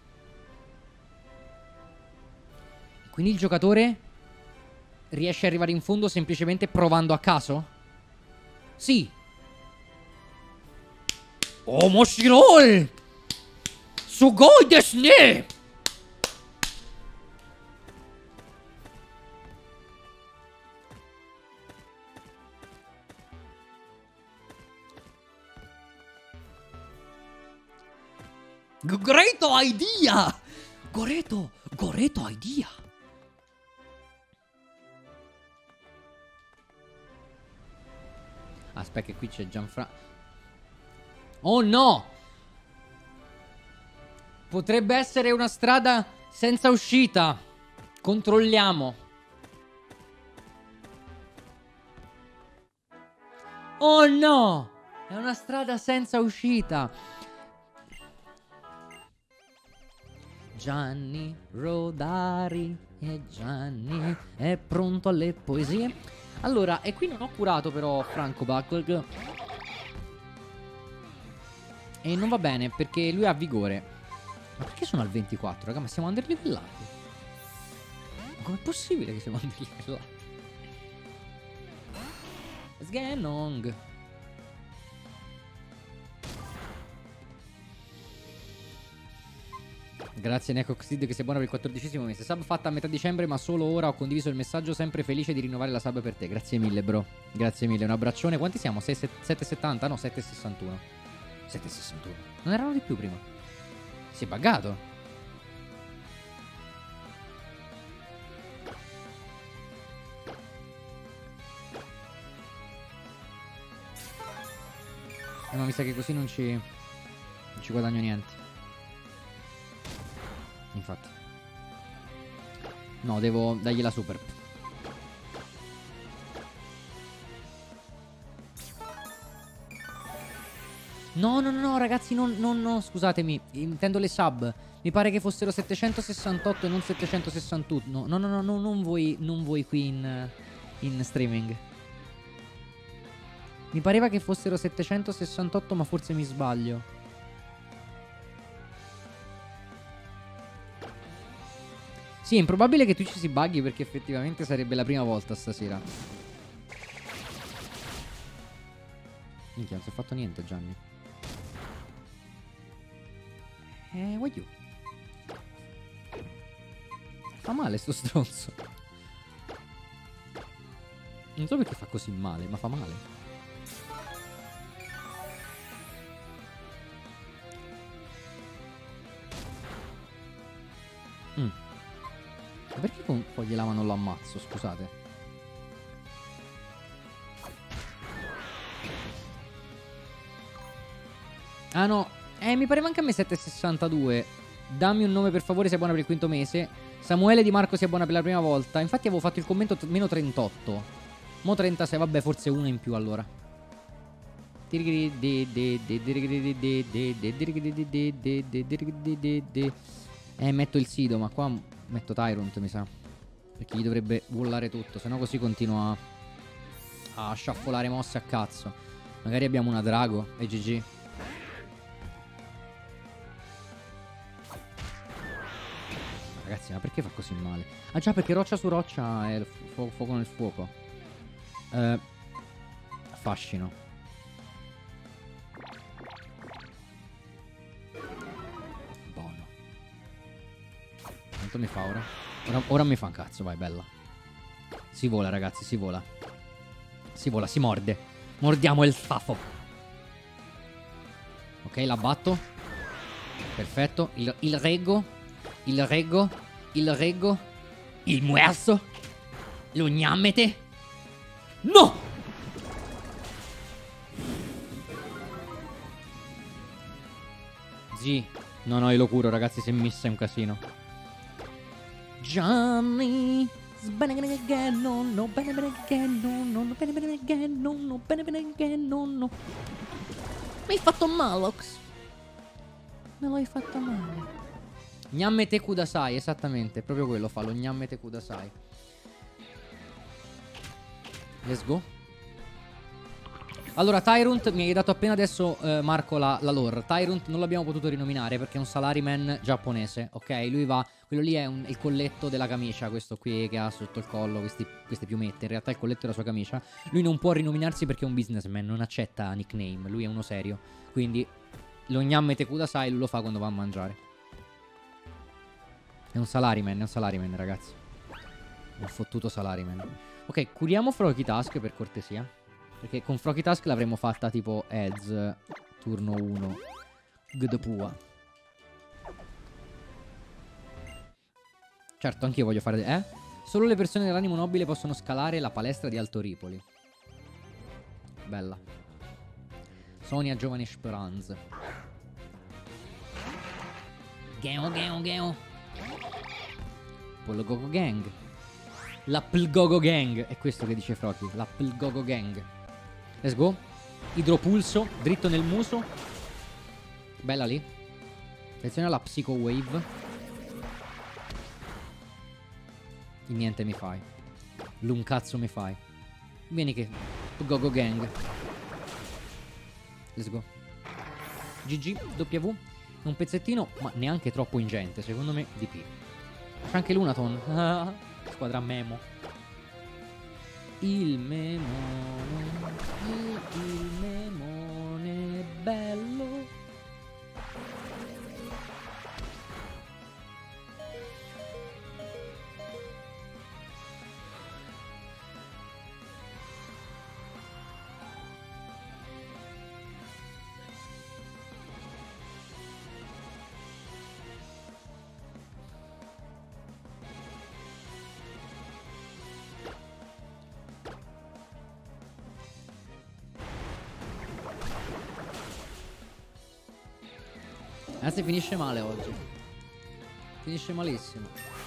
Quindi il giocatore riesce ad arrivare in fondo semplicemente provando a caso? Sì. Oh, moshiroi! Sugoi desu ne! Great idea! Goreto, Goreto idea! Aspetta che qui c'è Gianfranco. Oh no! Potrebbe essere una strada senza uscita. Controlliamo. Oh no! È una strada senza uscita. Gianni Rodari e Gianni è pronto alle poesie. Allora, e qui non ho curato però Franco Backlog. E non va bene perché lui ha vigore. Ma perché sono al ventiquattro, raga? Ma siamo underlivellati. Ma com'è possibile che siamo underlivellati? Sganong. Grazie Necoxid che sei buona per il quattordicesimo mese. Sub fatta a metà dicembre, ma solo ora ho condiviso il messaggio. Sempre felice di rinnovare la sub per te. Grazie mille, bro. Grazie mille, un abbraccione. Quanti siamo? sette e settanta? No, sette e sessantuno. sette e sessantuno. Non erano di più prima. Si è buggato. Eh, ma mi sa che così non ci non ci guadagno niente. Infatti. No, devo dargli la super. No, no, no, no, ragazzi, non, non, no, scusatemi. Intendo le sub. Mi pare che fossero settecentosessantotto e non settecentosessantuno. No, no, no, no, non voi, non voi qui in, in streaming. Mi pareva che fossero settecentosessantotto, ma forse mi sbaglio. Sì, è improbabile che Twitch si bughi perché effettivamente sarebbe la prima volta stasera. Minchia, non si è fatto niente, Gianni. Eh, what you? Fa male sto stronzo. Non so perché fa così male, ma fa male. Mm. Ma perché con poi glielava non lo ammazzo, scusate? Ah no, eh, mi pareva anche a me sette virgola sessantadue. Dammi un nome per favore, sei buona per il quinto mese. Samuele Di Marco si è buona per la prima volta. Infatti avevo fatto il commento t- meno trentotto. Mo trentasei, vabbè, forse una in più allora. Eh, metto il Sido, ma qua metto Tyrant, mi sa. Perché gli dovrebbe wallare tutto, sennò così continua a, a sciaffolare mosse a cazzo. Magari abbiamo una Drago e G G. Ragazzi, ma perché fa così male? Ah già, perché roccia su roccia è il fu- fuoco nel fuoco. Eh, fascino. Buono. Quanto mi fa ora? ora? Ora mi fa un cazzo, vai, bella. Si vola, ragazzi, si vola. Si vola, si morde. Mordiamo il fafo. Ok, la batto. Perfetto. Il, il reggo. Il reggo, il reggo, il muerso, lo gnammete. No! Sì, no, no, io lo curo, ragazzi, se missa è un casino. Johnny, bene bene again, no, no, bene bene again, no, no, no, bene bene again, no, no, bene bene again, no, no. Mi hai fatto Malox. Me l'hai fatto male. Gnammete Kudasai, esattamente, proprio quello fa, lo Gnammete Kudasai. Let's go. Allora, Tyrant, mi hai dato appena adesso, eh, Marco, la, la lore. Tyrant non l'abbiamo potuto rinominare perché è un salaryman giapponese, ok? Lui va, quello lì è un, il colletto della camicia, questo qui che ha sotto il collo questi, queste piumette. In realtà è il colletto della sua camicia. Lui non può rinominarsi perché è un businessman, non accetta nickname, lui è uno serio. Quindi lo Gnammete Kudasai lui lo fa quando va a mangiare. È un salaryman, è un salaryman, ragazzi. Un fottuto salaryman. Ok, curiamo Froki Task per cortesia. Perché con Froki Task l'avremmo fatta tipo Heads turno uno. Gdpua. Certo, anch'io voglio fare... Eh? Solo le persone dell'animo nobile possono scalare la palestra di Alto Ripoli. Bella. Sonia Giovane Speranza. Geo, geo, geo. Plgogo Gang. La Plgogo Gang. È questo che dice Froki. La Plgogo Gang. Let's go. Idropulso. Dritto nel muso. Bella lì. Attenzione alla Psycho Wave. E niente mi fai. L'un cazzo mi fai. Vieni che Plgogo Gang. Let's go. G G. W. Un pezzettino, ma neanche troppo ingente. Secondo me D P. C'è anche Lunaton. Ah, squadra Memo. Il memone. Il, il memone bello. Ragazzi, finisce male oggi. Finisce malissimo.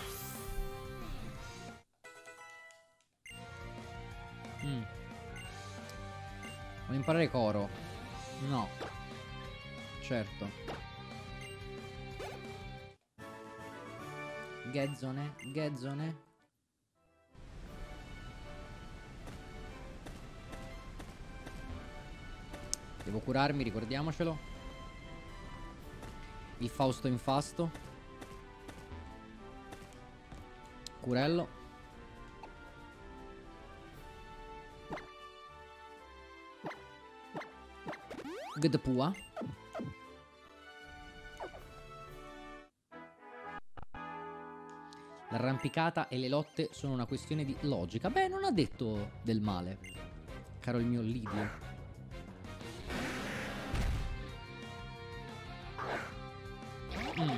Mm. Voglio imparare coro. No. Certo. Gezzone. Gezzone. Devo curarmi, ricordiamocelo. Il Fausto Infasto. Curello. Gdpua. L'arrampicata e le lotte sono una questione di logica. Beh, non ha detto del male, caro il mio Lidio. Mm.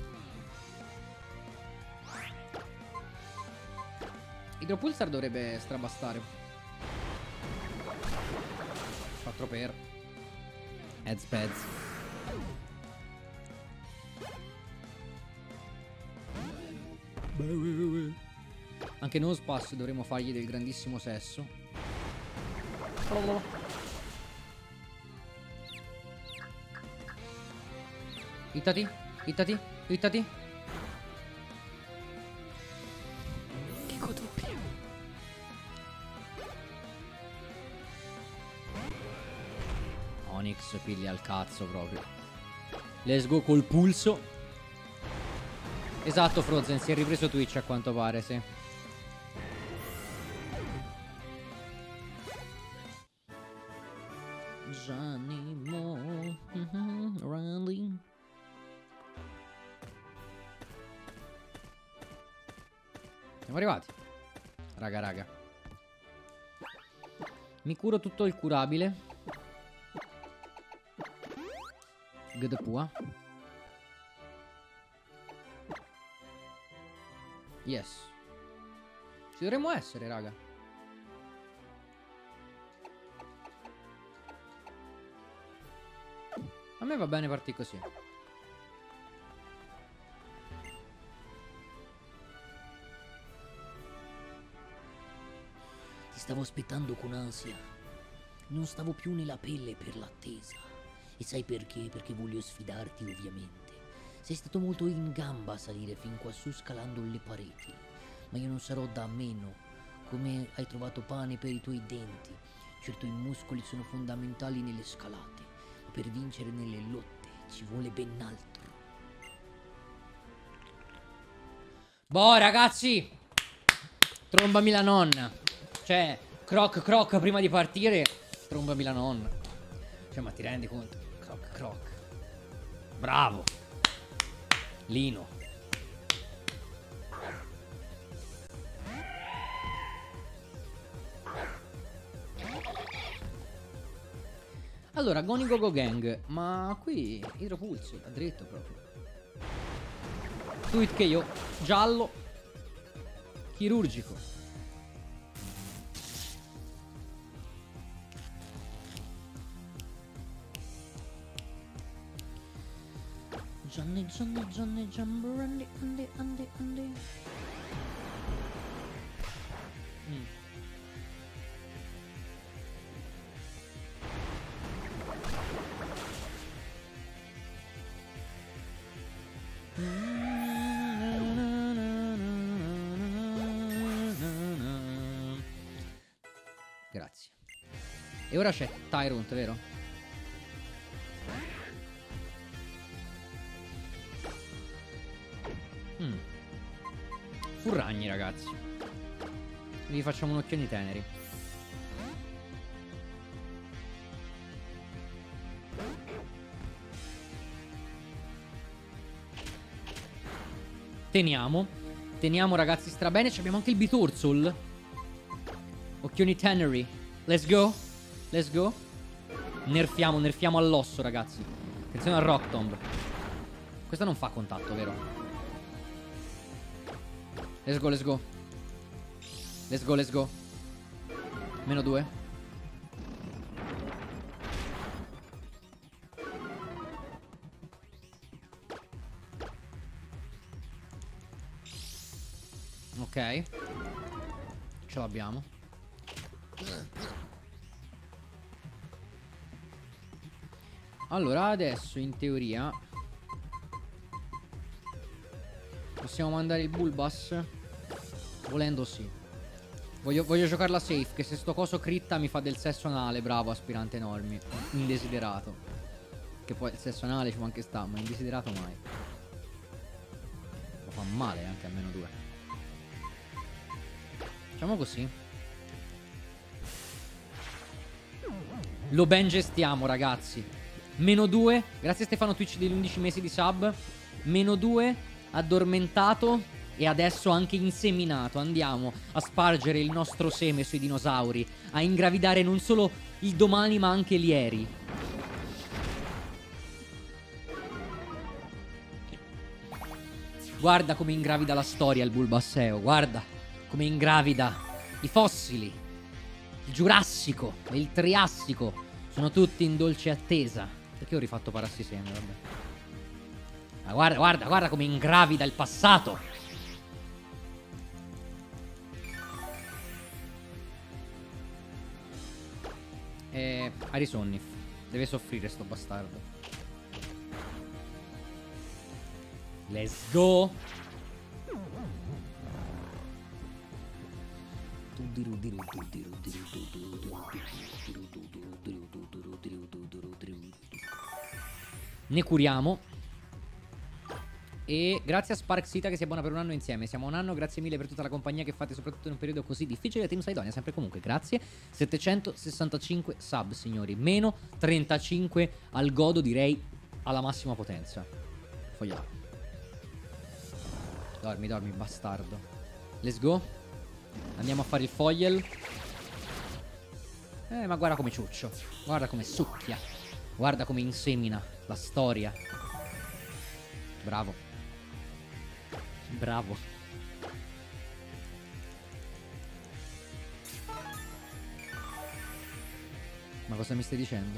Idropulsar dovrebbe strabastare. quattro per Heads Pads. Anche Nosepass dovremo fargli del grandissimo sesso. Ittati, ittati, ittati. Che doppio. Onyx piglia al cazzo proprio. Let's go col pulso. Esatto, Frozen, si è ripreso Twitch a quanto pare, sì. Gianni Mo, mm-hmm, Randy. Siamo arrivati. Raga, raga. Mi curo tutto il curabile. Good pua. Yes. Ci dovremmo essere, raga. A me va bene partire così. Ti stavo aspettando con ansia. Non stavo più nella pelle per l'attesa. E sai perché? Perché voglio sfidarti, ovviamente. Sei stato molto in gamba a salire fin quassù scalando le pareti. Ma io non sarò da meno. Come hai trovato pane per i tuoi denti. Certo, i muscoli sono fondamentali nelle scalate. Ma per vincere nelle lotte ci vuole ben altro. Boh, ragazzi. Trombami la nonna. Cioè, croc croc prima di partire. Trombami la nonna. Cioè, ma ti rendi conto? Croc croc. Bravo. Lino. Allora, Goni Go Go Gang. Ma qui idropulso, a dritto proprio. Tweet che io. Giallo. Chirurgico. Johnny, Johnny, Johnny, Jumbo, Andy, Andy, Andy, Andy. Mm. Grazie. E ora c'è Tyrant, vero? Mm. Furragni, ragazzi. Vi facciamo un occhioni teneri. Teniamo. Teniamo, ragazzi, strabene. Ci abbiamo anche il Bitorzol. Occhioni teneri. Let's go. Let's go. Nerfiamo, nerfiamo all'osso, ragazzi. Attenzione al Rock Tomb. Questa non fa contatto, vero? Let's go, let's go. Let's go, let's go. Meno due. Ok. Ce l'abbiamo. Allora, adesso in teoria possiamo mandare il Bulbas. Volendo sì. Voglio, voglio giocarla safe, che se sto coso critta mi fa del sesso anale. Bravo, aspirante enormi. Indesiderato. Che poi il sesso anale ci può anche sta, ma indesiderato mai. Lo fa male anche a meno due. Facciamo così. Lo ben gestiamo, ragazzi. Meno due. Grazie a Stefano Twitch degli undici mesi di sub. Meno due. Addormentato. E adesso anche inseminato. Andiamo a spargere il nostro seme sui dinosauri. A ingravidare non solo il domani ma anche l'ieri. Guarda come ingravida la storia il Bulbasseo. Guarda come ingravida i fossili. Il Giurassico e il Triassico sono tutti in dolce attesa Perché ho rifatto parassi seme, vabbè. Ma guarda, guarda, guarda come ingravida il passato. E Arisonnif. Deve soffrire sto bastardo. Let's go. Ne curiamo. E grazie a Sparksita che si abbona per un anno insieme. Siamo un anno, grazie mille per tutta la compagnia che fate, soprattutto in un periodo così difficile. Team Saidonia, sempre comunque, grazie. settecentosessantacinque sub, signori. Meno trentacinque al godo, direi alla massima potenza. Fogliato. Dormi, dormi, bastardo. Let's go. Andiamo a fare il foil. Eh, ma guarda come ciuccio. Guarda come succhia. Guarda come insemina la storia. Bravo. Bravo. Ma cosa mi stai dicendo?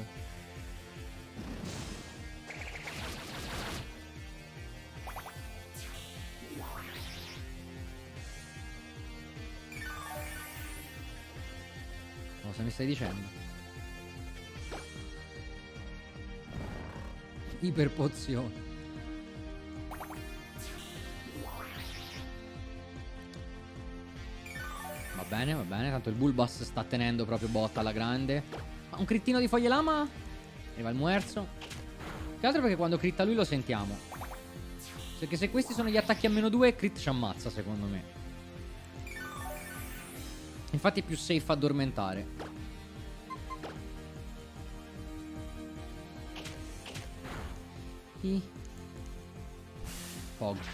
Cosa mi stai dicendo? Iperpozione. Va bene, va bene. Tanto il Bulbas sta tenendo proprio botta alla grande. Ma un crittino di foglie lama. Arriva il muerzo. Che altro perché quando critta lui lo sentiamo. Perché se questi sono gli attacchi a meno due, crit ci ammazza secondo me. Infatti è più safe addormentare. I. Pog.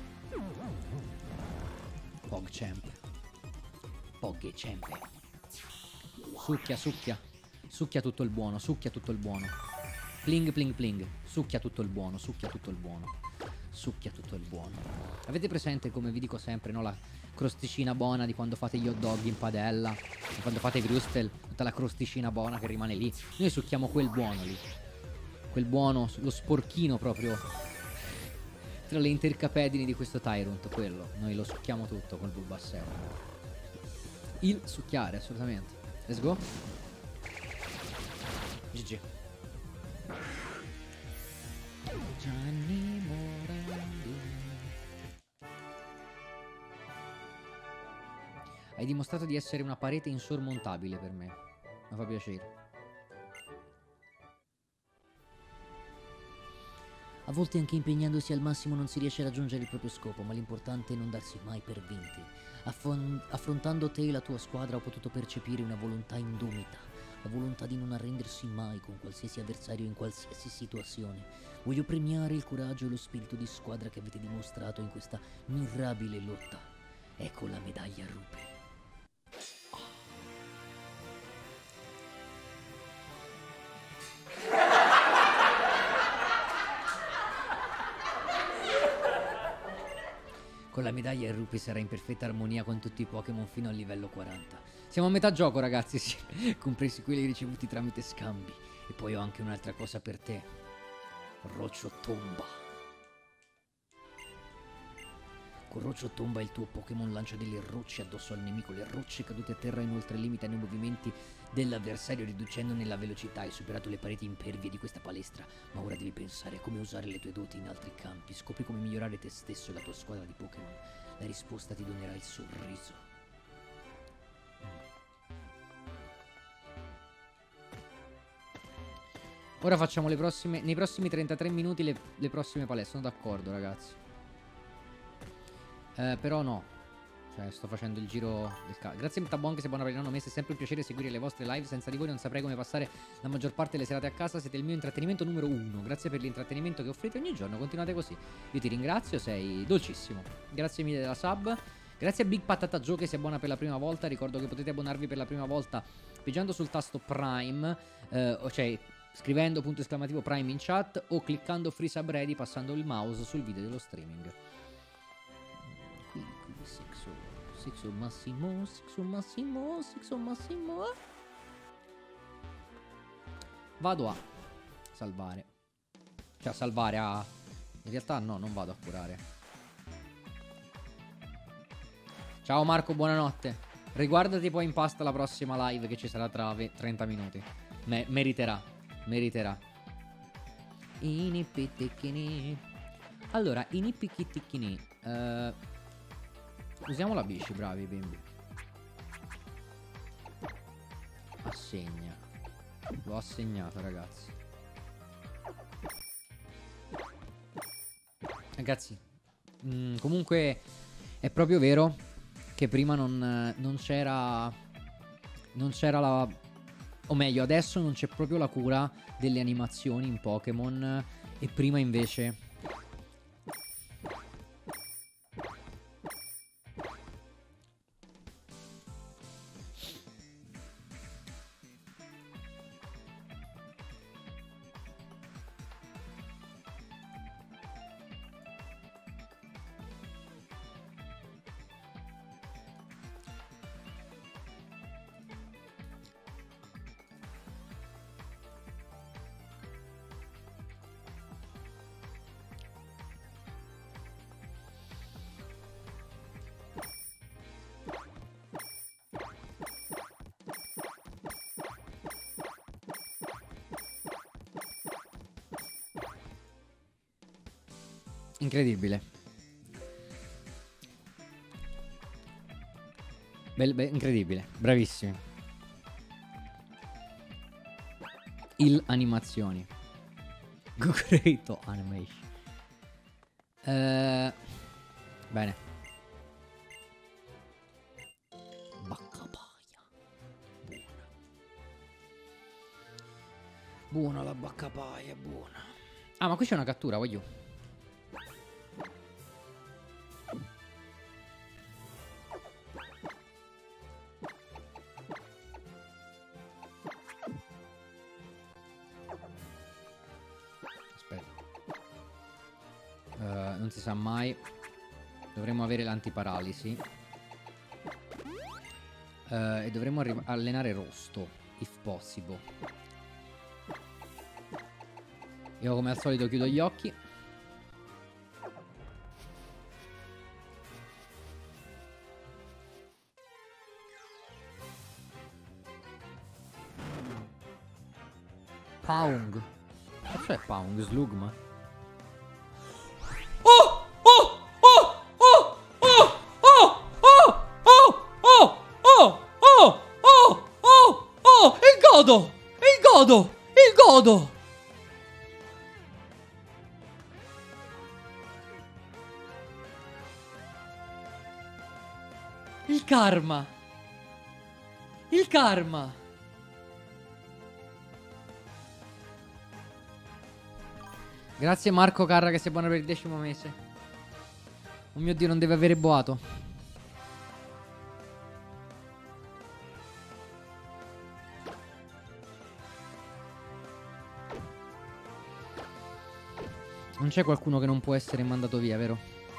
Pog champ. Pog champ. Succhia, succhia. Succhia tutto il buono, succhia tutto il buono. Pling, pling, pling. Succhia tutto il buono, succhia tutto il buono. Succhia tutto il buono. Avete presente, come vi dico sempre, no? La crosticina buona di quando fate gli hot dog in padella, o quando fate i Brustel, tutta la crosticina buona che rimane lì. Noi succhiamo quel buono lì. Quel buono, lo sporchino proprio tra le intercapedini di questo Tyrant, quello. Noi lo succhiamo tutto col Bulbasaur. Il succhiare, assolutamente. Let's go. G G. Gianni Morandi. Hai dimostrato di essere una parete insormontabile per me. Mi fa piacere. A volte anche impegnandosi al massimo non si riesce a raggiungere il proprio scopo, ma l'importante è non darsi mai per vinti. Affon- affrontando te e la tua squadra ho potuto percepire una volontà indomita, la volontà di non arrendersi mai con qualsiasi avversario in qualsiasi situazione. Voglio premiare il coraggio e lo spirito di squadra che avete dimostrato in questa mirabile lotta. Ecco la medaglia Rupe. Con la medaglia il Rupi sarà in perfetta armonia con tutti i Pokémon fino al livello quaranta. Siamo a metà gioco, ragazzi, sì. Compresi quelli ricevuti tramite scambi. E poi ho anche un'altra cosa per te. Roccio Tomba. Con Roccio Tomba il tuo Pokémon lancia delle rocce addosso al nemico. Le rocce cadute a terra inoltre limitano i movimenti dell'avversario riducendone la velocità. Hai superato le pareti impervie di questa palestra, ma ora devi pensare a come usare le tue doti in altri campi. Scopri come migliorare te stesso e la tua squadra di Pokémon. La risposta ti donerà il sorriso. Ora facciamo le prossime, nei prossimi trentatré minuti le, le prossime palestre. Sono d'accordo, ragazzi. Eh, però no. Cioè, sto facendo il giro del cazzo. Grazie a Tabon che si buona per il nonno mese. È sempre un piacere seguire le vostre live. Senza di voi non saprei come passare la maggior parte delle serate a casa. Siete il mio intrattenimento numero uno. Grazie per l'intrattenimento che offrite ogni giorno. Continuate così. Io ti ringrazio, sei dolcissimo. Grazie mille della sub. Grazie a Big Patata Joe che si abbona per la prima volta. Ricordo che potete abbonarvi per la prima volta pigiando sul tasto Prime, eh, cioè scrivendo punto esclamativo Prime in chat o cliccando Free Sub Ready passando il mouse sul video dello streaming. Qui, qui, sexo, sexo massimo, sexo massimo, sexo massimo. Vado a salvare. Cioè a salvare a... In realtà no, non vado a curare. Ciao Marco, buonanotte. Riguardati poi in pasta la prossima live che ci sarà tra trenta minuti. Me meriterà, meriterà. Inipitichini. Allora, inipitichini. Uh, usiamo la bici, bravi bimbi. Assegna. L'ho assegnato, ragazzi. Ragazzi, mh, comunque è proprio vero che prima non, non c'era non c'era la... o meglio, adesso non c'è proprio la cura delle animazioni in Pokémon e prima invece... Incredibile. Bel, be incredibile. Bravissimi. Il animazioni. Great animation. Eh, bene. Baccapaia. Buona. Buona la baccapaia, buona. Ah, ma qui c'è una cattura, voglio. Non si sa mai. Dovremmo avere l'antiparalisi. uh, E dovremmo allenare Rosto, if possible. Io come al solito chiudo gli occhi. Poung. Che c'è Poung? Slugma? Il godo! Il godo! Il godo! Il karma! Il karma! Grazie Marco Carra che sei buono per il decimo mese. Oh mio Dio, non deve avere boato. Non c'è qualcuno che non può essere mandato via, vero?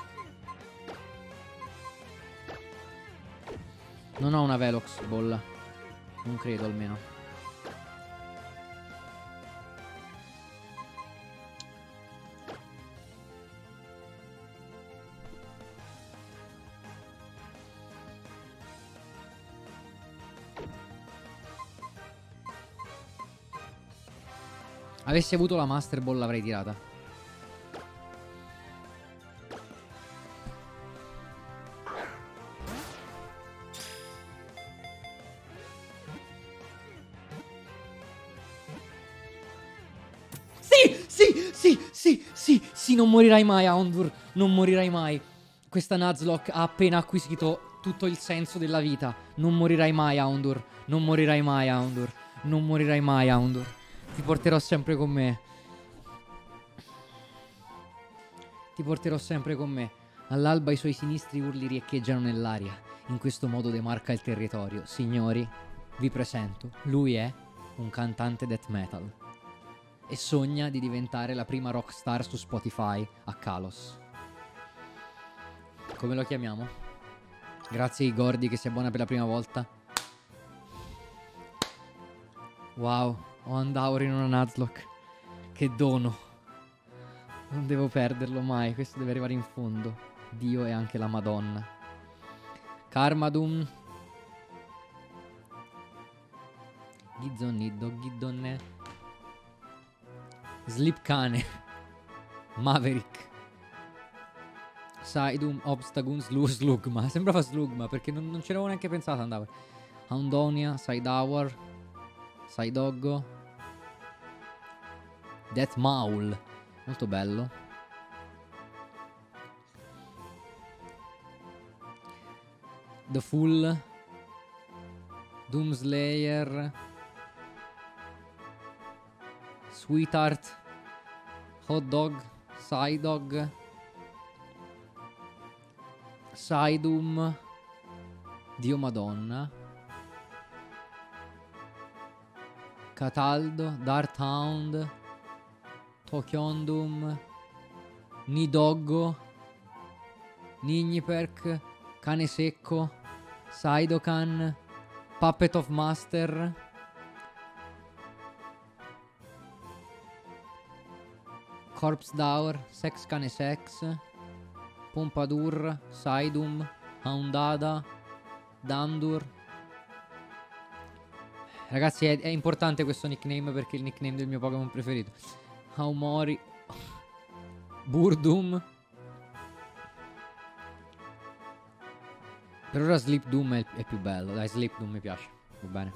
Non ho una Velox Ball. Non credo almeno. Avessi avuto la Master Ball l'avrei tirata. Sì, sì, sì, non morirai mai, Houndour. Non morirai mai. Questa Nuzlocke ha appena acquisito tutto il senso della vita. Non morirai mai, Houndour. Non morirai mai, Houndour. Non morirai mai, Houndour. Ti porterò sempre con me. Ti porterò sempre con me. All'alba i suoi sinistri urli riecheggiano nell'aria. In questo modo demarca il territorio. Signori, vi presento. Lui è un cantante death metal. E sogna di diventare la prima rockstar su Spotify a Kalos. Come lo chiamiamo? Grazie Igordi che si abbona per la prima volta. Wow, ho Andaur in una Nuzlocke. Che dono. Non devo perderlo mai. Questo deve arrivare in fondo. Dio e anche la Madonna. Karmadum. Ghizzoniddo, Ghiddonne. Slipcane. Maverick. Saidum, Obstagoon, Slug, Slugma. Sembrava Slugma perché non, non ci avevo neanche pensato. Andava. Houndonia, Sidewar, Sidoggo, Death Maul. Molto bello. The Fool, Doomslayer, Sweetheart, Hot Dog, Psydog, Psydum, Dio Madonna, Cataldo, Dart Hound, Tokyondum, Nidoggo, Nigniperk, Cane Secco, Saidokan, Puppet of Master, Corpse Dower, Sex Cane Sex, Pompadour, Saidum, Houndada, Dandur. Ragazzi, è, è importante questo nickname perché è il nickname del mio Pokémon preferito. Haumori, Burdum. Per ora Sleep Doom è, è più bello. Dai, Sleep Doom mi piace. Va bene.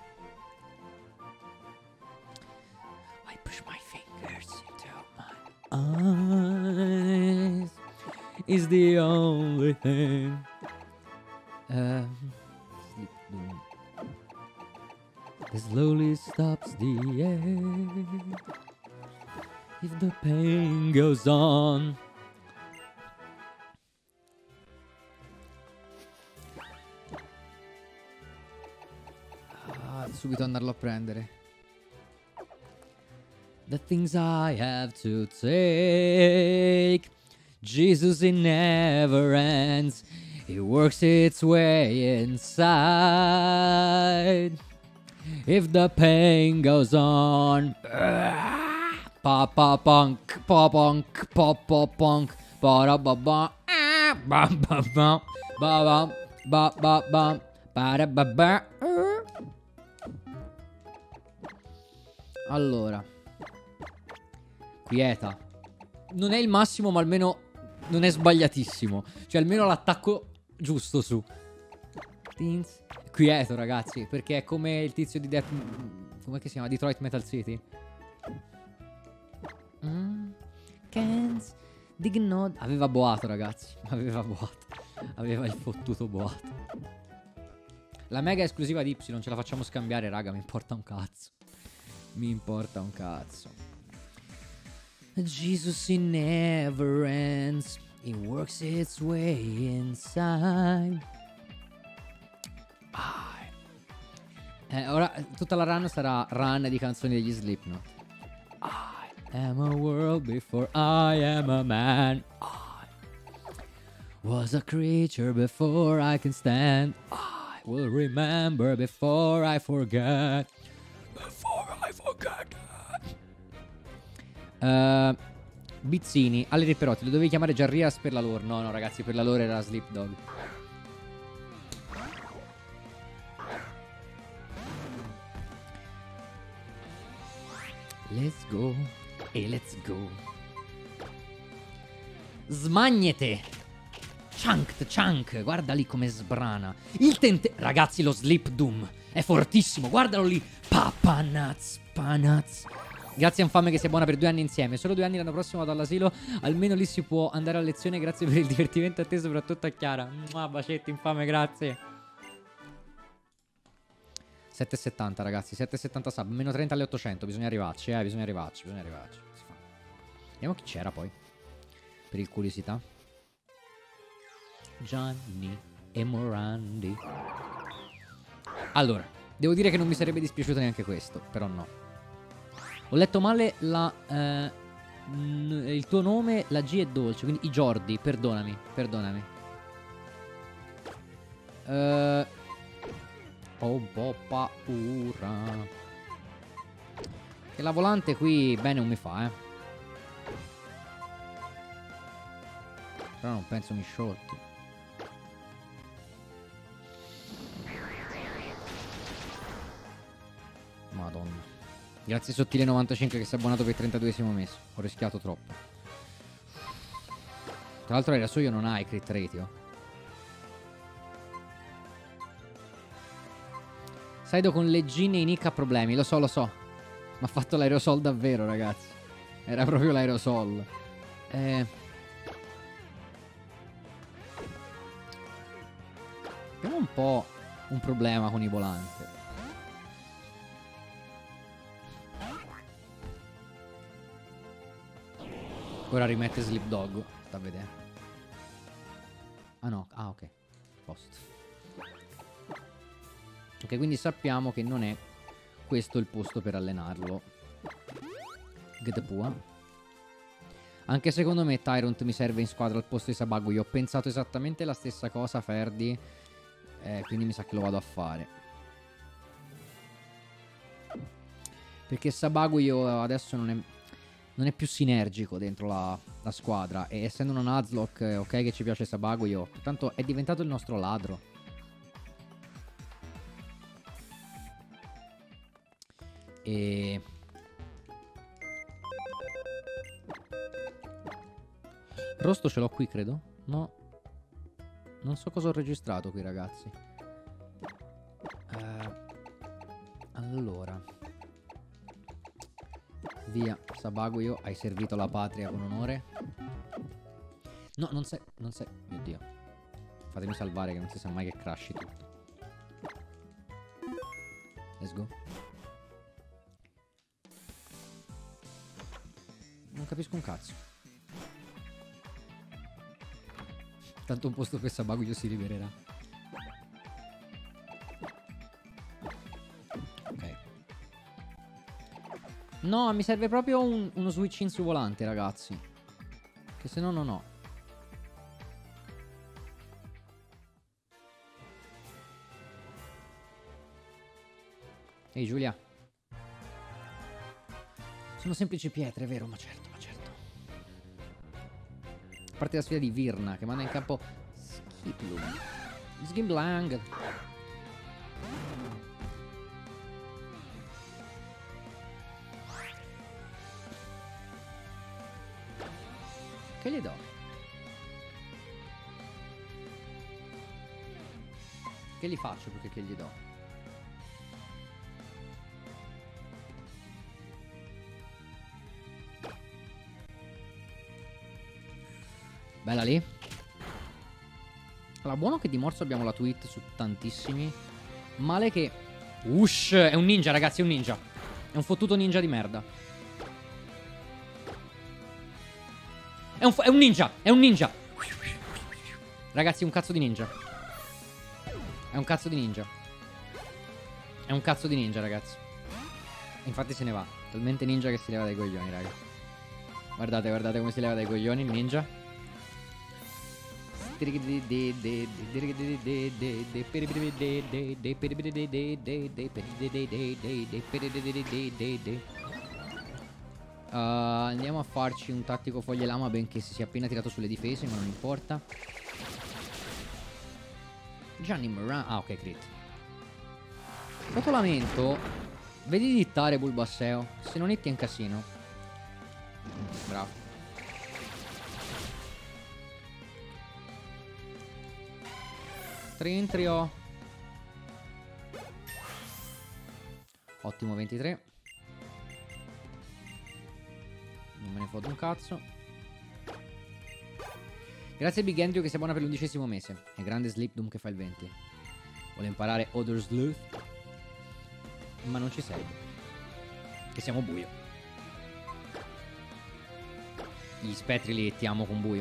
I push my fingers into my eyes. Is the only thing. Uh, Sleep Doom. That slowly stops the air. If the pain goes on. Ah, subito andarlo a prendere. The things I have to take. Jesus, it never ends. It works its way inside. If the pain goes on. Pa pa punk, pa punk, pa pa punk, pa ra ba ba, ba ba ba, ba ba ba ba ba, ba ra ba ba. Allora, quieta. Non è il massimo, ma almeno non è sbagliatissimo. Cioè, almeno l'attacco giusto su. Quieto, ragazzi, perché è come il tizio di Death... Com'è che si chiama? Detroit Metal City. Mm. Cans Dignod. Aveva boato, ragazzi. Aveva boato. Aveva il fottuto boato. La mega esclusiva di Y ce la facciamo scambiare, raga. Mi importa un cazzo. Mi importa un cazzo. Jesus, it never ends. It works its way inside. Ah. Eh, ora tutta la run sarà run di canzoni degli Slipknot. I am a world before I am a man. I was a creature before I can stand. I will remember before I forget. Before I forget. Uh, Bizzini, Ale Ripperotti, lo dovevi chiamare Jarrias per la lore. No, no, ragazzi, per la lore era Sleep Dog. Let's go. E let's go. Smagnete. Chunk, chunk. Guarda lì come sbrana. Il tente... Ragazzi, lo Sleep Doom è fortissimo. Guardalo lì. Papanaz, panaz. Grazie Infame che sia buona per due anni insieme. Solo due anni l'anno prossimo vado all'asilo. Almeno lì si può andare a lezione. Grazie per il divertimento a te, soprattutto a Chiara. Mua, bacetti Infame, grazie. sette e settanta ragazzi, sette e settanta sub, meno trenta alle ottocento, bisogna arrivarci, eh, bisogna arrivarci, bisogna arrivarci. Si fa. Vediamo chi c'era poi, per il curiosità. Gianni e Morandi. Allora, devo dire che non mi sarebbe dispiaciuto neanche questo, però no. Ho letto male la, eh, il tuo nome, la G è dolce, quindi i Jordi, perdonami, perdonami. Eh... Ho un po' paura. Che la volante qui bene non mi fa, eh. Però non penso mi sciolti. Madonna. Grazie Sottile novantacinque che si è abbonato per il trentaduesimo mese. Ho rischiato troppo. Tra l'altro adesso io non hai crit ratio. Saido con leggine e Nick ha problemi. Lo so, lo so. Ma ha fatto l'aerosol davvero, ragazzi. Era proprio l'aerosol. Eh... Abbiamo un po' un problema con i volanti. Ora rimette Slipdog. Sta a vedere. Ah no, ah ok. Post. Ok, quindi sappiamo che non è questo il posto per allenarlo. Get pua. Anche secondo me Tyrant mi serve in squadra al posto di Sabagu. Io ho pensato esattamente la stessa cosa, Ferdi. Eh, quindi mi sa che lo vado a fare. Perché Sabagu io adesso non è... non è più sinergico dentro la, la squadra. E essendo una Nuzlocke, ok che ci piace Sabaguyo, tanto è diventato il nostro ladro. E... Rosto ce l'ho qui, credo. No. Non so cosa ho registrato qui, ragazzi. Uh, allora... Via, Sabaguyo, hai servito la patria con onore. No, non sei... Non sei... Mio Dio. Fatemi salvare che non si sa mai che crashi tutto. Let's go. Non capisco un cazzo. Tanto un posto per Sabaguyo si libererà. No, mi serve proprio un, uno switch in su volante, ragazzi. Che se no non ho. Ehi Giulia. Sono semplici pietre, vero? Ma certo, ma certo. A parte la sfida di Virna che manda in campo Skiplum. Sgimblang. Che gli do? Che gli faccio più che che gli do? Bella lì. Allora, buono che di morso abbiamo la tweet su tantissimi. Male che... Ush, è un ninja, ragazzi, è un ninja. È un fottuto ninja di merda. È un, è un ninja, è un ninja. Ragazzi, è un cazzo di ninja. È un cazzo di ninja. È un cazzo di ninja, ragazzi. Infatti se ne va. Talmente ninja che si leva dai coglioni, raga. Guardate, guardate come si leva dai coglioni il ninja. Uh, andiamo a farci un tattico foglie lama, benché si sia appena tirato sulle difese, ma non importa. Gianni Moran. Ah, ok, crit. Rotolamento. Vedi di ittare Bulbasseo. Se non itti è un casino. Bravo. Trintrio. Ottimo, ventitré. Non me ne foto un cazzo. Grazie a Big Andrew che si abbona per l'undicesimo mese. E grande Slipdom che fa il venti. Vuole imparare Other Sleuth, ma non ci serve. Che siamo buio. Gli spettri li ettiamo con buio.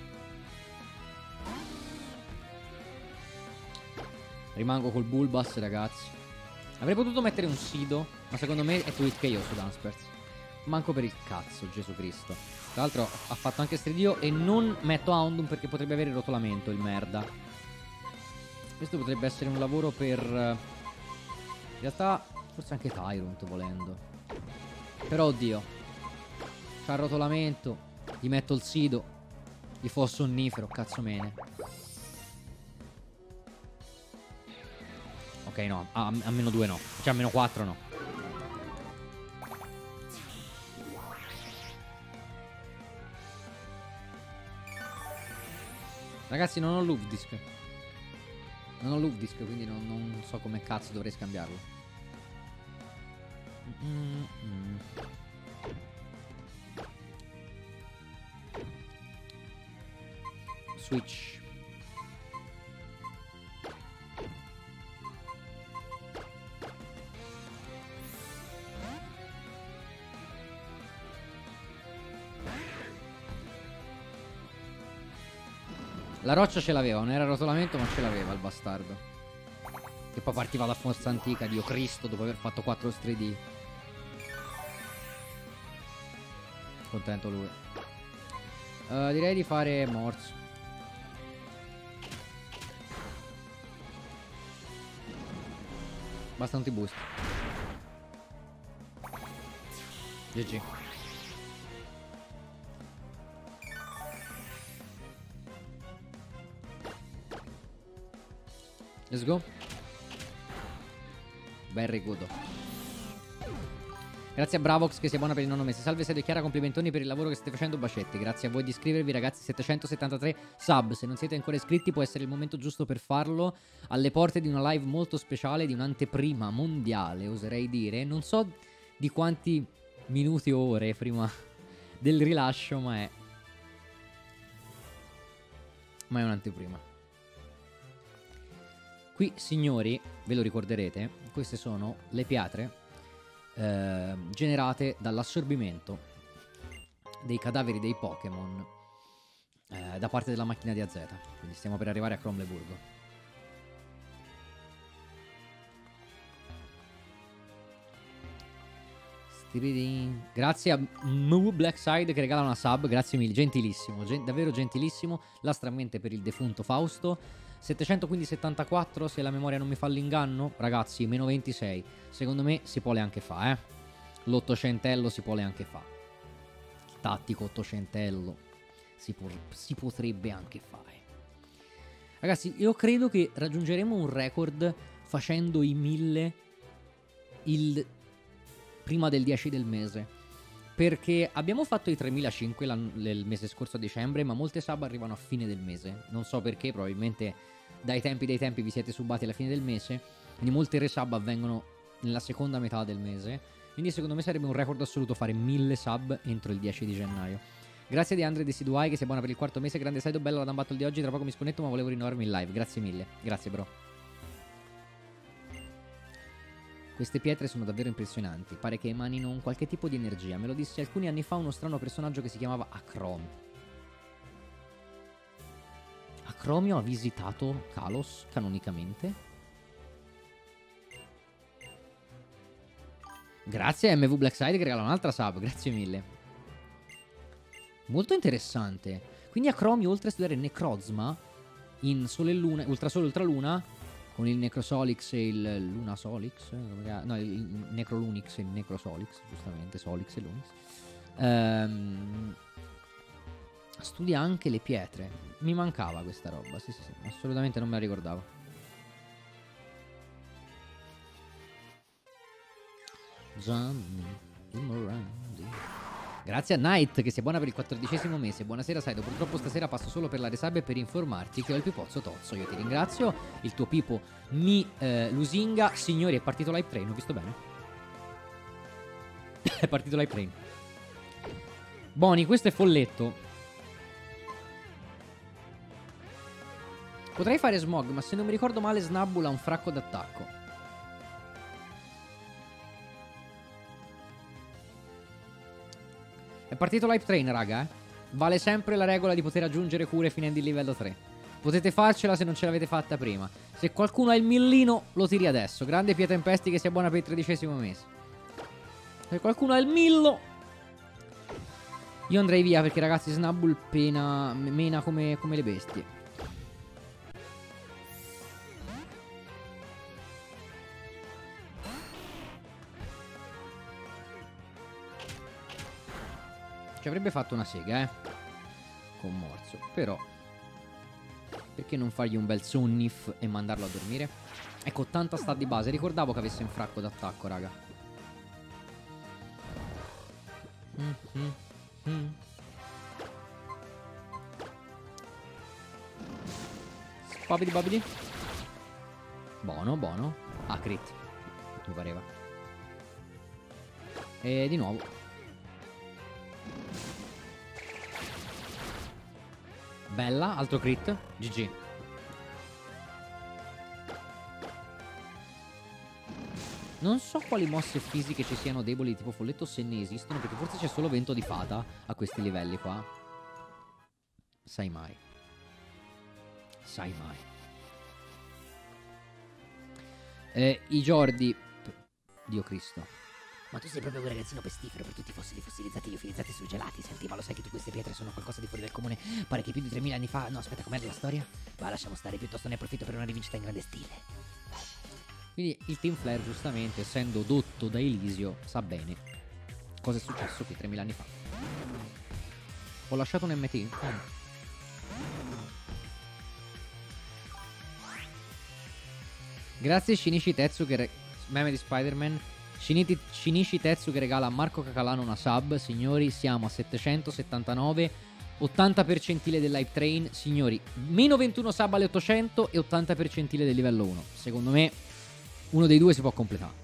Rimango col Bulbass, ragazzi. Avrei potuto mettere un Sido, ma secondo me è Tweet K O su Dunsparce. Manco per il cazzo, Gesù Cristo. Tra l'altro ha fatto anche Stridio e non metto Houndoom perché potrebbe avere il rotolamento, il merda. Questo potrebbe essere un lavoro per... In realtà, forse anche Tyrant volendo. Però oddio, c'ha il rotolamento. Gli metto il sido. Gli fo sonnifero, cazzo mene. Ok, no, a, a meno due no. Cioè a meno quattro no. Ragazzi, non ho Luftdisk. Non ho Luftdisk, quindi non, non so come cazzo dovrei scambiarlo. Mm -mm. Switch. La roccia ce l'aveva, non era rotolamento ma ce l'aveva il bastardo. Che poi partiva da forza antica, Dio Cristo, dopo aver fatto quattro tre D. Contento lui. uh, Direi di fare morso. Basta un T-boost. G G. Let's go. Very good. Grazie a Bravox che sia buona per il nono mese. Salve Sedo e Chiara, complimentoni per il lavoro che state facendo, bacetti. Grazie a voi di iscrivervi ragazzi, settecentosettantatré sub. Se non siete ancora iscritti può essere il momento giusto per farlo. Alle porte di una live molto speciale, di un'anteprima mondiale, oserei dire. Non so di quanti minuti o ore prima del rilascio, ma è... Ma è un'anteprima. Qui, signori, ve lo ricorderete, queste sono le pietre eh, generate dall'assorbimento dei cadaveri dei Pokémon eh, da parte della macchina di A Z. Quindi stiamo per arrivare a Cromleburgo. Grazie a Moo Blackside che regala una sub, grazie mille, gentilissimo, gen davvero gentilissimo, lastramente per il defunto Fausto. settecentosettantaquattro se la memoria non mi fa l'inganno. Ragazzi, meno ventisei. Secondo me si può anche fa, eh. L'ottocentello si può anche fa. Il tattico ottocentello si, si potrebbe anche fare. Ragazzi, io credo che raggiungeremo un record facendo i mille il prima del dieci del mese. Perché abbiamo fatto i tremilacinquecento il mese scorso a dicembre, ma molte sub arrivano a fine del mese. Non so perché, probabilmente dai tempi dei tempi vi siete subati alla fine del mese. Quindi molte resub avvengono nella seconda metà del mese. Quindi secondo me sarebbe un record assoluto fare mille sub entro il dieci di gennaio. Grazie di Andre Deciduai che sei buona per il quarto mese. Grande Saido, bella la Dumb Battle di oggi. Tra poco mi sconnetto ma volevo rinnovarmi in live. Grazie mille. Grazie bro. Queste pietre sono davvero impressionanti, pare che emanino un qualche tipo di energia. Me lo disse alcuni anni fa uno strano personaggio che si chiamava Acromio. Acromio ha visitato Kalos canonicamente? Grazie a M V Blackside che regala un'altra sub, grazie mille. Molto interessante. Quindi Acromio, oltre a studiare Necrozma in Sole e Luna, Ultrasole e Ultraluna, con il Necrosolix e il Lunasolix, no, il Necrolunix e il Necrosolix, giustamente, Solix e Lunix. Ehm, studia anche le pietre. Mi mancava questa roba, sì sì sì, assolutamente non me la ricordavo. Gianni Immorandi. Grazie a Night che sia buona per il quattordicesimo mese. Buonasera Saido, purtroppo stasera passo solo per la resub e per informarti che ho il pipozzo tozzo. Io ti ringrazio, il tuo pipo mi eh, lusinga. Signori, è partito l'hype train, ho visto bene? È partito l'hype train. Boni, questo è folletto. Potrei fare Smog, ma se non mi ricordo male Snubbull ha un fracco d'attacco. È partito l'hype train, raga, eh. Vale sempre la regola di poter aggiungere cure finendo il livello tre. Potete farcela se non ce l'avete fatta prima. Se qualcuno ha il millino, lo tiri adesso. Grande Pia Tempesti che sia buona per il tredicesimo mese. Se qualcuno ha il millo, io andrei via perché, ragazzi, Snubbull pena, mena come, come le bestie. Ci avrebbe fatto una sega, eh. Con Morso. Però perché non fargli un bel sonnif e mandarlo a dormire? Ecco, ottanta stat di base. Ricordavo che avesse un fracco d'attacco, raga. Mm, mm, mm. Babidi babidi. Buono, buono. Ah, crit. Mi pareva. E di nuovo. Bella, altro crit. G G. Non so quali mosse fisiche ci siano deboli tipo folletto, se ne esistono, perché forse c'è solo vento di fata a questi livelli qua. Sai mai. Sai mai. Eh, I Jordi. Dio Cristo. Ma tu sei proprio quel ragazzino pestifero per tutti i fossili fossilizzati e liofilizzati surgelati. Senti, ma lo sai che tutte queste pietre sono qualcosa di fuori dal comune? Pare che più di tremila anni fa... No, aspetta, com'è la storia? Ma lasciamo stare, piuttosto ne approfitto per una rivincita in grande stile. Quindi il Team Flare, giustamente, essendo dotto da Elisio, sa bene cosa è successo qui tremila anni fa. Ho lasciato un M T. Mm. Grazie Shinichi Tetsu che... Re... Meme di Spider-Man. Shiniti... Shinichi Tetsu che regala a Marco Cacalano una sub. Signori, siamo a settecentosettantanove. ottanta percentile del live train. Signori, meno ventuno sub alle ottocento e ottanta percentile del livello uno. Secondo me uno dei due si può completare.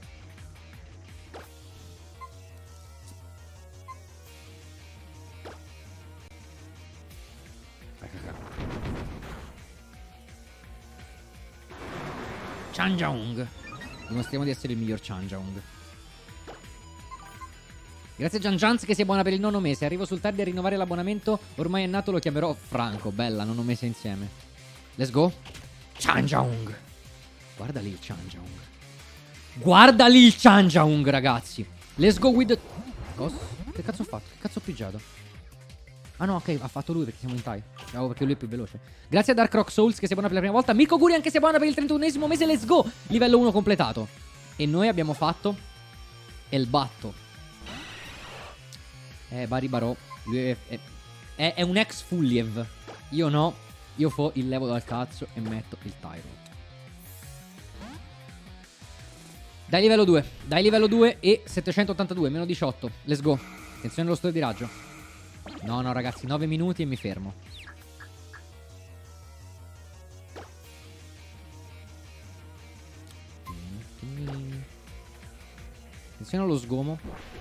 Chanjaung. Dimostriamo di essere il miglior Chanjaung. Grazie Gian Jans che sia buona per il nono mese. Arrivo sul tardi a rinnovare l'abbonamento. Ormai è nato, lo chiamerò Franco. Bella, nono mese insieme. Let's go. Chanjaung. Guarda lì il Chanjaung. Guarda lì il Chanjaung, ragazzi. Let's go with the... Cosa? Che cazzo ho fatto? Che cazzo ho pigiato? Ah no, ok, ha fatto lui perché siamo in tie. No, perché lui è più veloce. Grazie a Dark Rock Souls che sia buona per la prima volta. Mirko Guri anche se buona per il trentunesimo mese. Let's go. Livello uno completato. E noi abbiamo fatto El Batto. Eh, Bari Barò. Lui è, è, è, è un ex Fulliev. Io no. Io fo il levo dal cazzo e metto il Tyrant. Dai livello due. Dai livello due e settecentottantadue. Meno diciotto. Let's go. Attenzione allo studio di raggio. No, no, ragazzi, nove minuti e mi fermo. Attenzione allo sgomo.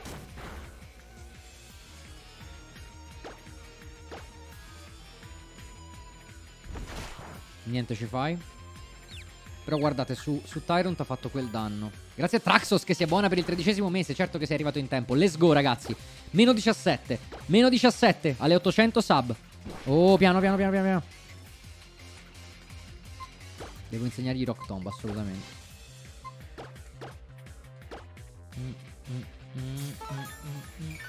Niente ci fai. Però guardate, su, su Tyrant ha fatto quel danno. Grazie a Traxos che sia buona per il tredicesimo mese. Certo che sei arrivato in tempo. Let's go, ragazzi. Meno diciassette. Meno diciassette alle ottocento sub. Oh, piano, piano, piano, piano, piano. Devo insegnargli Rock Tomb, assolutamente. Mm, mm, mm, mm, mm, mm.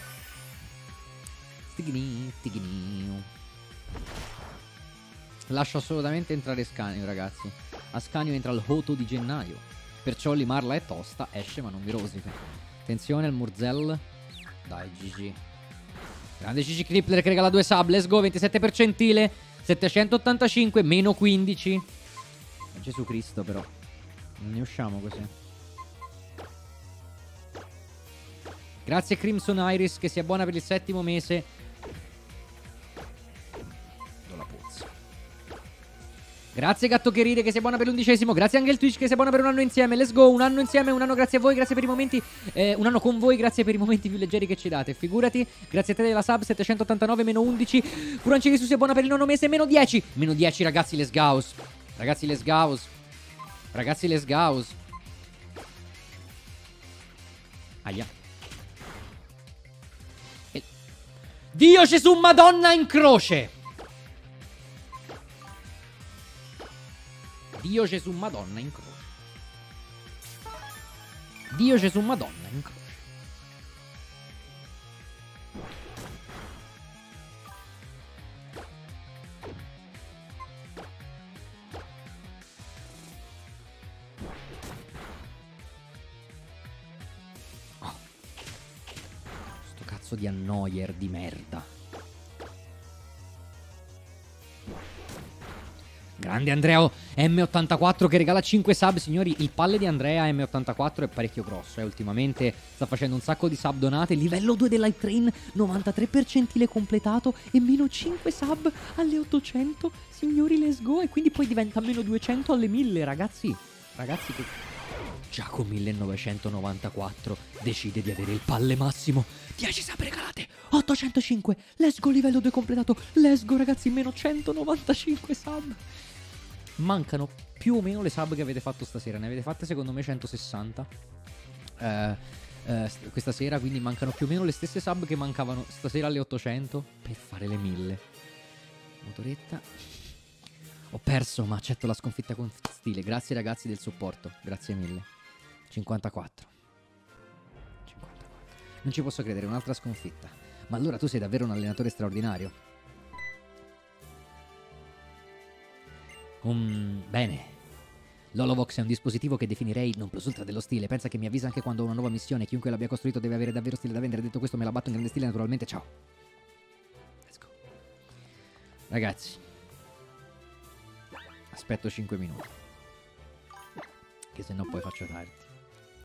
Stigni, stigni. Lascio assolutamente entrare Scanio, ragazzi. A Scanio entra il Hoto di gennaio. Perciò limarla è tosta, esce ma non vi rosica. Attenzione al Murzel. Dai, G G. Grande G G Crippler che regala due sub. Let's go, ventisette percentile. settecentottantacinque, meno quindici. Gesù Cristo, però. Non ne usciamo così. Grazie Crimson Iris che sia buona per il settimo mese. Grazie Gatto che ride che sia buona per l'undicesimo. Grazie anche il Twitch che sia buona per un anno insieme. Let's go, un anno insieme, un anno grazie a voi. Grazie per i momenti, eh, un anno con voi. Grazie per i momenti più leggeri che ci date. Figurati. Grazie a te della sub, settecentottantanove meno undici. Furancini su sia buona per il nono mese, meno dieci. Meno dieci ragazzi, let's go. Ragazzi let's go. Ragazzi let's go. Aia. E... Dio Gesù Madonna in croce. Dio Gesù Madonna in croce. Dio Gesù Madonna in croce. Oh. Sto cazzo cazzo di annoyer di merda. Grande Andrea M ottantaquattro che regala cinque sub. Signori, il palle di Andrea M ottantaquattro è parecchio grosso, eh. Ultimamente sta facendo un sacco di sub donate. Livello due dell'Hype Train, novantatré percento completato e meno cinque sub alle ottocento. Signori, let's go. E quindi poi diventa meno duecento alle mille, ragazzi. Ragazzi, che... Giacomo millenovecentonovantaquattro decide di avere il palle massimo. dieci sub regalate, ottocentocinque. Let's go, livello due completato. Let's go, ragazzi, meno centonovantacinque sub. Mancano più o meno le sub che avete fatto stasera. Ne avete fatte secondo me centosessanta eh, eh, questa sera, quindi mancano più o meno le stesse sub che mancavano stasera alle ottocento per fare le mille. Motoretta. Ho perso, ma accetto la sconfitta con stile. Grazie ragazzi del supporto, grazie mille. cinquantaquattro. cinquantaquattro. Non ci posso credere, un'altra sconfitta. Ma allora tu sei davvero un allenatore straordinario. Um, bene. L'Holovox è un dispositivo che definirei non plus ultra dello stile. Pensa che mi avvisa anche quando ho una nuova missione. Chiunque l'abbia costruito deve avere davvero stile da vendere. Detto questo, me la batto in grande stile naturalmente. Ciao. Let's go. Ragazzi, aspetto cinque minuti, che se no poi faccio tardi.